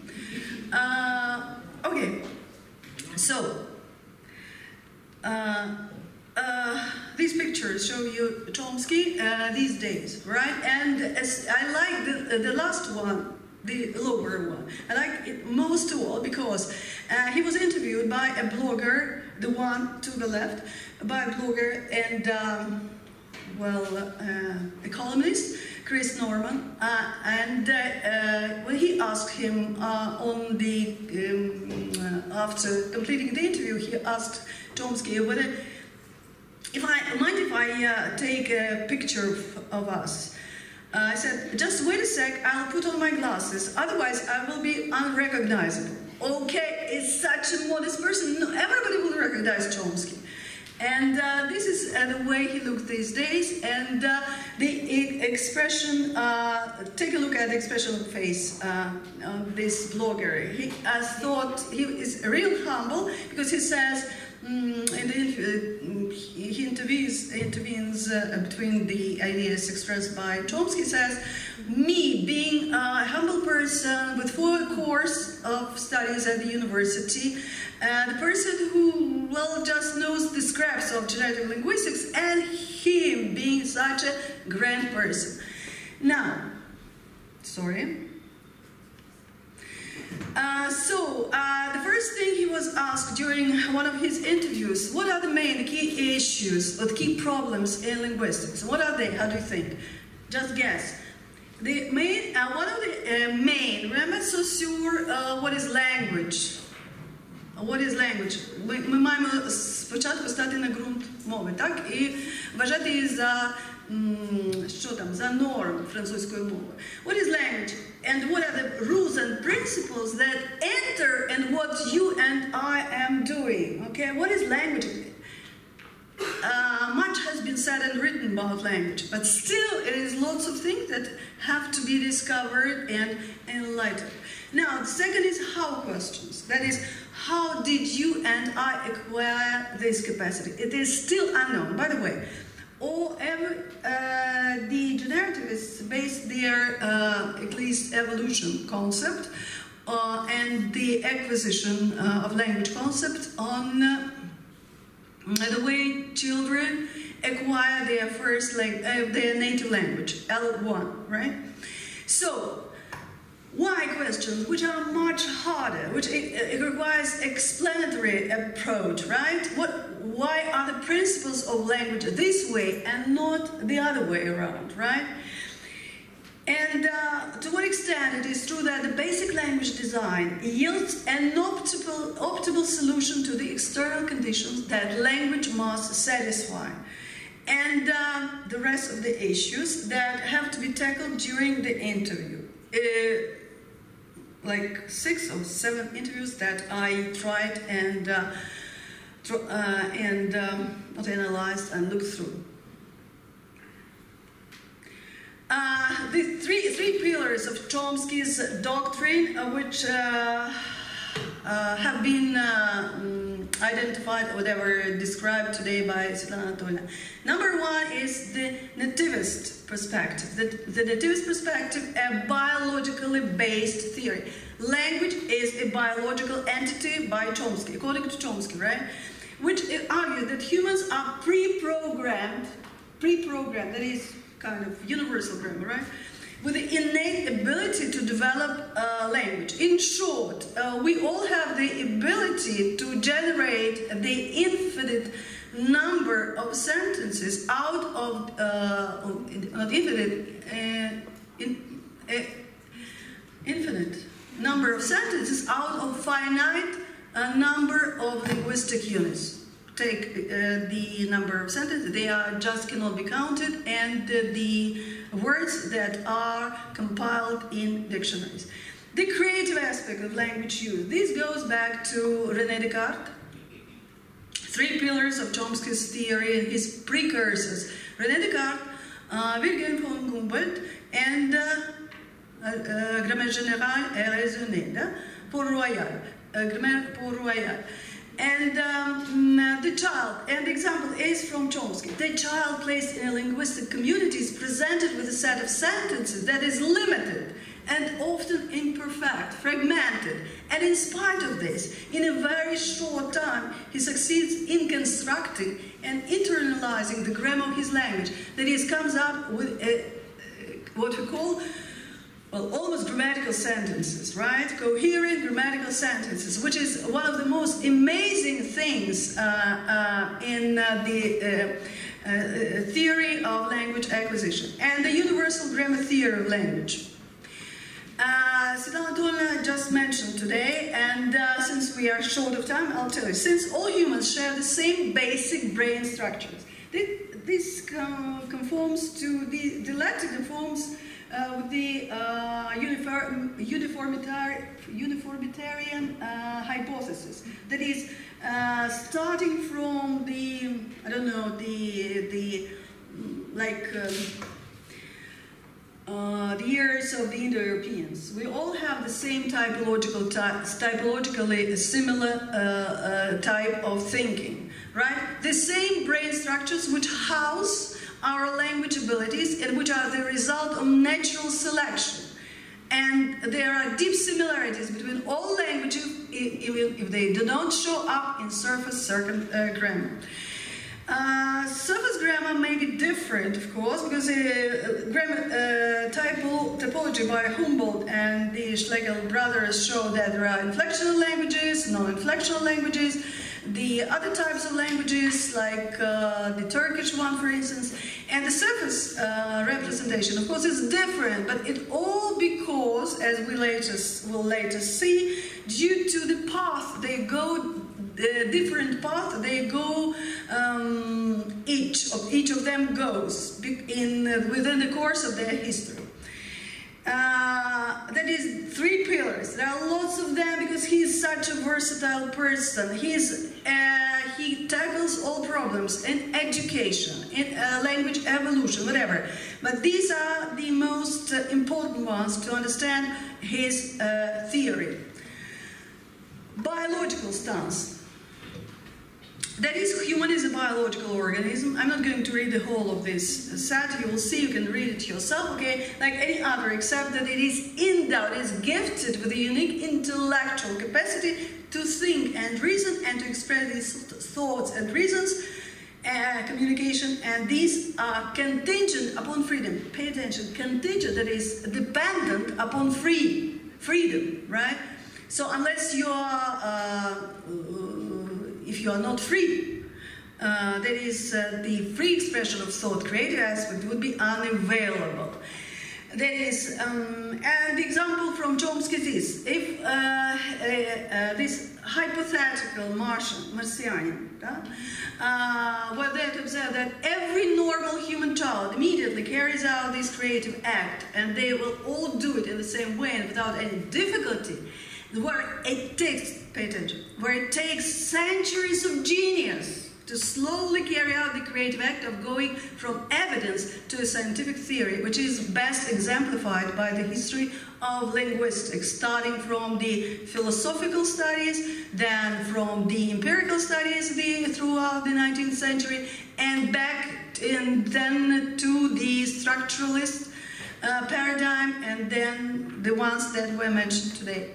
Uh, okay, so uh, uh, these pictures show you Chomsky uh, these days, right? And as I like the, the last one, the lower one. I like it most of all because uh, he was interviewed by a blogger, the one to the left, by a blogger and, um, well, uh, a columnist, Chris Norman, uh, and uh, uh, when he asked him uh, on the, um, uh, after completing the interview, he asked Chomsky whether, if I, mind if I uh, take a picture of, of us? Uh, I said, just wait a sec, I'll put on my glasses, otherwise I will be unrecognizable. Okay, it's such a modest person, no, everybody will recognize Chomsky. And uh, this is uh, the way he looks these days, and uh, the e expression, uh, take a look at the expression of face uh, of this blogger. He has thought, he is real humble, because he says, mm, in the interview, he intervenes, intervenes uh, between the ideas expressed by Chomsky, says, me, being a humble person with four course of studies at the university, uh, the person who, well, just knows the scraps of genetic linguistics, and him being such a grand person. Now, sorry. Uh, so, uh, the first thing he was asked during one of his interviews, what are the main key issues or the key problems in linguistics? What are they? How do you think? Just guess. The main, uh, one of the uh, main, remember so sure uh, what is language? What is language? Ми, ми маємо спочатку стати на ґрунт мови, так? І вважати її за, що там, за норм французької мови. What is language? And what are the rules and principles that enter in what you and I am doing? Okay, what is language? Uh, much has been said and written about language, but still it is lots of things that have to be discovered and enlightened. Now, the second is how questions. That is, how did you and I acquire this capacity? It is still unknown. By the way, all every, uh, the generativists base their, uh, at least, evolution concept uh, and the acquisition uh, of language concept on uh, the way children acquire their first language, uh, their native language, L one, right? So, why questions, which are much harder, which it, it requires explanatory approach, right? What, why are the principles of language this way and not the other way around, right? And uh, to what extent it is true that the basic language design yields an optimal, optimal solution to the external conditions that language must satisfy. And uh, the rest of the issues that have to be tackled during the interview. Uh, like six or seven interviews that I tried and, uh, tr uh, and um, not analyzed and looked through. Uh, the three, three pillars of Chomsky's doctrine, uh, which uh, uh, have been uh, um, identified or whatever described today by Svetlana Anatolievna. Number one is the nativist perspective. The, the nativist perspective, a biologically based theory. Language is a biological entity by Chomsky, according to Chomsky, right? Which argued that humans are pre-programmed, pre-programmed, that is kind of universal grammar, right? With the innate ability to develop uh, language. In short, uh, we all have the ability to generate the infinite number of sentences out of, uh, not infinite, uh, in, uh, infinite number of sentences out of finite uh, number of linguistic units. Take uh, the number of sentences, they are just cannot be counted, and uh, the words that are compiled in dictionaries. The creative aspect of language use. This goes back to René Descartes. Three pillars of Chomsky's theory and his precursors. René Descartes, uh, Wilhelm von Humboldt, and uh, uh, uh, Grammaire générale et raisonnée, da? Port-Royal, uh, Grammaire Port-Royal. And um, the child, and the example is from Chomsky. The child placed in a linguistic community is presented with a set of sentences that is limited and often imperfect, fragmented. And in spite of this, in a very short time, he succeeds in constructing and internalizing the grammar of his language. That is, comes up with a, what we call, well, almost grammatical sentences, right? Coherent grammatical sentences, which is one of the most amazing things uh, uh, in uh, the uh, uh, theory of language acquisition and the universal grammar theory of language. Uh, Svetlana Antonovna just mentioned today, and uh, since we are short of time, I'll tell you. Since all humans share the same basic brain structures, this uh, conforms to the, the latter conforms uh, with the uh, uniform, uniformitarian, uniformitarian uh, hypothesis. That is, uh, starting from the, I don't know, the, the like, um, Uh, the years of the Indo-Europeans. We all have the same typological, ty typologically similar uh, uh, type of thinking, right? The same brain structures which house our language abilities and which are the result of natural selection. And there are deep similarities between all languages, even if they do not show up in surface circum uh, grammar. Uh, surface grammar may be different, of course, because uh, grammar uh, typo, typology by Humboldt and the Schlegel brothers show that there are inflectional languages, non-inflectional languages, the other types of languages, like uh, the Turkish one, for instance, and the surface uh, representation, of course, is different, but it all because, as we later will later see, due to the path they go. The different path they go, um, each of each of them goes in uh, within the course of their history. Uh, that is three pillars. There are lots of them because he is such a versatile person. He's uh, he tackles all problems in education, in uh, language evolution, whatever. But these are the most uh, important ones to understand his uh, theory. Biological stance. That is, human is a biological organism. I'm not going to read the whole of this set. You will see, you can read it yourself, okay? Like any other, except that it is endowed, it is gifted with a unique intellectual capacity to think and reason and to express these thoughts and reasons, uh, communication, and these are contingent upon freedom. Pay attention, contingent, that is dependent upon free, freedom, right? So unless you are, uh, if you are not free, uh, that is, uh, the free expression of thought, creative aspect would be unavailable. That is, um, and the example from Chomsky is, if uh, uh, uh, this hypothetical Martian, Martian, uh, were there to observe that every normal human child immediately carries out this creative act, and they will all do it in the same way and without any difficulty, where it takes, pay attention, where it takes centuries of genius to slowly carry out the creative act of going from evidence to a scientific theory, which is best exemplified by the history of linguistics, starting from the philosophical studies, then from the empirical studies the, throughout the nineteenth century, and back in, then to the structuralist uh, paradigm, and then the ones that were mentioned today.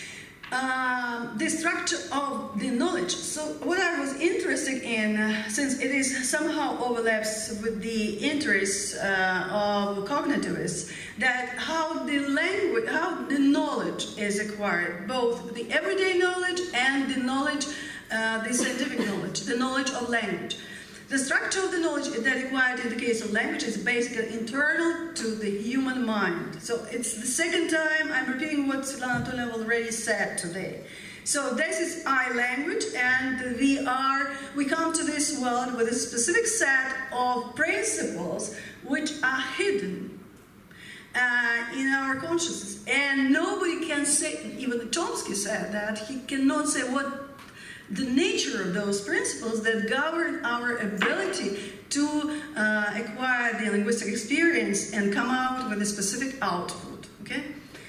Uh, the structure of the knowledge. So what I was interested in, uh, since it is somehow overlaps with the interests uh, of cognitivists, that how the language, how the knowledge is acquired, both the everyday knowledge and the knowledge, uh, the scientific knowledge, the knowledge of language. The structure of the knowledge that acquired in the case of language is basically internal to the human mind. So it's the second time I'm repeating what Svetlana Antonovna already said today. So this is I language, and we are, we come to this world with a specific set of principles which are hidden. uh, in our consciousness. And nobody can say, even Chomsky said that, he cannot say what the nature of those principles that govern our ability to uh, acquire the linguistic experience and come out with a specific output. Okay?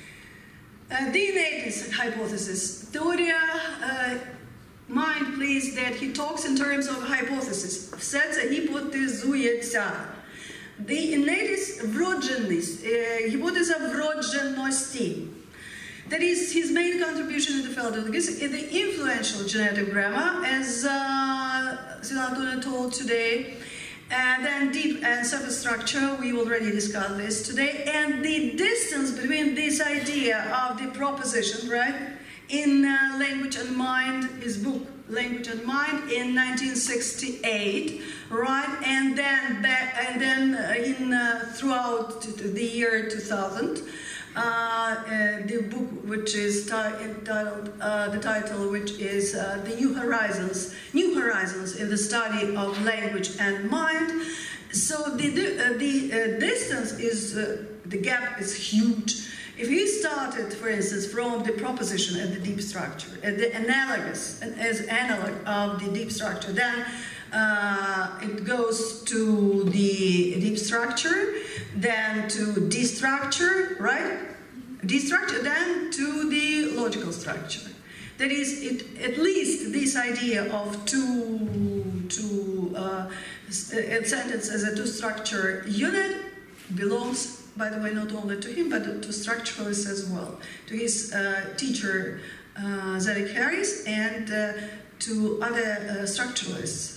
Uh, the innate hypothesis. Teoria uh, mind, please, that he talks in terms of hypothesis. Все це гіпотезується. The innate вродженість, uh, гіпотеза вродженості. That is his main contribution in the field of linguistics, in the influential genetic grammar, as uh, Svitlana told today. And then deep and surface structure, we already discussed this today. And the distance between this idea of the proposition, right, in uh, Language and Mind, his book, Language and Mind, in nineteen sixty-eight, right, and then back, and then uh, in uh, throughout the year two thousand. Uh, uh, the book, which is entitled, uh, the title, which is uh, The New Horizons, New Horizons in the Study of Language and Mind. So the, the, uh, the uh, distance is, uh, the gap is huge. If he started, for instance, from the proposition at the deep structure, at the analogous, as analog of the deep structure, then uh, it goes to the deep structure, then to destructure, right? Destructure, then to the logical structure. That is, it, at least this idea of two, two uh, a sentence as a two-structure unit belongs, by the way, not only to him, but to structuralists as well, to his uh, teacher, uh, Zedek Harris, and uh, to other uh, structuralists.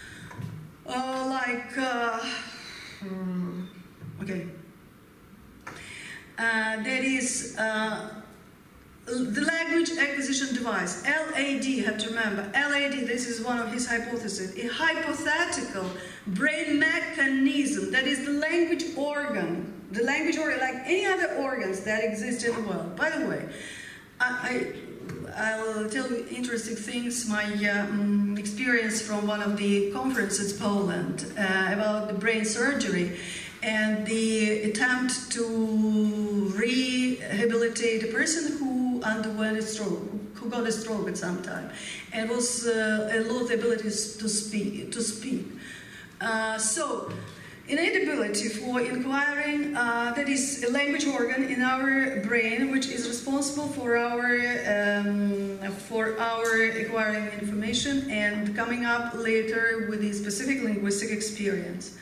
Uh, like, uh, um, okay, uh, that is uh, the language acquisition device, L A D, you have to remember, L A D, this is one of his hypotheses, a hypothetical brain mechanism, that is the language organ, the language organ, like any other organs that exist in the world. By the way, I, I I'll tell you interesting things, my um, experience from one of the conferences in Poland uh, about the brain surgery and the attempt to rehabilitate a person who underwent a stroke, who got a stroke at some time, and was uh, lost the ability to speak. To speak. Uh, so, innate ability for inquiring, uh, that is a language organ in our brain which is responsible for our um, for our acquiring information and coming up later with a specific linguistic experience.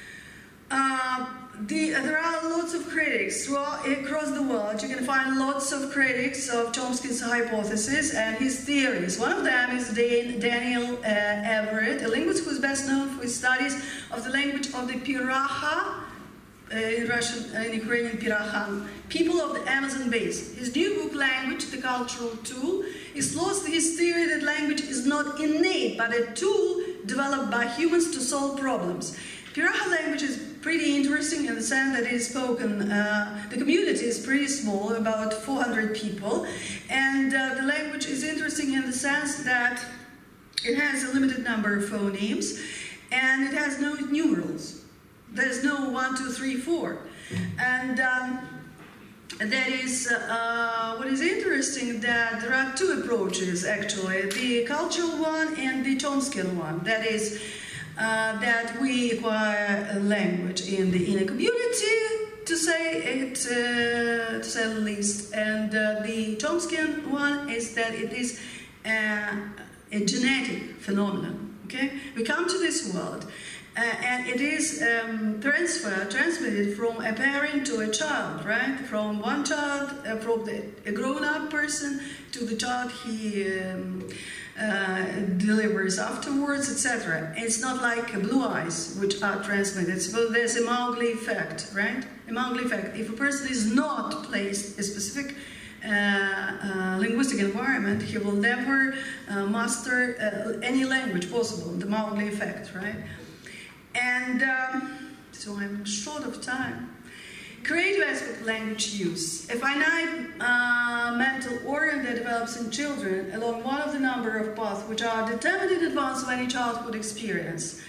Uh, the, uh, there are lots of critics throughout, across the world. You can find lots of critics of Chomsky's hypothesis and his theories. One of them is Dan, Daniel uh, Everett, a linguist who is best known for his studies of the language of the Piraha, uh, in Russian, uh, in Ukrainian Pirahan, people of the Amazon basin. His new book, Language, the Cultural Tool, explores his theory that language is not innate, but a tool developed by humans to solve problems. Piraha language is pretty interesting in the sense that it is spoken, uh, the community is pretty small, about four hundred people, and uh, the language is interesting in the sense that it has a limited number of phonemes, and it has no numerals. There's no one, two, three, four. And um, that is, uh, what is interesting, that there are two approaches, actually, the cultural one and the Chomsky one. That is, Uh, that we acquire a language in the inner community, to say it, uh, to say the least. And uh, the Chomskyan one is that it is uh, a genetic phenomenon. Okay, we come to this world, uh, and it is um, transferred, transmitted from a parent to a child, right? From one child, uh, from the, a grown-up person to the child he. Um, Uh, delivers afterwards, et cetera. It's not like blue eyes, which are transmitted. So there's a Mowgli effect, right? A Mowgli effect. If a person is not placed in a specific uh, uh, linguistic environment, he will never uh, master uh, any language possible. The Mowgli effect, right? And um, so I'm short of time. Creative aspect of language use. A finite uh, mental organ that develops in children along one of the number of paths which are determined in advance of any childhood experience.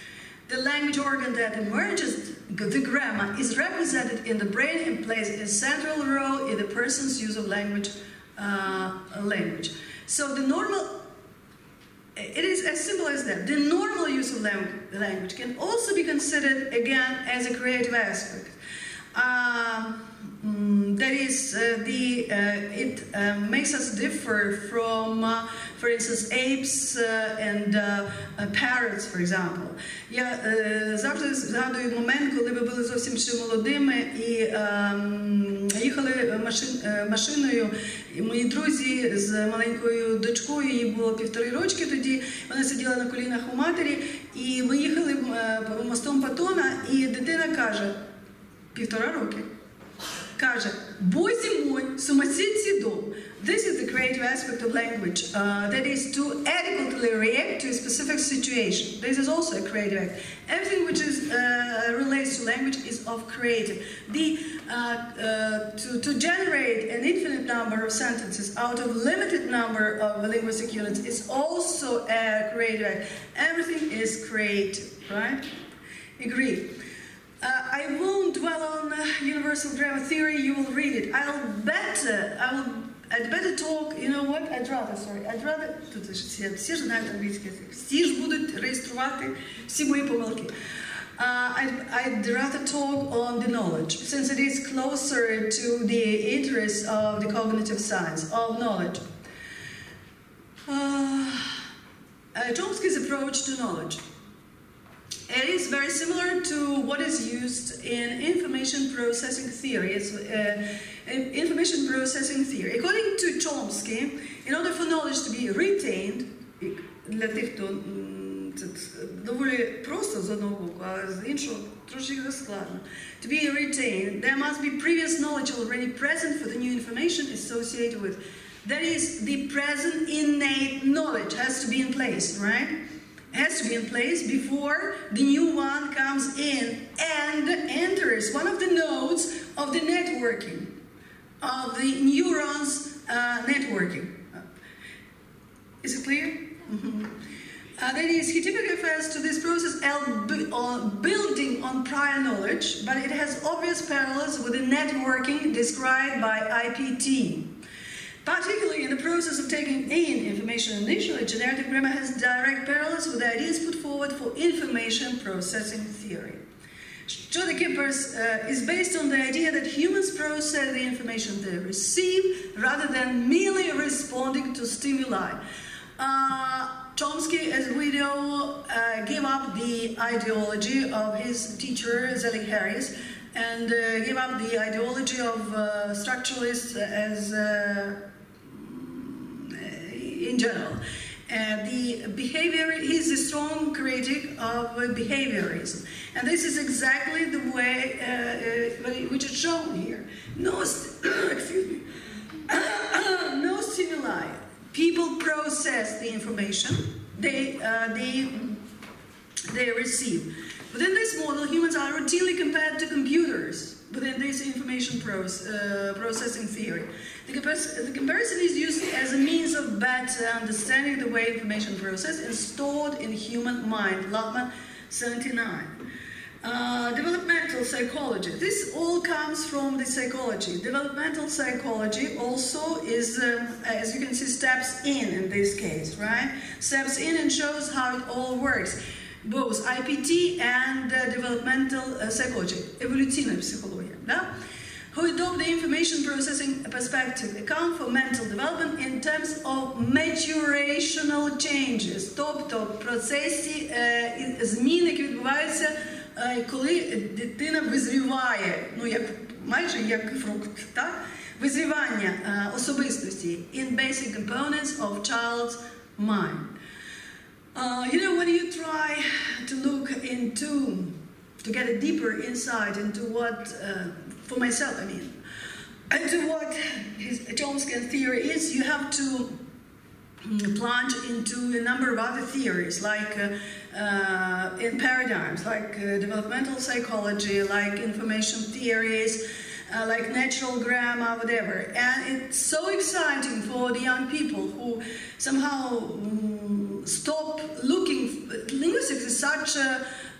The language organ that emerges, the grammar, is represented in the brain and plays a central role in the person's use of language. Uh, language. So the normal, it is as simple as that. The normal use of language can also be considered again as a creative aspect. Uh, mm, that is, uh, the uh, it uh, makes us differ from, uh, for instance, apes uh, and uh, uh, parrots, for example. Я uh, завжди згадую момент, коли ми були зовсім ще молодими і uh, їхали машин, uh, машиною. І мої друзі з маленькою дочкою, їй було півтори рочки тоді, вона сиділа на колінах у матері, і ми їхали uh, мостом Патона, і дитина каже, півтора роки, каже, бозі мой, сумасіці дом. This is the creative aspect of language, uh, that is to adequately react to a specific situation. This is also a creative act. Everything which is, uh, relates to language is of creative. The, uh, uh, to, to generate an infinite number of sentences out of limited number of linguistic units is also a creative act. Everything is creative, right? Agree. Uh, I won't dwell on uh, universal grammar theory, you will read it. I'll better, I will, I'd better talk, you know what, I'd rather, sorry, I'd rather, тут всі, всі ж знають англійський язик, всі ж будуть реєструвати всі мої помилки. Uh, I'd, I'd rather talk on the knowledge, since it is closer to the interests of the cognitive science, of knowledge. Uh, uh, Chomsky's approach to knowledge. It is very similar to what is used in information processing theory. It's, uh, information processing theory. According to Chomsky, in order for knowledge to be retained, для тих, хто це доволі просто з одного боку, а з іншого трошки складно. To be retained, there must be previous knowledge already present for the new information associated with. That is, the present innate knowledge has to be in place, right? Has to be in place before the new one comes in and enters one of the nodes of the networking, of the neurons uh, networking. Is it clear? Mm-hmm. uh, that is, he typically refers to this process as building on prior knowledge, but it has obvious parallels with the networking described by I P T. Particularly in the process of taking in information initially, generative grammar has direct parallels with the ideas put forward for information processing theory. Що таке uh, is based on the idea that humans process the information they receive rather than merely responding to stimuli. Uh, Chomsky, as we know, uh, gave up the ideology of his teacher, Zelig Harris, and uh, gave up the ideology of uh, structuralists as uh, in general. Uh, the behavior, he's a strong critic of uh, behaviorism. And this is exactly the way uh, uh, which is shown here. No, excuse me, no stimuli. People process the information they, uh, they, they receive. Within this model, humans are routinely compared to computers within this information pros, uh, processing theory. The, the comparison is used as a means of better understanding the way information processed and stored in human mind. Lachman, seventy-nine. Uh, developmental psychology. This all comes from the psychology. Developmental psychology also is, um, as you can see, steps in in this case, right? Steps in and shows how it all works. Both I P T and uh, developmental uh, psychology, evolutionary psychology, да? Who adopt the information processing perspective, account for mental development in terms of maturational changes, тобто в процесі е, змін, які відбуваються, е, коли дитина визріває, ну як майже як фрукт, так? Визрівання е, особистості in basic components of child's mind. Uh, you know, when you try to look into, to get a deeper insight into what, uh, for myself, I mean, into what his Chomsky theory is, you have to plunge into a number of other theories, like uh, uh, in paradigms, like uh, developmental psychology, like information theories, Uh, like natural grammar, whatever. And it's so exciting for the young people who somehow um, stop looking. Linguistics is such a,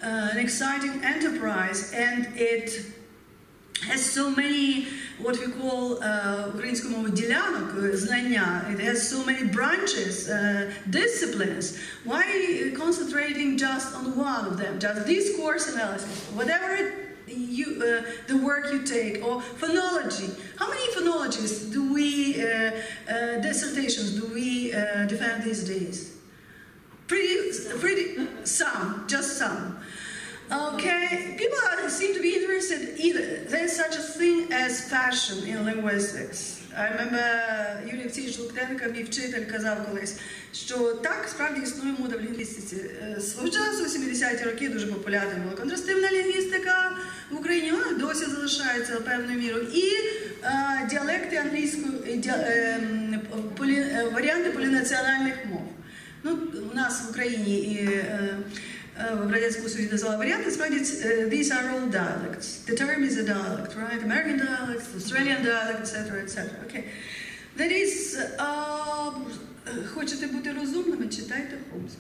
uh, an exciting enterprise, and it has so many what we call українською мовою ділянок знання. It has so many branches, uh, disciplines. Why concentrating just on one of them? Just discourse analysis, whatever it, you, uh, the work you take, or phonology. How many phonologies do we, uh, uh, dissertations do we uh, defend these days? Pretty, pretty, some, just some. Okay, people seem to be interested either. There's such a thing as passion in linguistics. I remember Юрій Олексійович Луктенко, мій вчитель, казав колись, що так, справді існує мода в лінгвістиці. Свого часу, у сімдесяті роки, дуже популярна була контрастивна лінгвістика в Україні, вона досі залишається певною мірою. І е, діалекти англійської, ді, е, полі, варіанти полінаціональних мов. Ну, у нас в Україні і е, в Радянському Союзі називали варіанти, справді, these are all dialects. The term is a dialect, right? American dialect, Australian dialect, et cetera, et cetera. Okay. That is, uh, хочете бути розумними, читайте Хомську.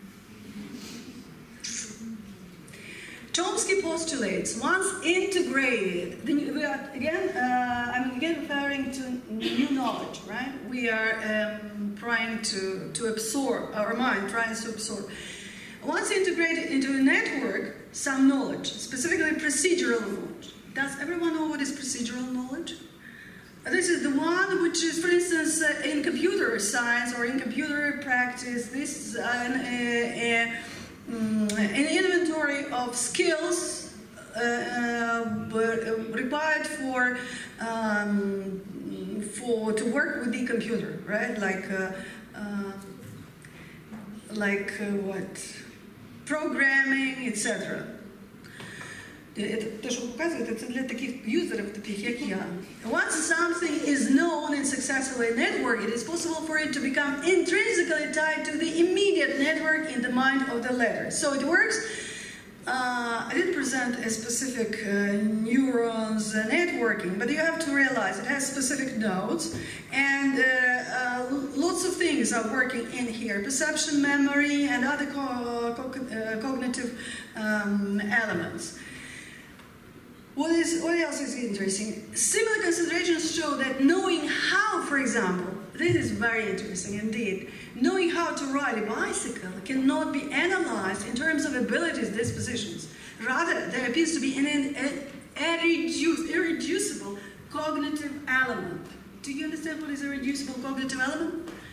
Chomsky postulates, once integrated, we are again, uh, I'm again referring to new knowledge, right? We are um, trying to, to absorb, our mind trying to absorb. Once integrated into a network, some knowledge, specifically procedural knowledge. Does everyone know what is procedural knowledge? This is the one which is, for instance, uh, in computer science or in computer practice, this is an, a, a, um, an inventory of skills uh, uh, required for, um, for to work with the computer, right? Like, uh, uh, like uh, what? Programming, et cetera. Те, що ви показуєте, це для таких юзерів, таких як я. Once something is known and successfully networked, it is possible for it to become intrinsically tied to the immediate network in the mind of the letter. So it works. Uh, I didn't present a specific uh, neurons uh, networking, but you have to realize it has specific nodes, and uh, uh, lots of things are working in here: perception, memory, and other co co uh, cognitive um, elements. What is what else is interesting? Similar considerations show that knowing how, for example, this is very interesting indeed. Knowing how to ride a bicycle cannot be analyzed in terms of abilities, dispositions. Rather, there appears to be an irreducible, irreducible cognitive element. Do you understand what is a irreducible cognitive element?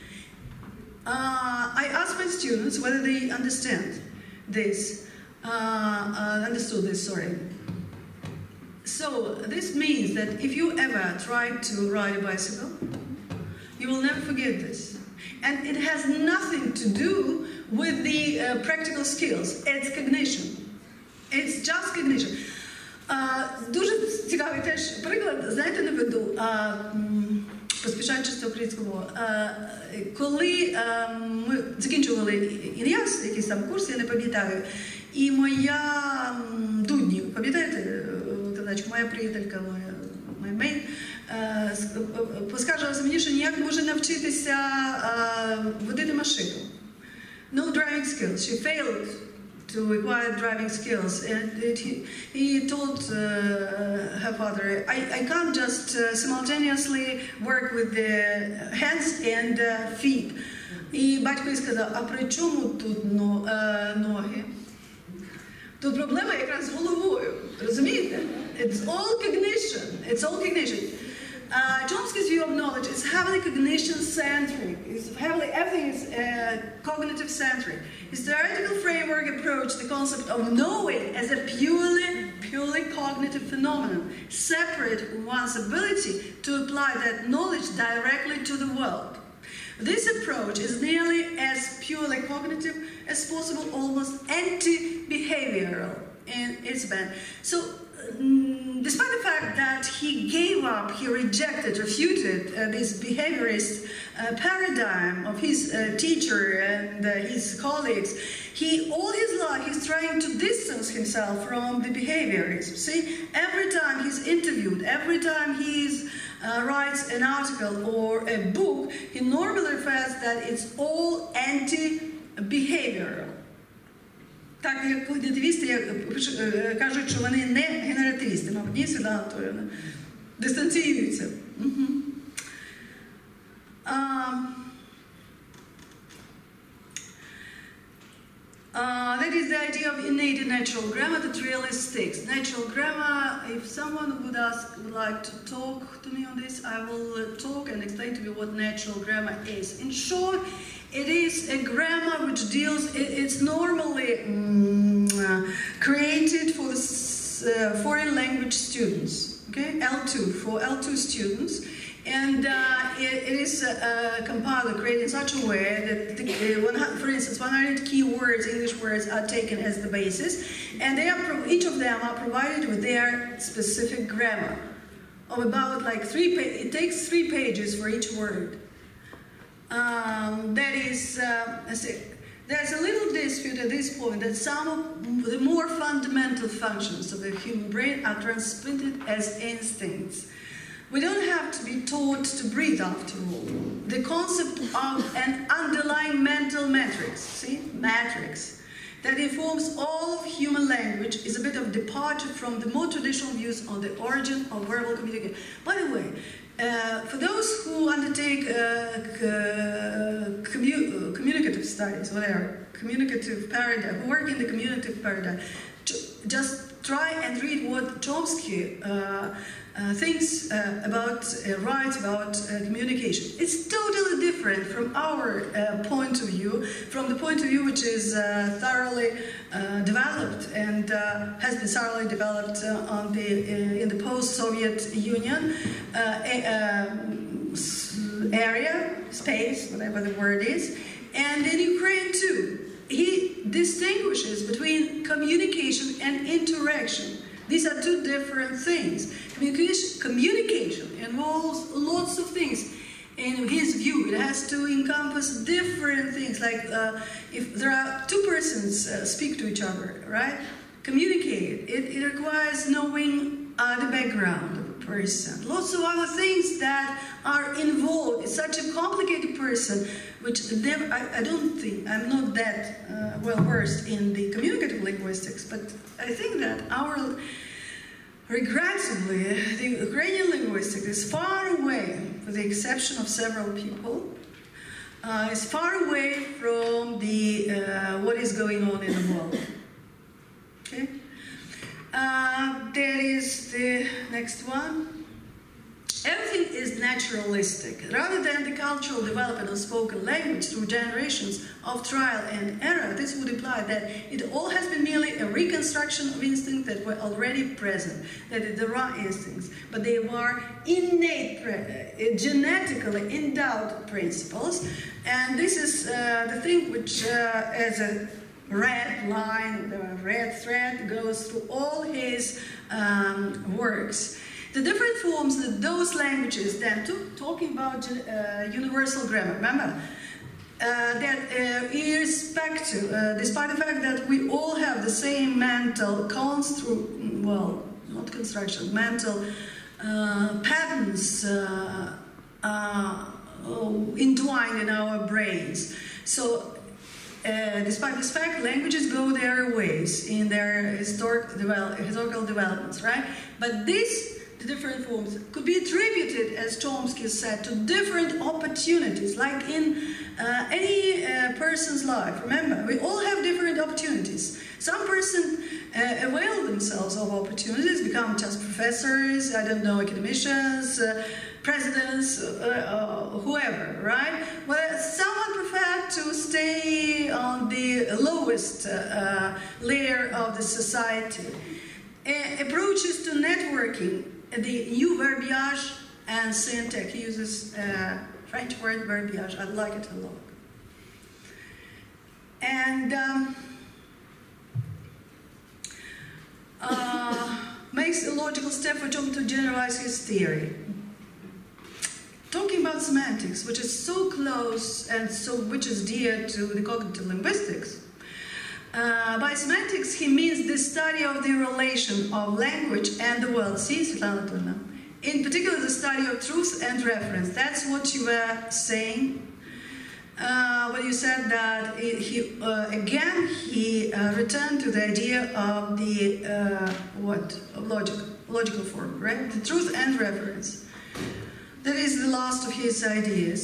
Uh, I asked my students whether they understand this, uh, uh, understood this, sorry. So, this means that if you ever try to ride a bicycle, you will never forget this. And it has nothing to do with the uh, practical skills. It's cognition. It's just cognition. Uh, дуже цікавий теж приклад, знаєте, наведу, uh, поспішаю чисто українську мову. Uh, коли uh, ми закінчували ІНЯС, якийсь там курс, я не пам'ятаю, і моя Дуднів, пам'ятаєте, викладачка, моя приятелька, моя, моя мейн, поскаржилася мені, що ніяк не може навчитися uh, водити машину. No driving skills. She failed to acquire driving skills. And it, he, he told uh, her father, I, I can't just uh, simultaneously work with the hands and uh, feet. І батько їй сказав, а при чому тут но, uh, ноги? Тут проблема якраз з головою, розумієте? It's all cognition. It's all cognition. Uh, Chomsky's view of knowledge is heavily cognition-centric. It's heavily, everything is uh, cognitive-centric. His theoretical framework approached the concept of knowing as a purely, purely cognitive phenomenon, separate from one's ability to apply that knowledge directly to the world. This approach is nearly as purely cognitive as possible, almost anti-behavioral in its bent. So, um, despite the fact that he gave up, he rejected, refuted uh, this behaviorist uh, paradigm of his uh, teacher and uh, his colleagues, he, all his life, he's trying to distance himself from the behaviorists. See, every time he's interviewed, every time he's uh, writes an article or a book, he normally refers that it's all anti-behavioral. Так як когнітивісти як, кажуть, що вони не генеративісти, мабуть, ні, Світлана Анатоліївна, дистанціюються. Угу. А, Uh, that is the idea of innate and natural grammar that really sticks. Natural grammar, if someone would ask, would like to talk to me on this, I will uh, talk and explain to you what natural grammar is. In short, it is a grammar which deals, it, it's normally um, uh, created for the uh, foreign language students, okay, L two, for L two students. And uh, it, it is uh, uh, compiled, created in such a way that, the, uh, one, for instance, one hundred keywords, English words, are taken as the basis, and they are pro each of them are provided with their specific grammar of about like three. Pa it takes three pages for each word. Um, that is, uh, I say, there's a little dispute at this point that some of the more fundamental functions of the human brain are transmitted as instincts. We don't have to be taught to breathe, after all. The concept of an underlying mental matrix, see, matrix, that informs all of human language is a bit of departure from the more traditional views on the origin of verbal communication. By the way, uh, for those who undertake uh, commu communicative studies, whatever, communicative paradigm, who work in the communicative paradigm, just try and read what Chomsky uh, Uh, thinks uh, about, uh, writes about uh, communication. It's totally different from our uh, point of view, from the point of view which is uh, thoroughly uh, developed and uh, has been thoroughly developed uh, on the, uh, in the post-Soviet Union uh, uh, area, space, whatever the word is, and in Ukraine too. He distinguishes between communication and interaction. These are two different things. Communication, communication involves lots of things. In his view, it has to encompass different things. Like uh, if there are two persons uh, speak to each other, right? Communicate. It, it requires knowing uh, the background of a person. Lots of other things that are involved. It's such a complicated person, which never, I, I don't think, I'm not that uh, well versed in the communicative linguistics, but I think that our, regrettably, the Ukrainian linguistics is far away, with the exception of several people, uh, is far away from the, uh, what is going on in the world. Okay? Uh, there is the next one. Everything is naturalistic. Rather than the cultural development of spoken language through generations of trial and error, this would imply that it all has been merely a reconstruction of instincts that were already present. That there are instincts, but they were innate, genetically endowed principles. And this is uh, the thing which, uh, as a red line, the red thread, goes through all his um, works. The different forms that those languages then took, talking about uh, universal grammar, remember, uh, that uh, irrespective, uh, despite the fact that we all have the same mental construct, well, not construction, mental uh, patterns uh, uh, entwined in our brains. So, Uh, despite this fact, languages go their ways in their historic develop, historical developments, right? But this, the different forms, could be attributed, as Chomsky said, to different opportunities, like in uh, any uh, person's life. Remember, we all have different opportunities. Some person uh, avail themselves of opportunities, become just professors, I don't know, academicians, uh, presidents, uh, uh, whoever, right? Well, someone preferred to stay on the lowest uh, uh, layer of the society. Uh, approaches to networking, the new verbiage and syntax, he uses uh, French word verbiage, I like it a lot. And um, uh, makes a logical step for Chomsky to generalize his theory. Talking about semantics, which is so close and so which is dear to the cognitive linguistics, uh, by semantics he means the study of the relation of language and the world. See, Svetlana Anatolievna? In particular, the study of truth and reference. That's what you were saying. uh, when you said that he, he uh, again he uh, returned to the idea of the uh, what of logic, logical form, right? The truth and reference. That is the last of his ideas.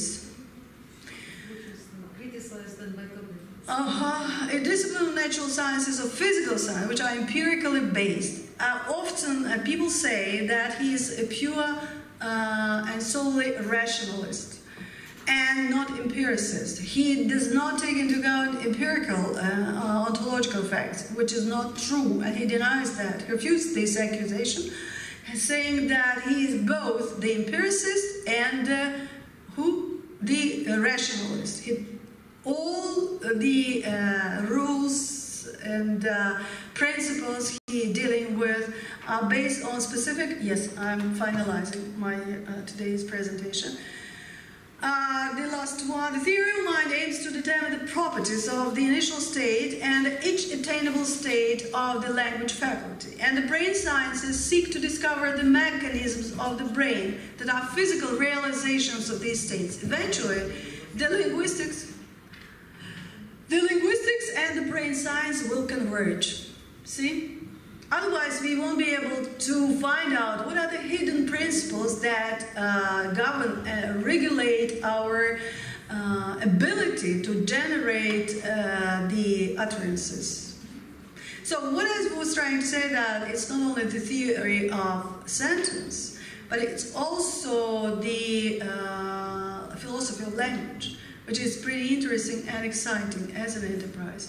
Uh-huh. A discipline of natural sciences or physical science, which are empirically based. Uh, often uh, people say that he is a pure uh, and solely rationalist and not empiricist. He does not take into account empirical uh, ontological facts, which is not true, and he denies that. He refutes this accusation, saying that he is both the empiricist and uh, who? The uh, rationalist. He, all the uh, rules and uh, principles he dealing with are based on specific, yes, I'm finalizing my uh, today's presentation. Uh, the last one, the theory of mind aims to determine the properties of the initial state and each attainable state of the language faculty. And the brain sciences seek to discover the mechanisms of the brain that are physical realizations of these states. Eventually, the linguistics, the linguistics and the brain science will converge. See? Otherwise, we won't be able to find out what are the hidden principles that uh, govern and regulate our uh, ability to generate uh, the utterances. So what I was trying to say that it's not only the theory of sentence, but it's also the uh, philosophy of language, which is pretty interesting and exciting as an enterprise.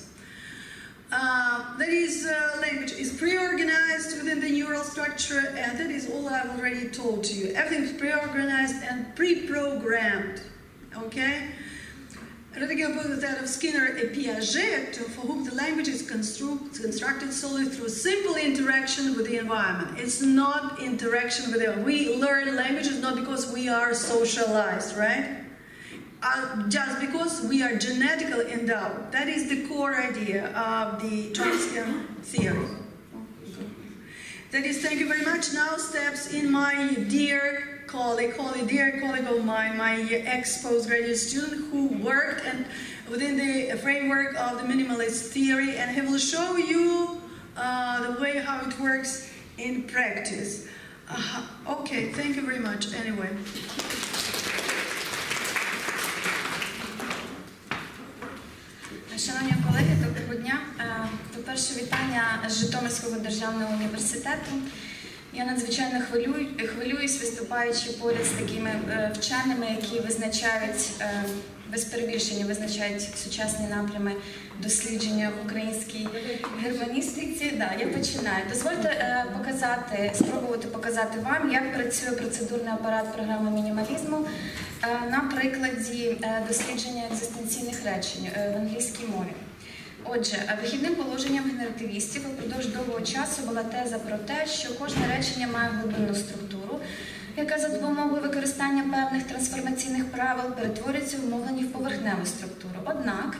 Uh, that is, uh, language is pre-organized within the neural structure, and that is all I've already told to you. Everything is pre-organized and pre-programmed, okay? Rudiger put that of Skinner a Piaget, for whom the language is constru- constructed solely through simple interaction with the environment. It's not interaction with the... We learn languages not because we are socialized, right? Uh, just because we are genetically endowed. That is the core idea of the Chomskyan theory. That is, thank you very much. Now steps in my dear colleague, colleague dear colleague of mine, my ex-postgraduate student who worked and within the framework of the minimalist theory, and he will show you uh, the way how it works in practice. Uh, okay, thank you very much. Anyway. Шановні колеги, доброго дня. По-перше, вітання з Житомирського державного університету. Я надзвичайно хвилюю, хвилююсь, виступаючи поряд з такими вченими, які визначають, без перебільшення, визначають сучасні напрями дослідження в українській германістиці. Да, я починаю. Дозвольте показати, спробувати показати вам, як працює процедурний апарат програми мінімалізму на прикладі дослідження екзистенційних речень в англійській мові. Отже, вихідним положенням генеративістів упродовж довгого часу була теза про те, що кожне речення має глибинну структуру, яка за допомогою використання певних трансформаційних правил перетворюється в мовлені в поверхневу структуру. Однак,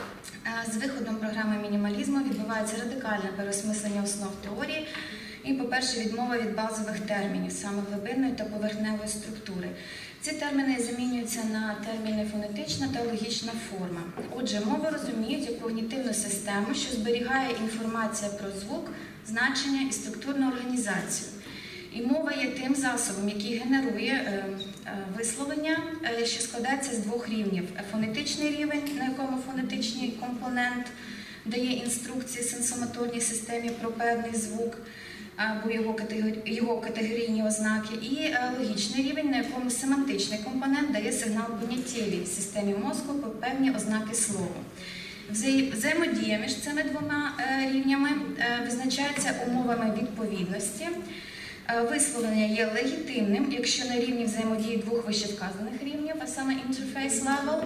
з виходом програми мінімалізму відбувається радикальне переосмислення основ теорії і, по-перше, відмова від базових термінів, саме глибинної та поверхневої структури. Ці терміни замінюються на терміни фонетична та логічна форма. Отже, мову розуміють як когнітивну систему, що зберігає інформацію про звук, значення і структурну організацію. І мова є тим засобом, який генерує е, е, висловлення, е, що складається з двох рівнів. Фонетичний рівень, на якому фонетичний компонент дає інструкції сенсомоторній системі про певний звук, або його, категорі... його категорійні ознаки, і е, логічний рівень, на якому семантичний компонент дає сигнал поняттєвій системі мозку по певні ознаки слова. Взаї... Взаємодія між цими двома е, рівнями е, визначається умовами відповідності. Е, висловлення є легітимним, якщо на рівні взаємодії двох вищевказаних рівнів, а саме interface level.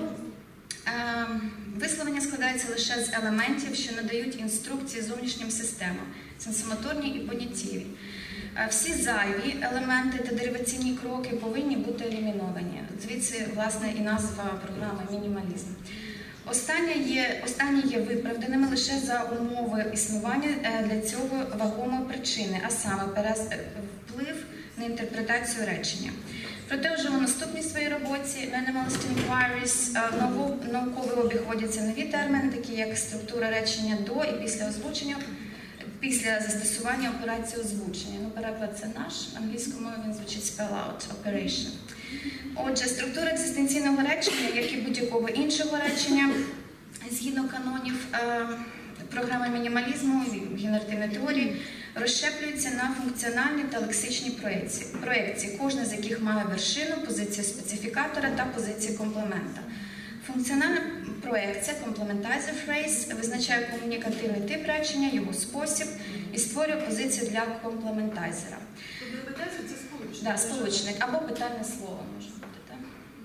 Е, висловлення складається лише з елементів, що надають інструкції зовнішнім системам, сенсомоторні і поняттєві. Всі зайві елементи та дериваційні кроки повинні бути еліміновані. Звідси, власне, і назва програми «Мінімалізм». Останні є, останні є виправданими лише за умови існування для цього вагомої причини, а саме вплив на інтерпретацію речення. Проте вже у наступній своїй роботі Minimalist Inquiries науково обіходяться нові терміни, такі як структура речення до і після озвучення, після застосування операції озвучення. Ну, переклад це наш, англійською мовою він звучить spell-out operation. Отже, структура екзистенційного речення, як і будь-якого іншого речення, згідно канонів е, програми мінімалізму і генеративної теорії, розщеплюється на функціональні та лексичні проекції, проекції, кожна з яких має вершину, позицію специфікатора та позицію комплемента. Функціональна проекція, complementizer phrase, визначає комунікативний тип речення, його спосіб і створює позицію для комплементайзера. Комплементайзер – це сполучник. Да, сполучник або питальне слово може бути. Так?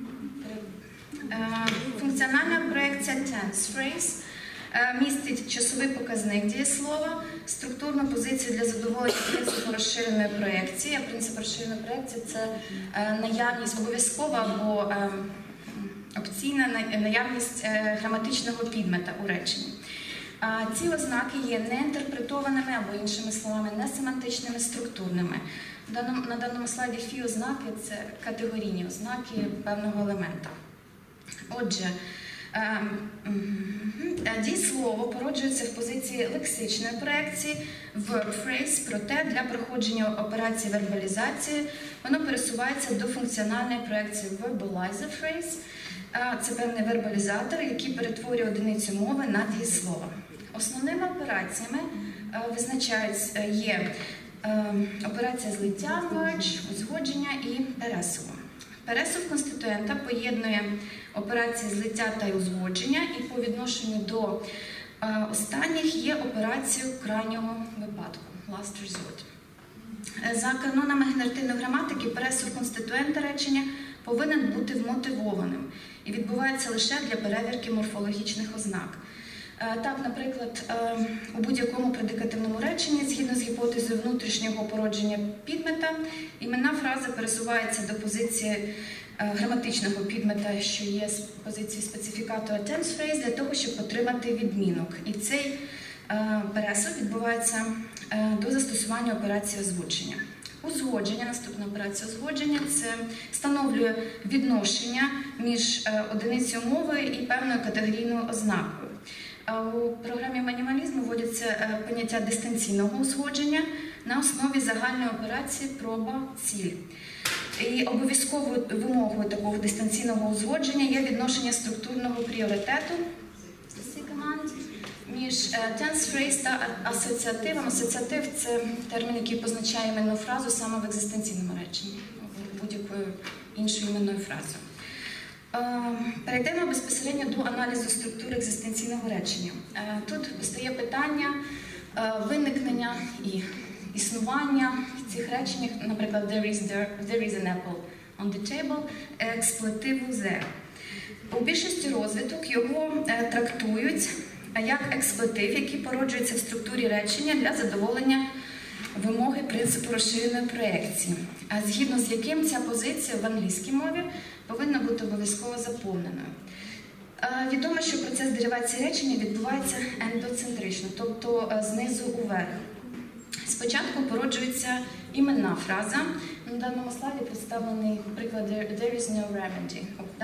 Функціональна проекція tense phrase містить часовий показник дієслова, структурну позицію для задоволення принципу розширеної проекції. А принцип розширеної проекції – це наявність обов'язкова або опційна наявність граматичного підмета у реченні. Ці ознаки є неінтерпретованими або, іншими словами, не семантичними, структурними. На даному слайді фі ознаки – це категорійні ознаки певного елемента. Отже, дієслово породжується в позиції лексичної проекції, verb phrase, проте для проходження операції вербалізації воно пересувається до функціональної проекції verbalizer phrase. Це певний вербалізатор, який перетворює одиницю мови на дієслово. Основними операціями визначають є операція злиття, merge, узгодження і пересуву. Пересув конституента поєднує операції злиття та узгодження, і по відношенню до останніх є операцією крайнього випадку – last resort. За канонами генеративної граматики пересув конституента речення повинен бути вмотивованим і відбувається лише для перевірки морфологічних ознак. Так, наприклад, у будь-якому предикативному реченні, згідно з гіпотезою внутрішнього породження підмета, іменна фраза пересувається до позиції граматичного підмета, що є з позиції специфікатора tense phrase, для того, щоб отримати відмінок. І цей пересув відбувається до застосування операції озвучення. Узгодження, наступна операція узгодження – це встановлює відношення між одиницею мови і певною категорійною ознакою. У програмі мінімалізму вводиться поняття дистанційного узгодження на основі загальної операції проба-ціль. І обов'язковою вимогою такого дистанційного узгодження є відношення структурного пріоритету між tense phrase та асоціативом. Асоціатив – це термін, який позначає іменну фразу саме в екзистенційному реченні, будь-якою іншою іменною фразою. Перейдемо безпосередньо до аналізу структури екзистенційного речення. Тут постає питання виникнення і існування в цих реченнях, наприклад, there is, there, there is an apple on the table, експлетиву there. У більшості розвиток його трактують як експлетив, який породжується в структурі речення для задоволення вимоги принципу розширеної проекції, а згідно з яким ця позиція в англійській мові повинна бути обов'язково заповненою. Відомо, що процес деривації речення відбувається ендоцентрично, тобто знизу уверх. Спочатку породжується іменна фраза. На даному слайді представлений приклад «There is no remedy».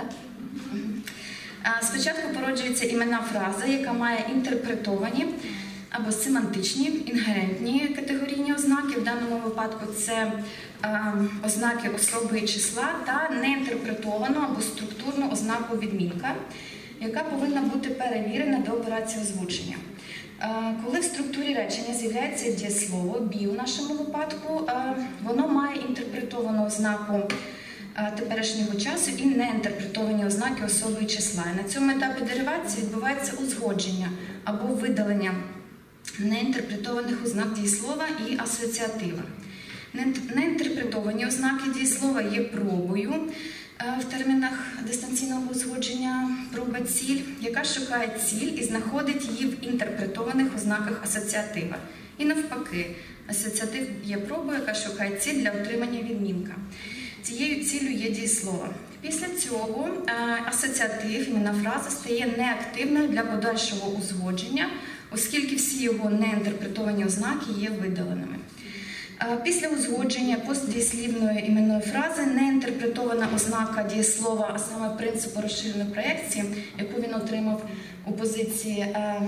Спочатку породжується іменна фраза, яка має інтерпретовані або семантичні, інгерентні категорійні ознаки. В даному випадку це е, ознаки особи і числа та неінтерпретовану або структурну ознаку відмінка, яка повинна бути перевірена до операції озвучення. Е, коли в структурі речення з'являється дієслово «be» у нашому випадку, е, воно має інтерпретовану ознаку теперішнього часу і неінтерпретовані ознаки особи і числа. І на цьому етапі деривації відбувається узгодження або видалення неінтерпретованих ознак дієслова і асоціатива. Неінтерпретовані ознаки дієслова є пробою в термінах дистанційного узгодження проба-ціль, яка шукає ціль і знаходить її в інтерпретованих ознаках асоціатива. І навпаки, асоціатив є пробою, яка шукає ціль для отримання відмінка. Цією ціллю є дієслово. Після цього асоціатив, іменна фраза, стає неактивною для подальшого узгодження, оскільки всі його неінтерпретовані ознаки є видаленими. Після узгодження постдієслівної іменної фрази неінтерпретована ознака дієслова, а саме принципу розширеної проєкції, яку він отримав у позиції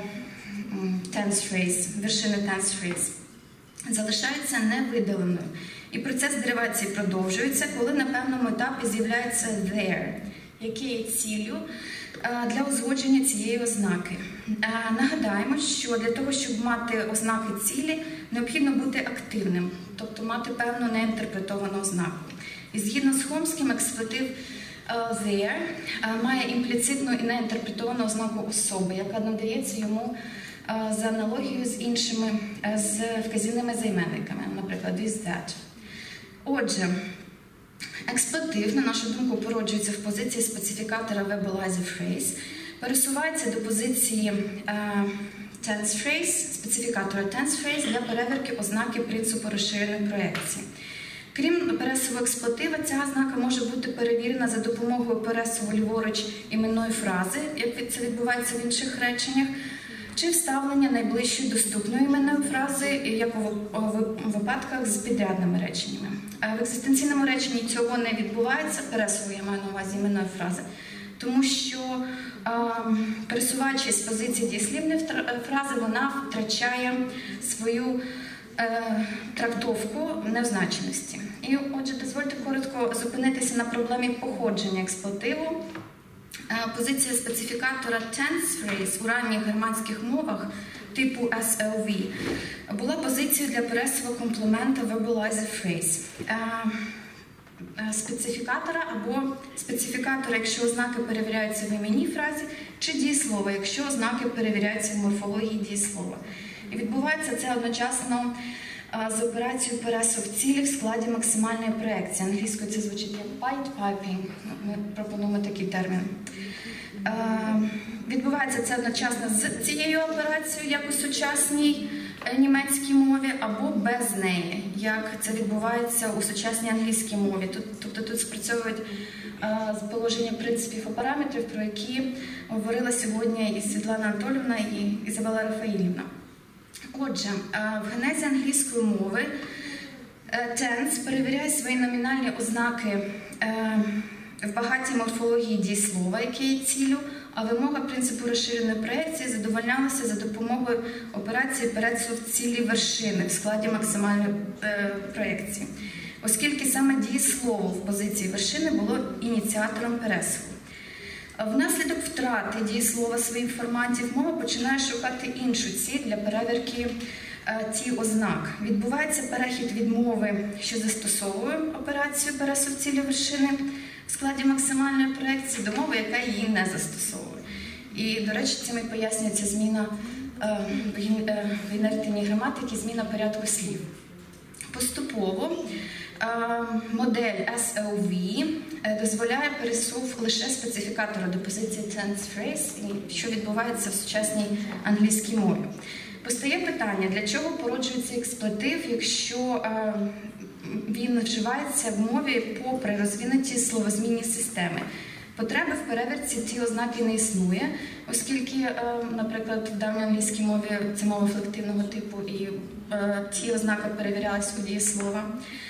tense phrase, вершини tense phrase, залишається невидаленою. І процес деривації продовжується, коли на певному етапі з'являється there, який є ціллю для узгодження цієї ознаки. Нагадаємо, що для того, щоб мати ознаки цілі, необхідно бути активним, тобто мати певну неінтерпретовану ознаку. І згідно з Хомським, експлетив there має імпліцитну і неінтерпретовану ознаку особи, яка надається йому за аналогією з іншими, з вказівними займенниками, наприклад, with that. Отже, експлетив, на нашу думку, породжується в позиції специфікатора verbalizer phrase, пересувається до позиції uh, tense phrase, специфікатора tense phrase для перевірки ознаки принципу розширеної проєкції. Крім пересуву експлетива, ця ознака може бути перевірена за допомогою пересуву ліворуч іменної фрази, як це відбувається в інших реченнях, чи вставлення найближчої доступної іменної фрази, як у випадках з підрядними реченнями. В екзистенційному реченні цього не відбувається, пересуву я маю на увазі іменної фрази, тому що пересуваючись з позиції дієслівної фрази, вона втрачає свою е, трактовку невзначеності. І отже, дозвольте коротко зупинитися на проблемі походження експлетиву. Позиція специфікатора tense phrase у ранніх германських мовах типу ес ел ві була позицією для пересуву комплемента verbalizer phrase. Специфікатора або специфікатора, якщо ознаки перевіряються в іменній фразі, чи дієслова, якщо ознаки перевіряються в морфології дієслова. І відбувається це одночасно з операцією пересув цілі в складі максимальної проєкції. Англійською це звучить як pied piping, ми пропонуємо такий термін. Відбувається це одночасно з цією операцією, як у сучасній німецькій мові, або без неї, як це відбувається у сучасній англійській мові. Тобто тут спрацьовують положення принципів і параметрів, про які говорила сьогодні і Світлана Анатолівна, і Ізабела Рафаїлівна. Отже, в генезі англійської мови tense перевіряє свої номінальні ознаки в багатій морфології дієслова, яке є ціллю, а вимога принципу розширеної проєкції задовольнялася за допомогою операції пересув цілі вершини в складі максимальної проєкції, оскільки саме дієслово в позиції вершини було ініціатором пересуву. Внаслідок втрати дієслова своїх форматів мова починає шукати іншу ціль для перевірки ті ознак. Відбувається перехід від мови, що застосовує операцію пересув цілі вершини в складі максимальної проєкції, до мови, яка її не застосовує. І, до речі, цим і пояснюється зміна в інертивній граматиці, зміна порядку слів. Поступово модель ес ел ві дозволяє пересув лише специфікатора до позиції tense phrase, що відбувається в сучасній англійській мові. Постає питання, для чого породжується експлетив, якщо він вживається в мові попри розвинуті словозмінні системи. Потреби в перевірці ці ознаки не існує, оскільки, наприклад, в давній англійській мові це мова флективного типу, і ті ознаки перевірялись у дієслова.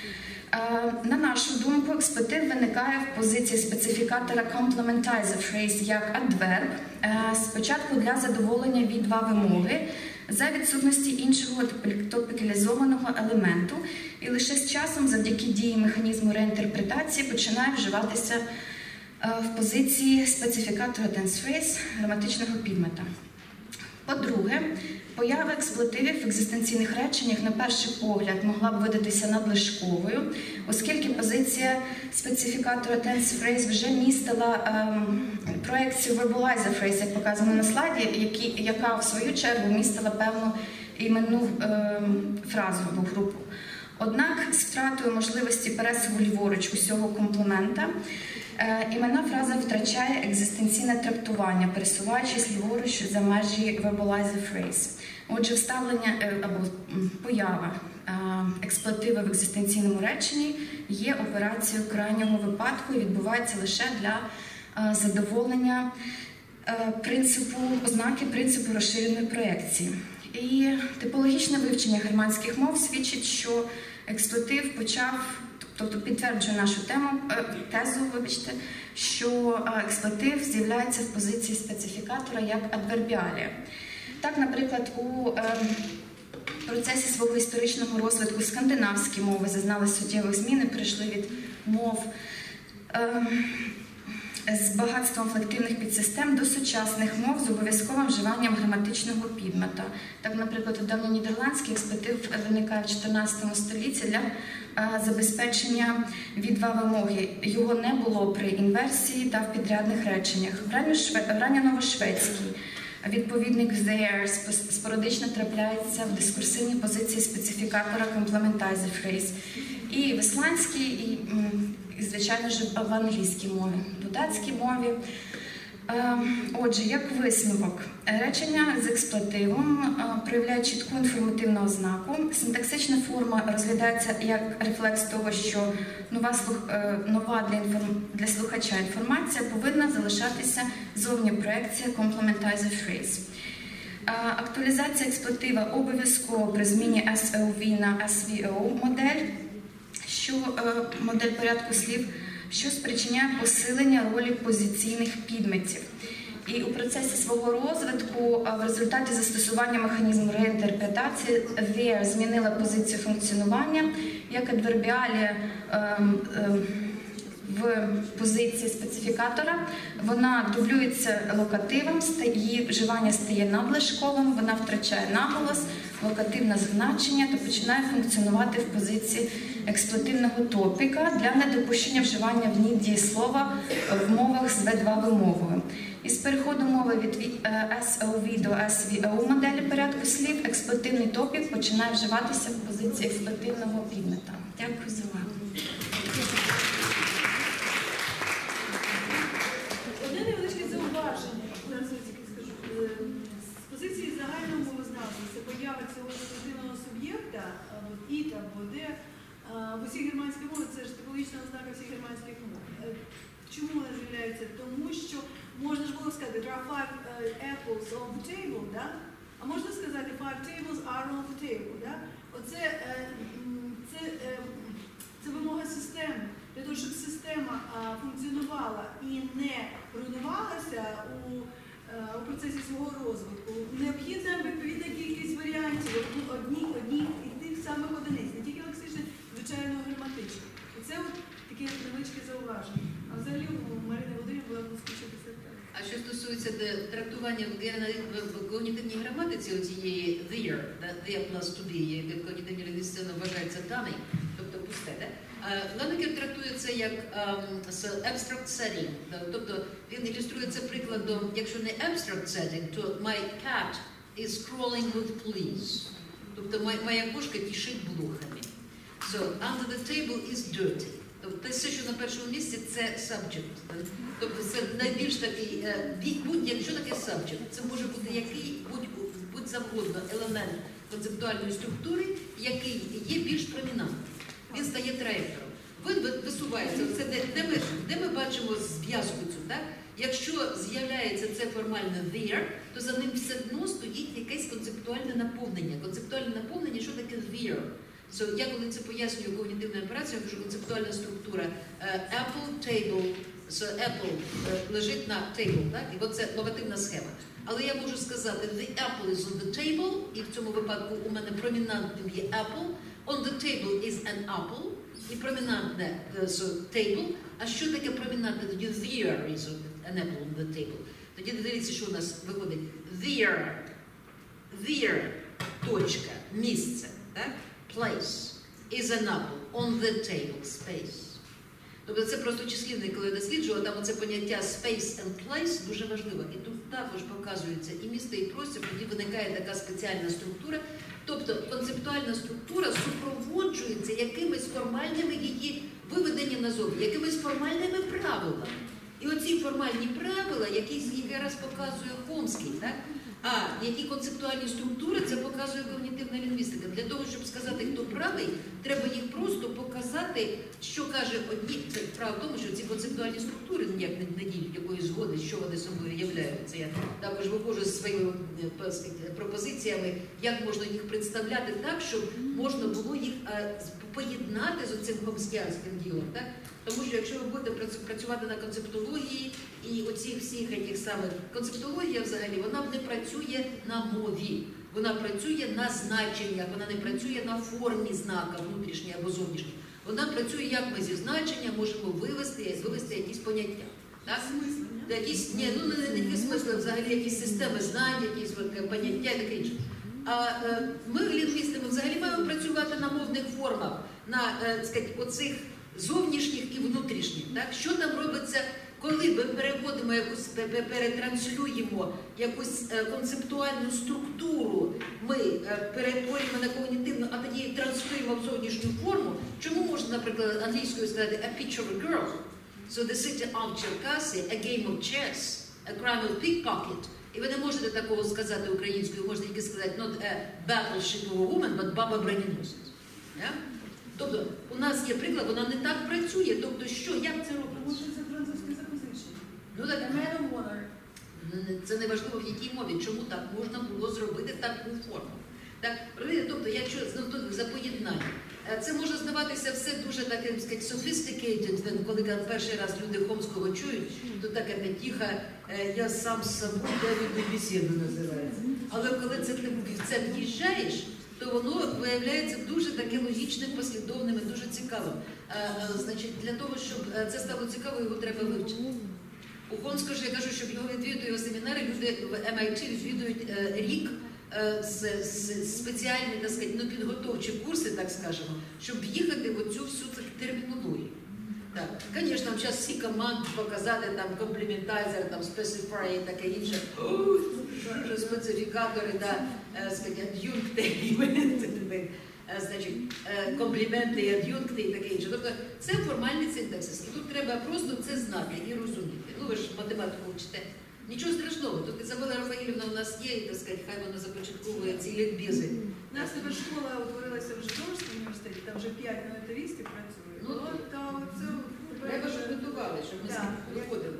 На нашу думку, експлетив виникає в позиції специфікатора complementizer phrase як адверб, спочатку для задоволення від два вимоги, за відсутності іншого топікалізованого елементу, і лише з часом, завдяки дії механізму реінтерпретації, починає вживатися в позиції специфікатора tense phrase граматичного підмета. По-друге, поява експлетивів в екзистенційних реченнях на перший погляд могла б видатися надлишковою, оскільки позиція специфікатора tense phrase вже містила ем, проекцію verbalizer phrase, як показано на слайді, які, яка в свою чергу містила певну іменну ем, фразу або групу. Однак з втратою можливості пересуву ліворуч усього комплемента іменна фраза втрачає екзистенційне трактування, пересуваючись ліворуч за межі verbalizer phrase. Отже, вставлення або поява експлетива в екзистенційному реченні є операцією крайнього випадку і відбувається лише для задоволення принципу, ознаки принципу розширеної проєкції. І типологічне вивчення германських мов свідчить, що експлетив почав, тобто підтверджує нашу тему, тезу, вибачте, що експлетив з'являється в позиції специфікатора як адвербіалія. Так, наприклад, у в процесі свого історичного розвитку скандинавські мови зазнали суттєвих змін і перейшли від мов з багатством флективних підсистем до сучасних мов з обов'язковим вживанням граматичного підмета. Так, наприклад, у давньонідерландський експлетив виникає в чотирнадцятому столітті для а, забезпечення відва вимоги. Його не було при інверсії та в підрядних реченнях. В ранньоновошведській відповідник there спорадично трапляється в дискурсивній позиції специфікатора complementizer phrase. І в ісландській, і, і звичайно ж, в англійській мові, в датській мові. Отже, як висновок, речення з експлетивом проявляють чітку інформативну ознаку. Синтаксична форма розглядається як рефлекс того, що нова, слух... нова для, інформ... для слухача інформація повинна залишатися зовні проекція complementizer phrase. Актуалізація експлетива обов'язково при зміні ес о ві на ес ві о модель, що модель порядку слів, що спричиняє посилення ролі позиційних підметів. І у процесі свого розвитку в результаті застосування механізму реінтерпретації there змінила позицію функціонування як адвербіалія ем, ем, в позиції специфікатора. Вона дублюється локативом, її вживання стає надлишковим, вона втрачає наголос, локативне значення та починає функціонувати в позиції експлетивного топіка для недопущення вживання в ній дієслова в мовах з ве два вимовою. Із переходу мови від ес о ві до ес ві о моделі порядку слів експлетивний топік починає вживатися в позиції експлетивного підмета. Дякую за увагу. Одне невеличке зауваження, зараз я тільки скажу. З позиції загального мовознавства це поява цього експлетивного суб'єкта, і та або де, в усіх германських мовах, це ж типологічна ознака всіх германських мов. Чому вона з'являється? Тому що можна ж було сказати, there are five uh, apples on the table, да? А можна сказати, five tables are on the table, да? Оце е, це, е, це вимога системи. Для того, щоб система а, функціонувала і не руйнувалася у, а, у процесі свого розвитку, необхідна відповідна кількість варіантів, одні, одні і тих самих одиниць, не тільки лексичних, звичайно, граматичних. І це от таке невеличке зауваження. А взагалі у Марини Володимирівни була успішна дисертація. А що стосується трактування в когнітивній граматиці оцієї there, there plus to be, яке в когнітивній лінгвістиці вважається даний, тобто пусте, да? Ланекер трактує це як um, abstract setting, тобто він ілюструє це прикладом, якщо не abstract setting, то my cat is crawling with fleas, тобто моя кошка тішить блохами. So, under the table is dirty. Тобто все, що на першому місці, це subject. Тобто це найбільш такий, будь-якщо таке subject, це може бути який будь-завгодно елемент концептуальної структури, який є більш промінантним. Він стає траєктором. Він висувається. Це де, де, ми, де ми бачимо зв'язку цю, так? Якщо з'являється це формальне there, то за ним все одно стоїть якесь концептуальне наповнення. Концептуальне наповнення, що таке there? So, я коли це пояснюю когнітивною операцією, кажу, концептуальна структура uh, Apple, table, so Apple uh, лежить на table, так? І оце логативна схема. Але я можу сказати, the apple is on the table, і в цьому випадку у мене промінантним є apple, on the table is an apple, і промінантне uh, so, table. А що таке промінантне? Тоді there is an apple on the table. Тоді дивіться, що у нас виходить. There, there, точка, місце, так? Place is an apple on the table, space. Тобто це просто числівник, коли я досліджувала, там оце поняття space and place дуже важливо. І тут також показується і місце, і простір, тоді виникає така спеціальна структура. Тобто концептуальна структура супроводжується якимись формальними її виведення назовні, якимись формальними правилами. І оці формальні правила, які якраз показує Хомський, так? А які концептуальні структури, це показує когнітивна лінгвістика. Для того, щоб сказати, хто правий, треба їх просто показати, що каже одні. Це справа в тому, що ці концептуальні структури ніяк не діють якоїсь згоди, що вони собою являються. Я також виходжу зі своїми пропозиціями, як можна їх представляти так, щоб можна було їх поєднати з цим хомскіанським ділом. Так? Тому що якщо ви будете працювати на концептології і оцих всіх яких самих концептологія взагалі, вона не працює на мові, вона працює на значеннях, вона не працює на формі знака, внутрішній або зовнішній. Вона працює, як ми зі значення можемо вивести, вивести якісь поняття. Так? Якісь, ні, ну не, не такі смисли, взагалі якісь системи знань, якісь поняття і таке інше. А е, ми, лінгвісти, ми взагалі маємо працювати на мовних формах, на е, сказати, оцих зовнішніх і внутрішніх. Так? Що там робиться, коли ми переводимо якусь, перетранслюємо якусь е, концептуальну структуру, ми е, перетворюємо на когнітивну, а тоді транслюємо в зовнішню форму. Чому можна, наприклад, англійською сказати a picture of a girl? So the city of Черкаси, a game of chess, a crime of pickpocket. І ви не можете такого сказати українською, можете тільки сказати not a battleship of a woman, but баба броненосець. Yeah? Тобто, у нас є приклад, вона не так працює. Тобто, що, як це робиться? Тому що це французьке запозичення. Ну, так, A man of water. це не важливо в якій мові, чому так можна було зробити таку форму. Так, тобто, якщо знову за поєднання, це може здаватися все дуже таким, сказати, sophisticated, коли перший раз люди Хомського чують, то таке тихо, я сам з собою Давіду бесіду називається. Але коли це ти в це в'їжджаєш, то воно виявляється дуже таке логічним, послідовним і дуже цікавим. Значить, для того, щоб це стало цікаво, його треба вивчити. У Хомського ж я кажу, щоб його відвідувати його семінари, люди в ем ай ті відвідують рік з, з спеціальні, так сказати, ну, підготовчі курси, так скажемо, щоб в'їхати в оцю всю термінологію. Так, звісно, зараз всі команди показати, там, комплементайзер, там, специфай і таке інше, специфікатори, да, сказати, ад'юнкти, значить, компліменти і ад'юнкти і таке інше. Тобто це формальний синтаксис. І тут треба просто це знати і розуміти. Ну, ви ж математику вчите. Нічого страшного. Тут Ізабела Рафаїлівна у нас є, і, так сказати, хай вона започатковує ці лікбізи. У нас тепер школа утворилася в Житомирському університеті, там вже п'ять методистів працює. Ну, та оце треба, щоб готували, щоб ми Так. виходили.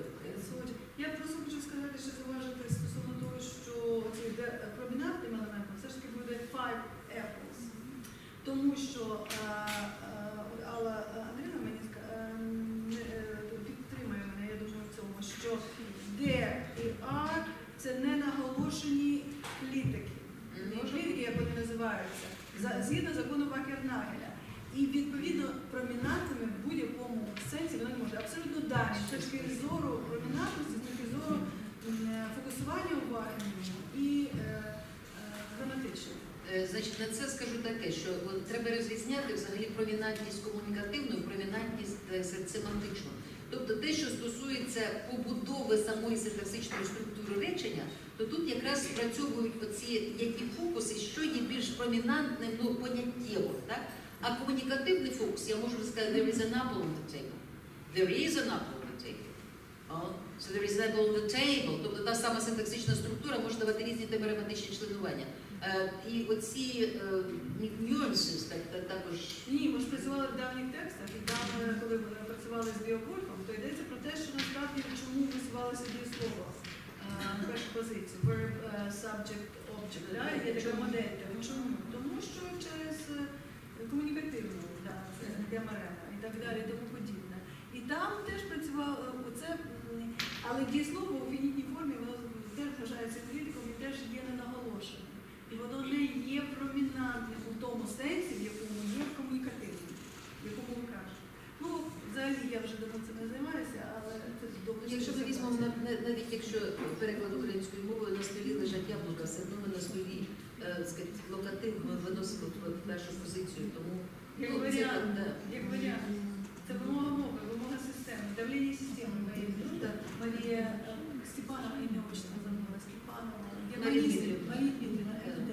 Я просто хочу сказати, що зауважити стосовно того, що цей промінантним елементом все ж таки буде five apples. Тому що а, а, Алла Андріївна мені ска- а, не- е, підтримує мене, я думаю, в цьому, що there і are – це не наголошені клітики. Не клітики, як вони називаються, за- згідно закону Вакернагеля. І, відповідно, промінантними в будь-якому сенсі вони не можуть. Абсолютно далі, з точки зору промінантності, з точки зору м, фокусування уваги і е, е, граматичного. Е, Значить, на це скажу таке, що от, треба розрізняти взагалі промінантність комунікативну і промінантність е, семантичну. Тобто те, що стосується побудови самої синтаксичної структури речення, то тут якраз спрацьовують оці які фокуси, що є більш промінантним, ну, поняттєво, так? А комунікативний фокус, я можу сказати, there is an apple on the table. There is an apple on the table. Oh, so there is an apple on the table. Тобто та сама синтаксична структура може давати різні темпераментичні членування. Е, і оці е, нюанси так, так, також... Ні, ми ж працювали в давніх текстах, і там, е, коли ми працювали з біогольфом, то йдеться про те, що насправді чому висувалося дієслово е, на першу позицію. Verb, е, subject, object. Да? Є така модель. Чому? Тому що через е, комунікативну, да, це Демарена і так далі, і тому подібне. І там теж працювало оце, м, але дієслово у фінітній формі, воно теж вважається критиком і теж є ненаголошеним. І воно не є промінантним у тому сенсі, в якому є комунікативним, в якому ви кажете. Ну, взагалі я вже давно цим не займаюся, але це добре. Якщо ми візьмемо, навіть якщо переклад українською мовою на столі лежать яблука, все одно ми на столі, е, сказати, локатив ми виносимо в першу позицію, тому... Як ну, це варіант, так, да. як варіант. Це вимога мови, вимога системи, давлення системи моєї. Марія е, Степанова, ім'я отчество забула, Степанова. Я Марія Марія Дмитрівна. Марія Дмитрівна, МД.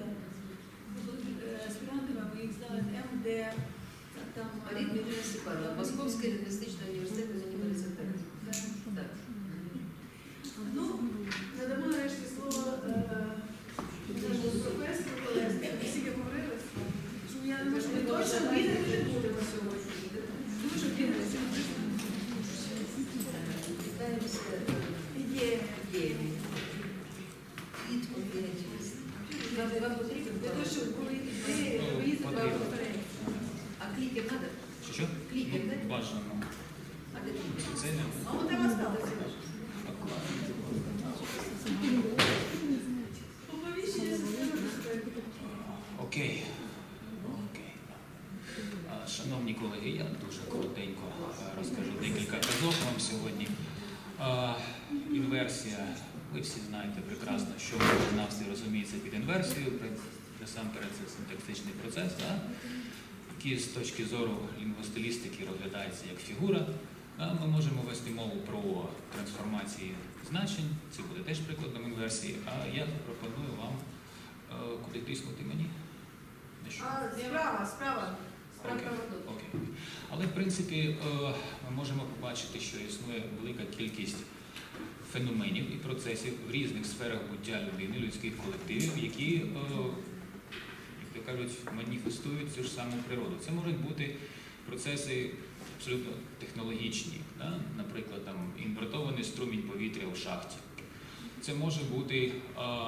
Аспірантами ви їх здали МД. Там, Марія Дмитрівна Степанова, Московський лінгвістичний університет університет. Так. Ну, надамо нарешті слово професору Колеснику. Ми всі говорилися. Я не можу, ми точно бідати не будемо сьогодні. Дуже бідати. філософом сьогодні. Е, інверсія. Ви всі знаєте прекрасно, що в знавстві розуміється під інверсією. Насамперед це синтаксичний процес, да? Який з точки зору лінгвостилістики розглядається як фігура. Ми можемо вести мову про трансформації значень, це буде теж прикладом інверсії, а я пропоную вам е, куди тиснути мені. А, справа, справа. Справа Окей. тут. Окей. Але в принципі е, ми можемо побачити, що існує велика кількість феноменів і процесів в різних сферах буття людини, людських колективів, які, е, як то кажуть, маніфестують цю ж саму природу. Це можуть бути процеси абсолютно технологічні, да? Наприклад, там, інвертований струмінь повітря у шахті. Це може бути, а,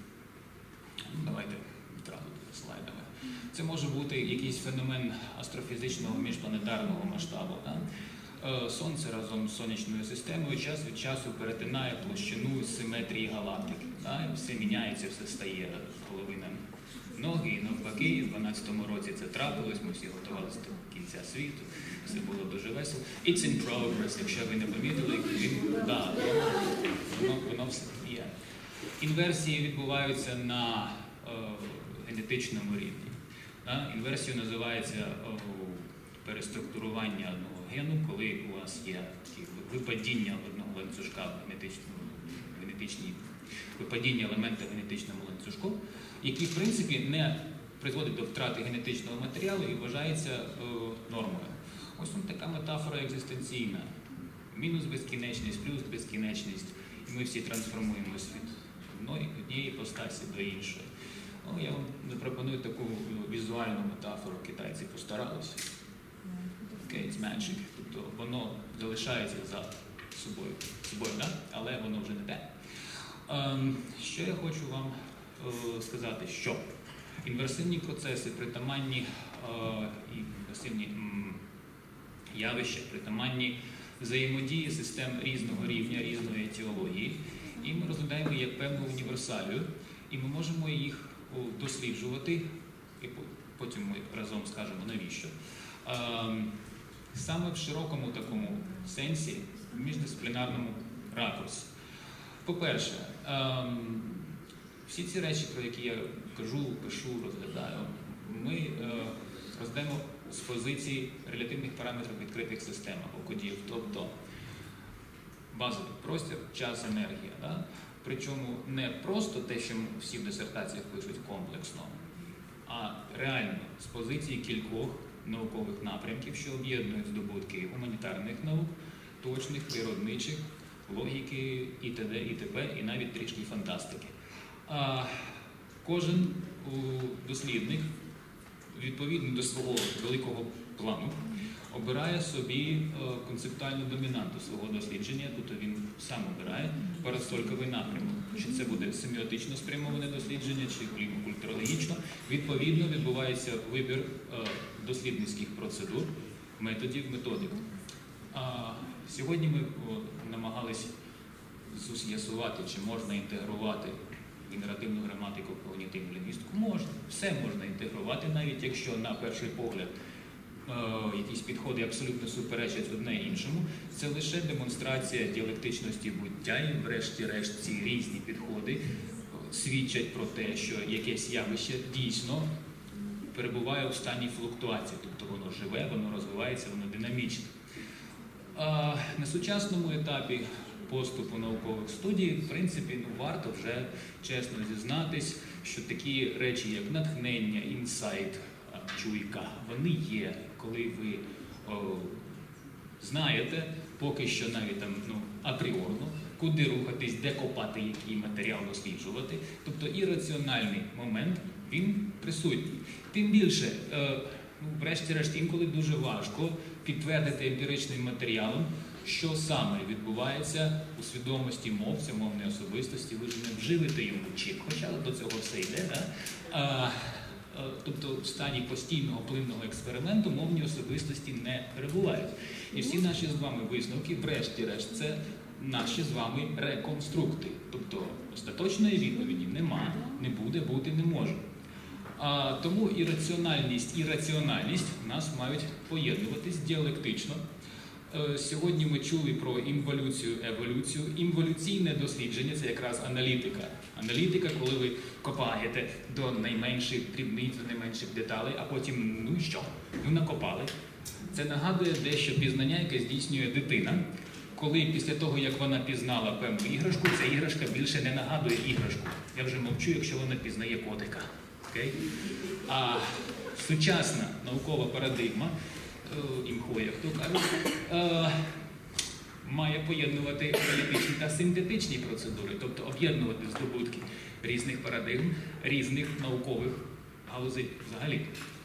давайте відразу слайдами, це може бути якийсь феномен астрофізичного міжпланетарного масштабу. Да? Сонце разом з сонячною системою час від часу перетинає площину симетрії галактики. Да? І все міняється, все стає половина ноги, і навпаки, і в дванадцятому році це трапилось, ми всі готувалися до кінця світу, все було дуже весело. It's in progress, якщо ви не помітили, він, да, воно, воно все є. Інверсії відбуваються на е, генетичному рівні. Да? Інверсію називається о, переструктурування одного гену, коли у вас є такі випадіння одного ланцюжка в генетичному, генетичній, випадіння елемента в генетичному ланцюжку, який, в принципі, не призводить до втрати генетичного матеріалу і вважається е, нормою. Ось там така метафора екзистенційна. Мінус безкінечність, плюс безкінечність. І ми всі трансформуємося від одної, однієї постасі до іншої. Ну, я вам запропоную таку візуальну метафору. Китайці постаралися. Okay, it's magic. Тобто воно залишається за собою, собою, да? Але воно вже не те. Ем, що я хочу вам е, сказати, що інверсивні процеси, притаманні е, і інверсивні м, явища, притаманні взаємодії систем різного рівня, різної етіології, і ми розглядаємо як певну універсалію, і ми можемо їх о, досліджувати, і потім ми разом скажемо навіщо. Ем, саме в широкому такому сенсі, в міждисциплінарному ракурсі. По-перше, ем, всі ці речі, про які я кажу, пишу, розглядаю, ми е, розглядаємо з позиції релятивних параметрів в відкритих системах, окодів, тобто базовий простір, час, енергія. Да? Причому не просто те, що всі в дисертаціях пишуть комплексно, а реально з позиції кількох наукових напрямків, що об'єднують здобутки гуманітарних наук, точних, природничих, логіки, і т.д., і т.п., і навіть трішки фантастики. А кожен дослідник, відповідно до свого великого плану, обирає собі концептуальну домінанту свого дослідження, тобто він сам обирає парасольковий напрямок. Чи це буде семіотично спрямоване дослідження, чи культурологічно. Відповідно, відбувається вибір дослідницьких процедур, методів, методик. А сьогодні ми намагались з'ясувати, чи можна інтегрувати генеративну граматику в когнітивну лінгвістику. Можна. Все можна інтегрувати, навіть якщо на перший погляд е, якісь підходи абсолютно суперечать одне іншому. Це лише демонстрація діалектичності буття, і врешті-решт ці різні підходи свідчать про те, що якесь явище дійсно перебуває у стані флуктуації, тобто воно живе, воно розвивається, воно динамічне. А на сучасному етапі поступу наукових студій, в принципі, ну, варто вже чесно зізнатись, що такі речі, як натхнення, інсайт, чуйка, вони є, коли ви о, знаєте, поки що навіть там, ну, апріорно, куди рухатись, де копати, який матеріал досліджувати. Тобто ірраціональний момент, він присутній. Тим більше, е, ну, врешті-решт, інколи дуже важко підтвердити емпіричним матеріалом, що саме відбувається у свідомості мовця, мовної особистості, ви ж не вживете йому чіп, хоча до цього все йде. Да? А, а, тобто в стані постійного плинного експерименту мовні особистості не перебувають. І всі наші з вами висновки, врешті-решт, це наші з вами реконструкти. Тобто остаточної відповіді нема, не буде, бути не може. А, тому і раціональність, і раціональність в нас мають поєднуватись діалектично. Е, Сьогодні ми чули про інволюцію, еволюцію. Інволюційне дослідження – це якраз аналітика. Аналітика, коли ви копаєте до найменших дрібниць, до найменших деталей, а потім, ну і що? Ви накопали. Це нагадує дещо пізнання, яке здійснює дитина, коли після того, як вона пізнала певну іграшку, ця іграшка більше не нагадує іграшку. Я вже мовчу, якщо вона пізнає котика. Okay? А сучасна наукова парадигма, імхо, як то кажуть, має поєднувати аналітичні та синтетичні процедури, тобто об'єднувати здобутки різних парадигм, різних наукових галузей взагалі.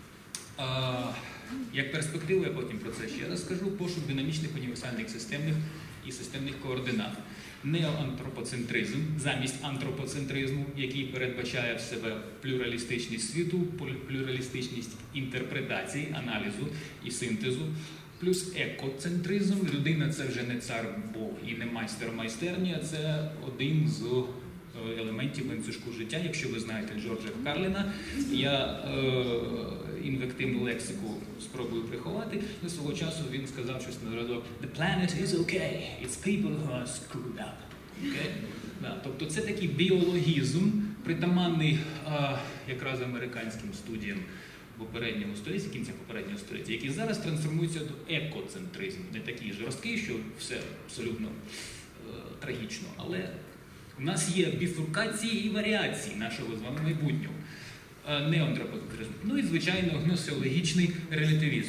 Як перспективу, я потім про це ще раз скажу, пошук динамічних універсальних системних і системних координат. Неоантропоцентризм замість антропоцентризму, який передбачає в себе плюралістичність світу, плюралістичність інтерпретації, аналізу і синтезу, плюс екоцентризм. Людина – це вже не цар Бог і не майстер майстерні, а це один з елементів ланцюжку життя. Якщо ви знаєте Джорджа Карліна, я е, інвективну лексику спробую приховати. На свого часу він сказав щось на зразок «The planet is okay, it's people who are screwed up». Okay? Да, тобто це такий біологізм, притаманний е, якраз американським студіям попередньому столітті, кінця попереднього століття, який зараз трансформується до екоцентризму. Не такий жорсткий, що все абсолютно е, трагічно, але у нас є біфуркації і варіації нашого з вами майбутнього. Неоантропоцентризм. Ну і, звичайно, гносеологічний релятивізм.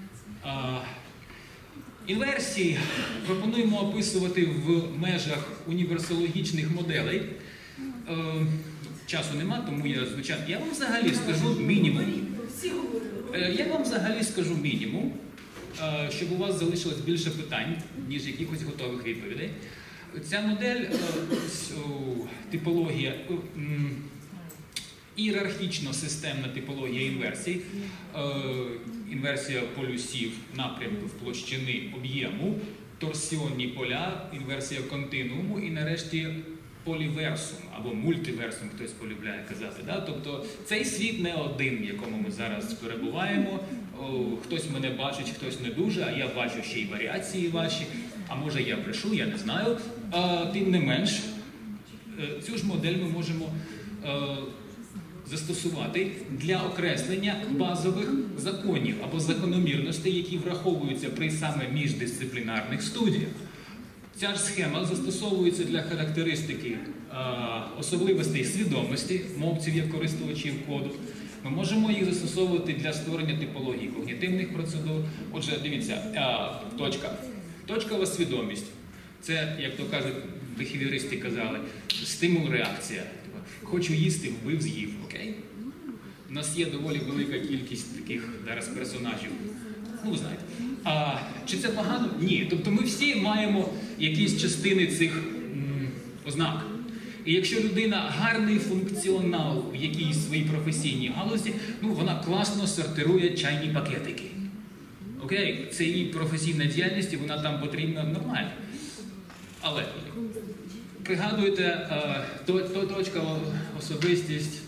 Інверсії пропонуємо описувати в межах універсологічних моделей. Часу нема, тому я, звичайно, я вам взагалі скажу мінімум. Я вам взагалі скажу мінімум, щоб у вас залишилось більше питань, ніж якихось готових відповідей. Ця модель, типологія, ієрархічно-системна типологія інверсій, інверсія полюсів напрямків площини об'єму, торсіонні поля, інверсія континууму і, нарешті, поліверсум або мультиверсум, хтось полюбляє казати. Да? Тобто цей світ не один, в якому ми зараз перебуваємо. О, хтось мене бачить, хтось не дуже, а я бачу ще й варіації ваші. А може я брешу, я не знаю. А, тим не менш, цю ж модель ми можемо а, застосувати для окреслення базових законів або закономірностей, які враховуються при саме міждисциплінарних студіях. Ця ж схема застосовується для характеристики а, особливостей свідомості мовців як користувачів коду. Ми можемо їх застосовувати для створення типології когнітивних процедур. Отже, дивіться, а, точка. Точкова свідомість. Це, як то кажуть, бихевіористи казали, стимул-реакція. Хочу їсти, вбив, з'їв. Окей? У нас є доволі велика кількість таких зараз персонажів. Ну, ви знаєте. А чи це погано? Ні. Тобто ми всі маємо якісь частини цих м, ознак. І якщо людина гарний функціонал в якійсь своїй професійній галузі, ну, вона класно сортирує чайні пакетики. Окей? Це її професійна діяльність, і вона там потрібна нормально. Але пригадуєте, а, то, то, точкова особистість,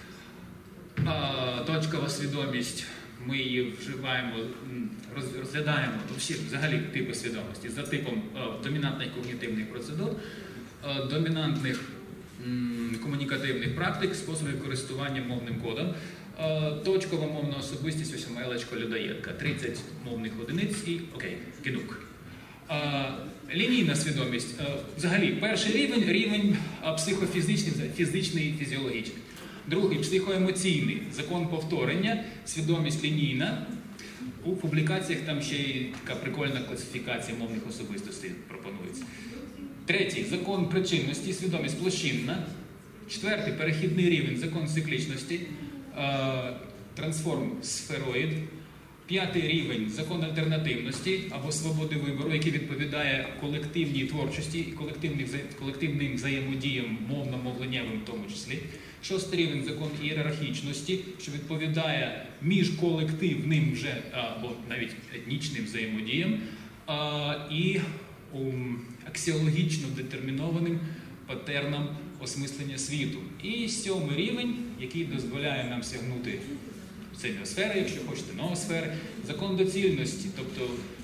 а, точкова свідомість, ми її вживаємо, розглядаємо всі взагалі типи свідомості за типом а, домінантних когнітивних процедур, а, домінантних м, комунікативних практик, способів користування мовним кодом. А, точкова мовна особистість, ось мелечко людоєдка, тридцять мовних одиниць і окей, кидук. А, лінійна свідомість, а, взагалі, перший рівень, рівень а, психофізичний, фізичний, фізіологічний. Другий – психоемоційний, закон повторення, свідомість лінійна. У публікаціях там ще й така прикольна класифікація мовних особистостей пропонується. Третій – закон причинності, свідомість площинна. Четвертий – перехідний рівень, закон циклічності, трансформ сфероїд. П'ятий рівень – закон альтернативності або свободи вибору, який відповідає колективній творчості і колективним взаємодіям мовно-мовленнєвим в тому числі. Шостий рівень – закон ієрархічності, що відповідає міжколективним вже або навіть етнічним взаємодіям і аксіологічно детермінованим патернам осмислення світу. І сьомий рівень, який дозволяє нам сягнути цієї сфери, якщо хочете, ноосфери, закон доцільності, тобто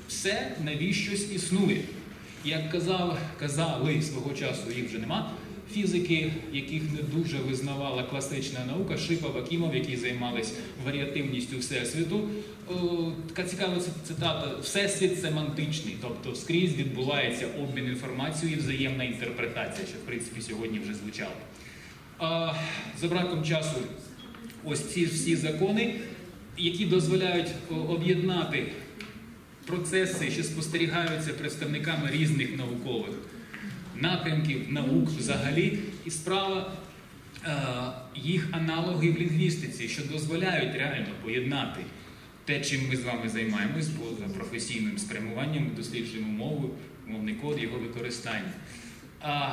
все навіщось існує. Як казав, казали свого часу, їх вже нема, фізики, яких не дуже визнавала класична наука, Шипов, Акімов, які займалися варіативністю Всесвіту. Така цікава цитата: «Всесвіт семантичний», тобто скрізь відбувається обмін інформацією і взаємна інтерпретація, що в принципі сьогодні вже звучало. А за браком часу ось ці всі закони, які дозволяють об'єднати процеси, що спостерігаються представниками різних наукових напрямків, наук взагалі, і справа е, їх аналоги в лінгвістиці, що дозволяють реально поєднати те, чим ми з вами займаємось, бо за професійним спрямуванням ми досліджуємо мову, мовний код, його використання. А,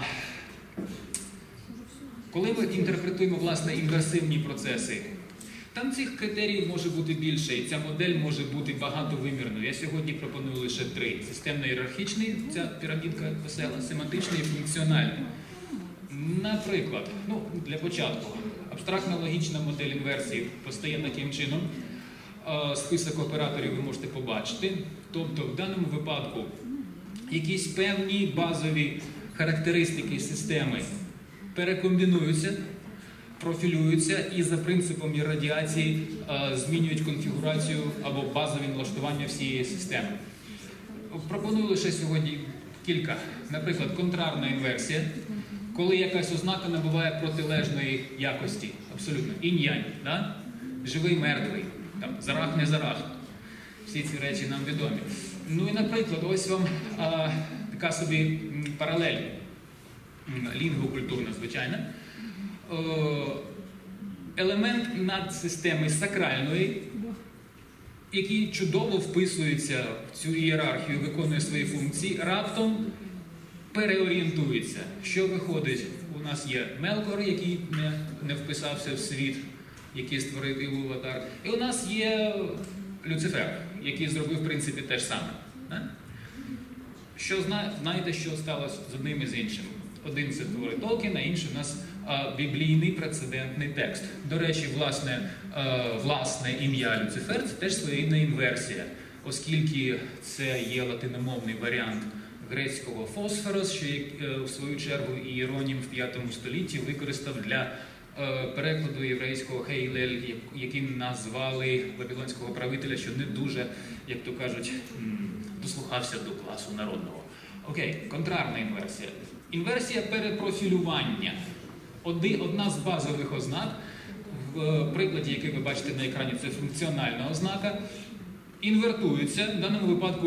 коли ми інтерпретуємо, власне, інверсивні процеси, там цих критеріїв може бути більше, і ця модель може бути багатовимірною. Я сьогодні пропоную лише три. Системно-ієрархічний, ця пірамідка весела, семантичний і функціональний. Наприклад, ну, для початку, абстрактно-логічна модель інверсії постає таким чином. Список операторів ви можете побачити. Тобто, в даному випадку якісь певні базові характеристики системи перекомбінуються, профілюються і за принципом радіації е, змінюють конфігурацію або базові налаштування всієї системи. Пропоную лише сьогодні кілька. Наприклад, контрарна інверсія, коли якась ознака набуває протилежної якості, абсолютно, інь-янь, да? Живий, мертвий, там, зарах, не зарах. Всі ці речі нам відомі. Ну і, наприклад, ось вам а, така собі м, паралель, лінгвокультурна, звичайно. Елемент надсистеми сакральної, який чудово вписується в цю ієрархію, виконує свої функції, раптом переорієнтується. Що виходить? У нас є Мелкор, який не, не вписався в світ, який створив Ілу Аватар. І у нас є Люцифер, який зробив, в принципі, те ж саме. Що знаєте, що сталося з одним і з іншим? Один це твори Толкіна, інший у нас а, біблійний прецедентний текст. До речі, власне, а, власне ім'я Люцифер – це теж своєрідна інверсія, оскільки це є латиномовний варіант грецького фосфорос, що в свою чергу Ієронім в п'ятому столітті використав для а, перекладу єврейського Хейлель, яким назвали вавилонського правителя, що не дуже, як то кажуть, дослухався до класу народного. Окей, контрарна інверсія. Інверсія перепрофілювання. Одна з базових ознак, в прикладі, який ви бачите на екрані, це функціональна ознака, інвертується, в даному випадку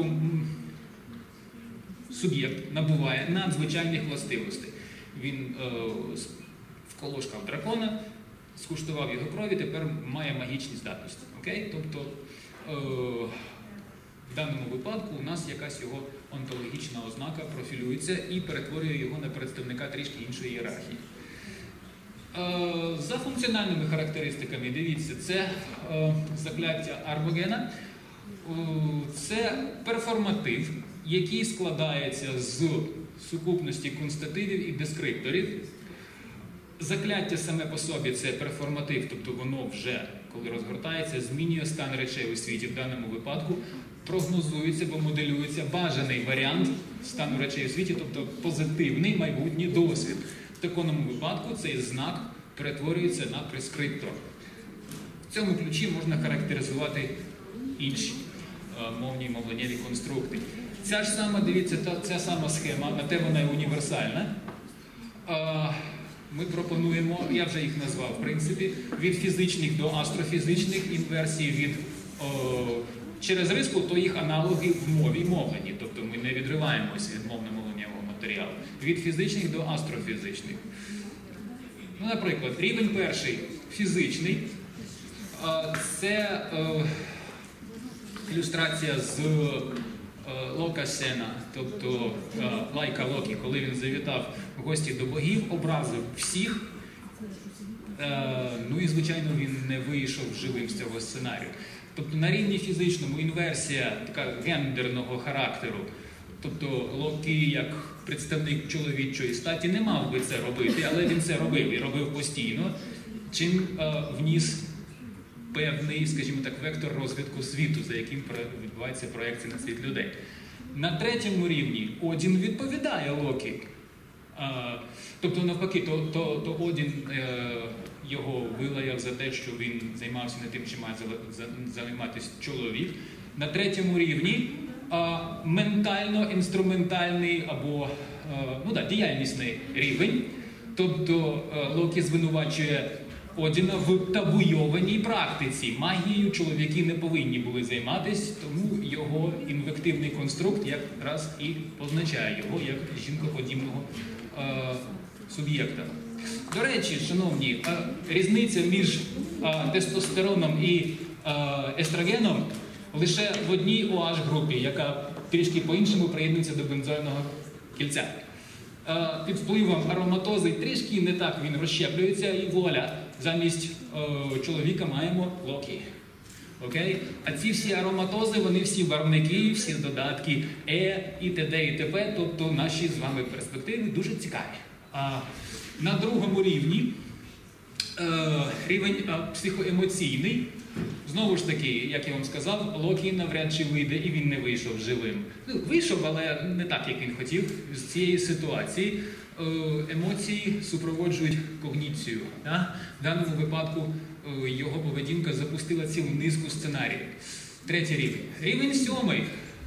суб'єкт набуває надзвичайних властивостей. Він е, вколошкав дракона, скуштував його крові, тепер має магічні здатності. Окей? Тобто, е, в даному випадку у нас якась його онтологічна ознака профілюється і перетворює його на представника трішки іншої ієрархії. За функціональними характеристиками, дивіться, це закляття Арбогена, це перформатив, який складається з сукупності констативів і дескрипторів. Закляття саме по собі – це перформатив, тобто воно вже, коли розгортається, змінює стан речей у світі. В даному випадку прогнозується або моделюється бажаний варіант стану речей у світі, тобто позитивний майбутній досвід. В такому випадку цей знак перетворюється на прескриптор. В цьому ключі можна характеризувати інші мовні і мовленнєві конструкти. Ця ж сама, дивіться, та, ця сама схема, на те вона є універсальна. Ми пропонуємо, я вже їх назвав, в принципі, від фізичних до астрофізичних інверсій, від о, через риску, то їх аналоги в мові мовленні, тобто ми не відриваємося від мовно-мовленнєвого матеріалу. Від фізичних до астрофізичних. Ну, наприклад, рівень перший фізичний, це е, ілюстрація з Лока Сена, тобто лайка Локі, коли він завітав в гості до богів, образив всіх, ну і, звичайно, він не вийшов живим з цього сценарію. Тобто на рівні фізичному інверсія така гендерного характеру, тобто Локі, як представник чоловічої статі, не мав би це робити, але він це робив і робив постійно, чим вніс певний, скажімо так, вектор розвитку світу, за яким відбувається проекція на світ людей. На третьому рівні Одін відповідає Локі. А, тобто, навпаки, то, то, то Одін е, його вилаяв за те, що він займався не тим, чим має займатися чоловік. На третьому рівні а, ментально-інструментальний або а, ну, да, діяльнісний рівень. Тобто а, Локі звинувачує Одіна в табуйованій практиці. Магією чоловіки не повинні були займатися, тому його інвективний конструкт якраз і позначає його як жінкоподібного е, суб'єкта. До речі, шановні, е, різниця між е, тестостероном і е, естрогеном лише в одній о аш групі, яка трішки по-іншому приєднується до бензойного кільця. Е, під впливом ароматози трішки не так він розщеплюється і вуаля. Замість е, чоловіка маємо Локі. Окей? А ці всі ароматози, вони всі барвники, всі додатки Е, і т.д. і т.п. Тобто наші з вами перспективи дуже цікаві. А на другому рівні е, рівень е, психоемоційний. Знову ж таки, як я вам сказав, Локі навряд чи вийде, і він не вийшов живим. Ну, вийшов, але не так, як він хотів з цієї ситуації. Емоції супроводжують когніцію. Да? В даному випадку його поведінка запустила цілу низку сценаріїв. Третій рівень. Рівень сьомий.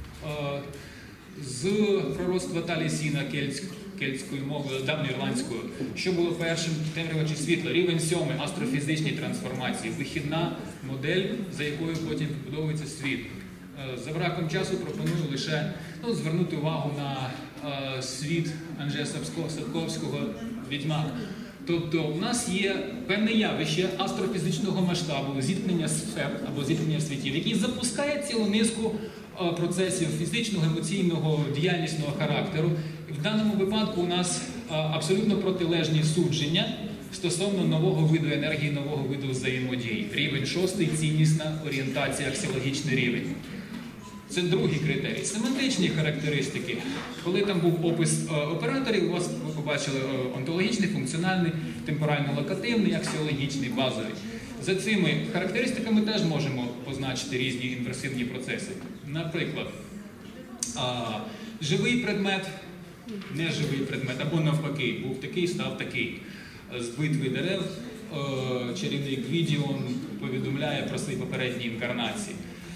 З пророцтва Талісіна кельтською мовою, давньоірландською. Що було першим? Темрява чи світло? Рівень сьомий. Астрофізичні трансформації. Вихідна модель, за якою потім побудовується світ. За браком часу пропоную лише ну, звернути увагу на е, світ Анджея Сапковського «Відьмак». Тобто у нас є певне явище астрофізичного масштабу, зіткнення сфер або зіткнення світів, який запускає цілу низку е, процесів фізичного, емоційного, діяльнісного характеру. І в даному випадку у нас е, абсолютно протилежні судження стосовно нового виду енергії, нового виду взаємодії. Рівень шостий – ціннісна орієнтація, аксіологічний рівень. Це другий критерій. Семантичні характеристики. Коли там був опис е, операторів, у вас ви побачили е, онтологічний, функціональний, темпорально-локативний, аксіологічний, базовий. За цими характеристиками теж можемо позначити різні інверсивні процеси. Наприклад, е, живий предмет, неживий предмет, або навпаки, був такий, став такий. З битви дерев е, чарівник Гвідіон повідомляє про свої попередні інкарнації.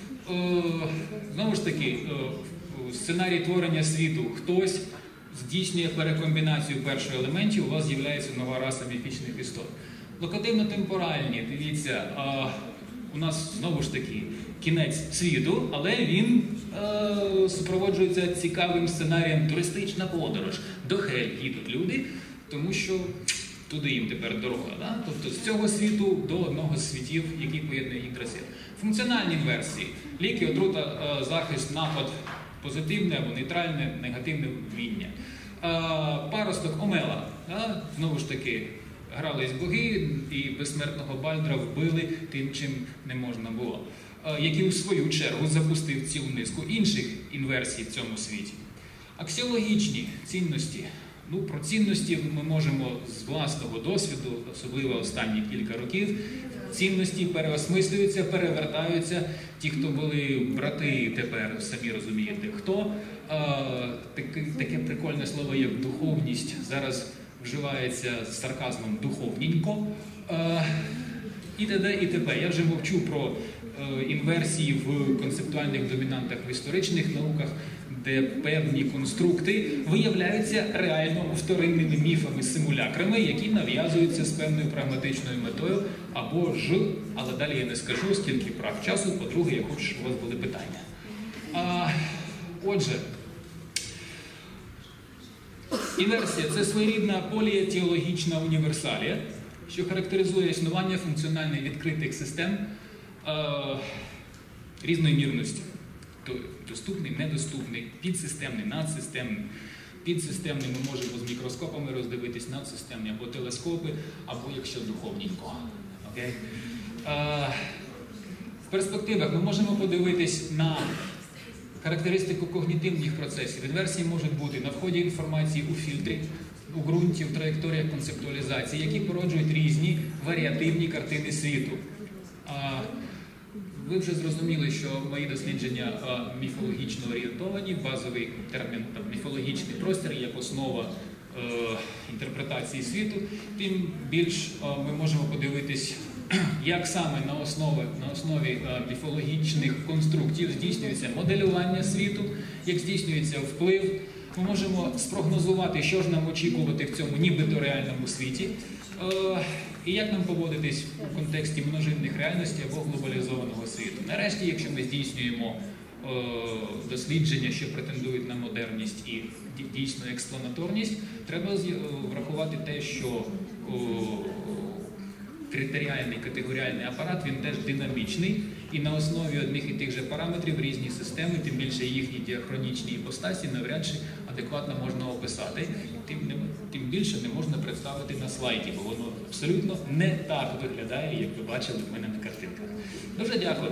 Знову ж таки, сценарій творення світу. Хтось здійснює перекомбінацію перших елементів, у вас з'являється нова раса міфічних істот. Локативно-темпоральні, дивіться, у нас знову ж таки кінець світу, але він е, супроводжується цікавим сценарієм туристична подорож. До Хель їдуть люди, тому що туди їм тепер дорога. Да? Тобто з цього світу до одного з світів, який поєднує їх трасів. Функціональні інверсії. Ліки, отрута, захист, напад, позитивне або нейтральне, негативне вміння. Паросток Омела. Да? Знову ж таки, грались боги і безсмертного Бальдра вбили тим, чим не можна було. Який у свою чергу запустив цілу низку інших інверсій в цьому світі. Аксіологічні цінності. Ну, про цінності ми можемо з власного досвіду, особливо останні кілька років, цінності переосмислюються, перевертаються. Ті, хто були брати, тепер самі розумієте, хто. А, таке, таке прикольне слово, як духовність, зараз вживається з сарказмом «духовненько». А, і т.д. і т.п. Я вже мовчу про е, інверсії в концептуальних домінантах в історичних науках, де певні конструкти виявляються реально вторинними міфами, симулякрами, які нав'язуються з певною прагматичною метою, або ж, але далі я не скажу, скільки прав часу, по-друге, я хочу, щоб у вас були питання. А, отже, інверсія – це своєрідна поліетіологічна універсалія, що характеризує існування функціонально відкритих систем е, різної мірності. Доступний, недоступний, підсистемний, надсистемний. Підсистемний ми можемо з мікроскопами роздивитись, надсистемний або телескопи, або якщо духовненько. Okay? Е, в перспективах ми можемо подивитись на характеристику когнітивних процесів. Інверсії можуть бути на вході інформації у фільтрі, у ґрунті, в траєкторіях концептуалізації, які породжують різні варіативні картини світу. Е, Ви вже зрозуміли, що мої дослідження е, міфологічно орієнтовані, базовий термін там, міфологічний простір як основа е, інтерпретації світу, тим більш е, ми можемо подивитись, як саме на основі, на основі е, міфологічних конструктів здійснюється моделювання світу, як здійснюється вплив. Ми можемо спрогнозувати, що ж нам очікувати в цьому нібито реальному світі, е, і як нам поводитись у контексті множинних реальностей або глобалізованого світу. Нарешті, якщо ми здійснюємо е, дослідження, що претендують на модерність і дійсну експланаторність, треба врахувати те, що е, критеріальний, категоріальний апарат, він теж динамічний, і на основі одних і тих же параметрів різні системи, тим більше їхні діахронічні іпостасі, навряд чи адекватно можна описати. Тим, не, тим більше не можна представити на слайді, бо воно абсолютно не так виглядає, як ви бачили в мене на картинках. Дуже дякую.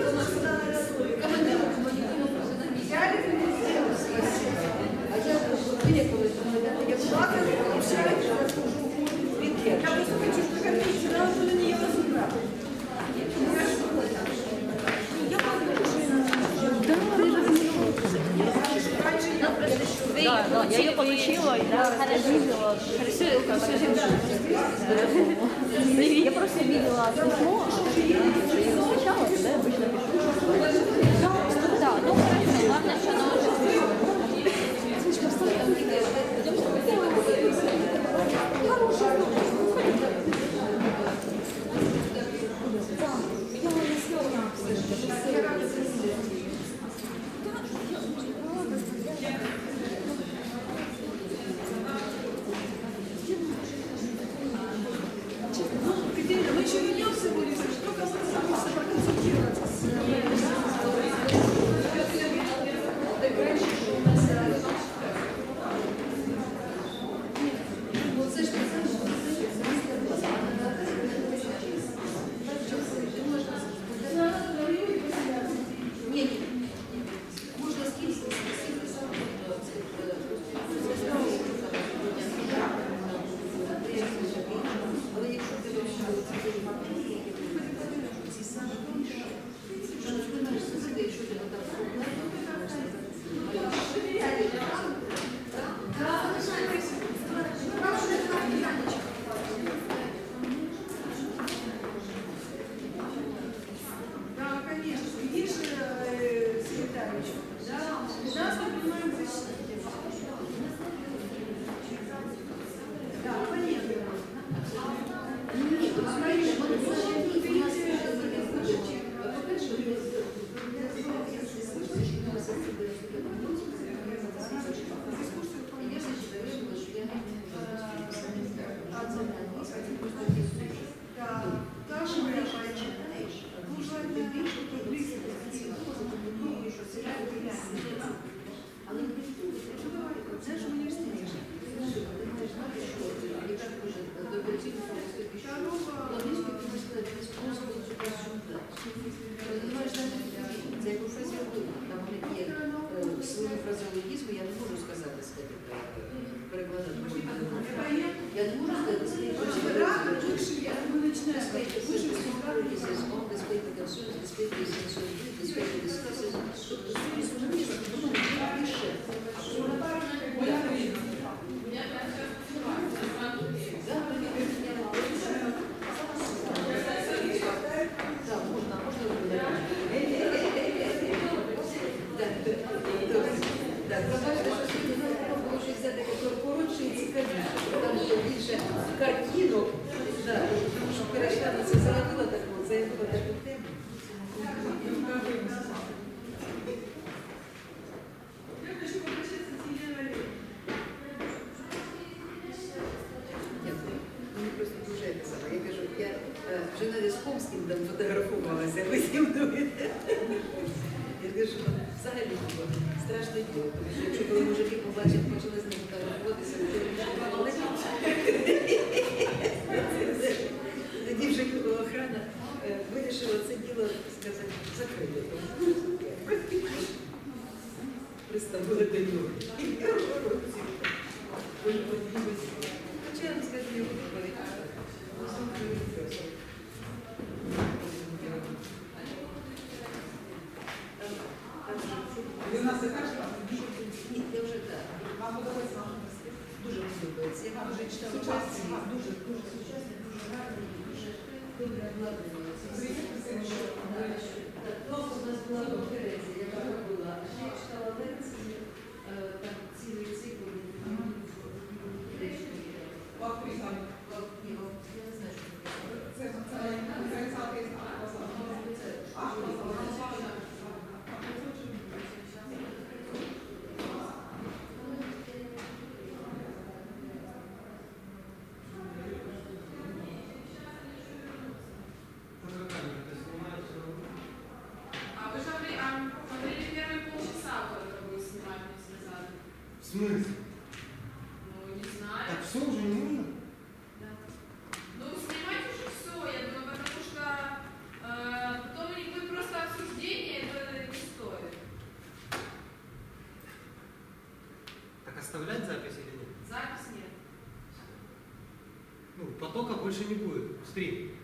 Да, да, я ее получила, и да, видела. Хорошо, хорошо, я просто видела письмо, а я не встречала, да, я обычно пишу. Да, ну хорошо, главное, что она уже Мы еще вернемся, Борис, что касается проконсультироваться В смысле? Ну, не знаю. Так все уже не нужно? Да. Ну, снимайте же все, я думаю, потому что э, потом вы просто обсуждение. ну, потока больше не будет, стрим.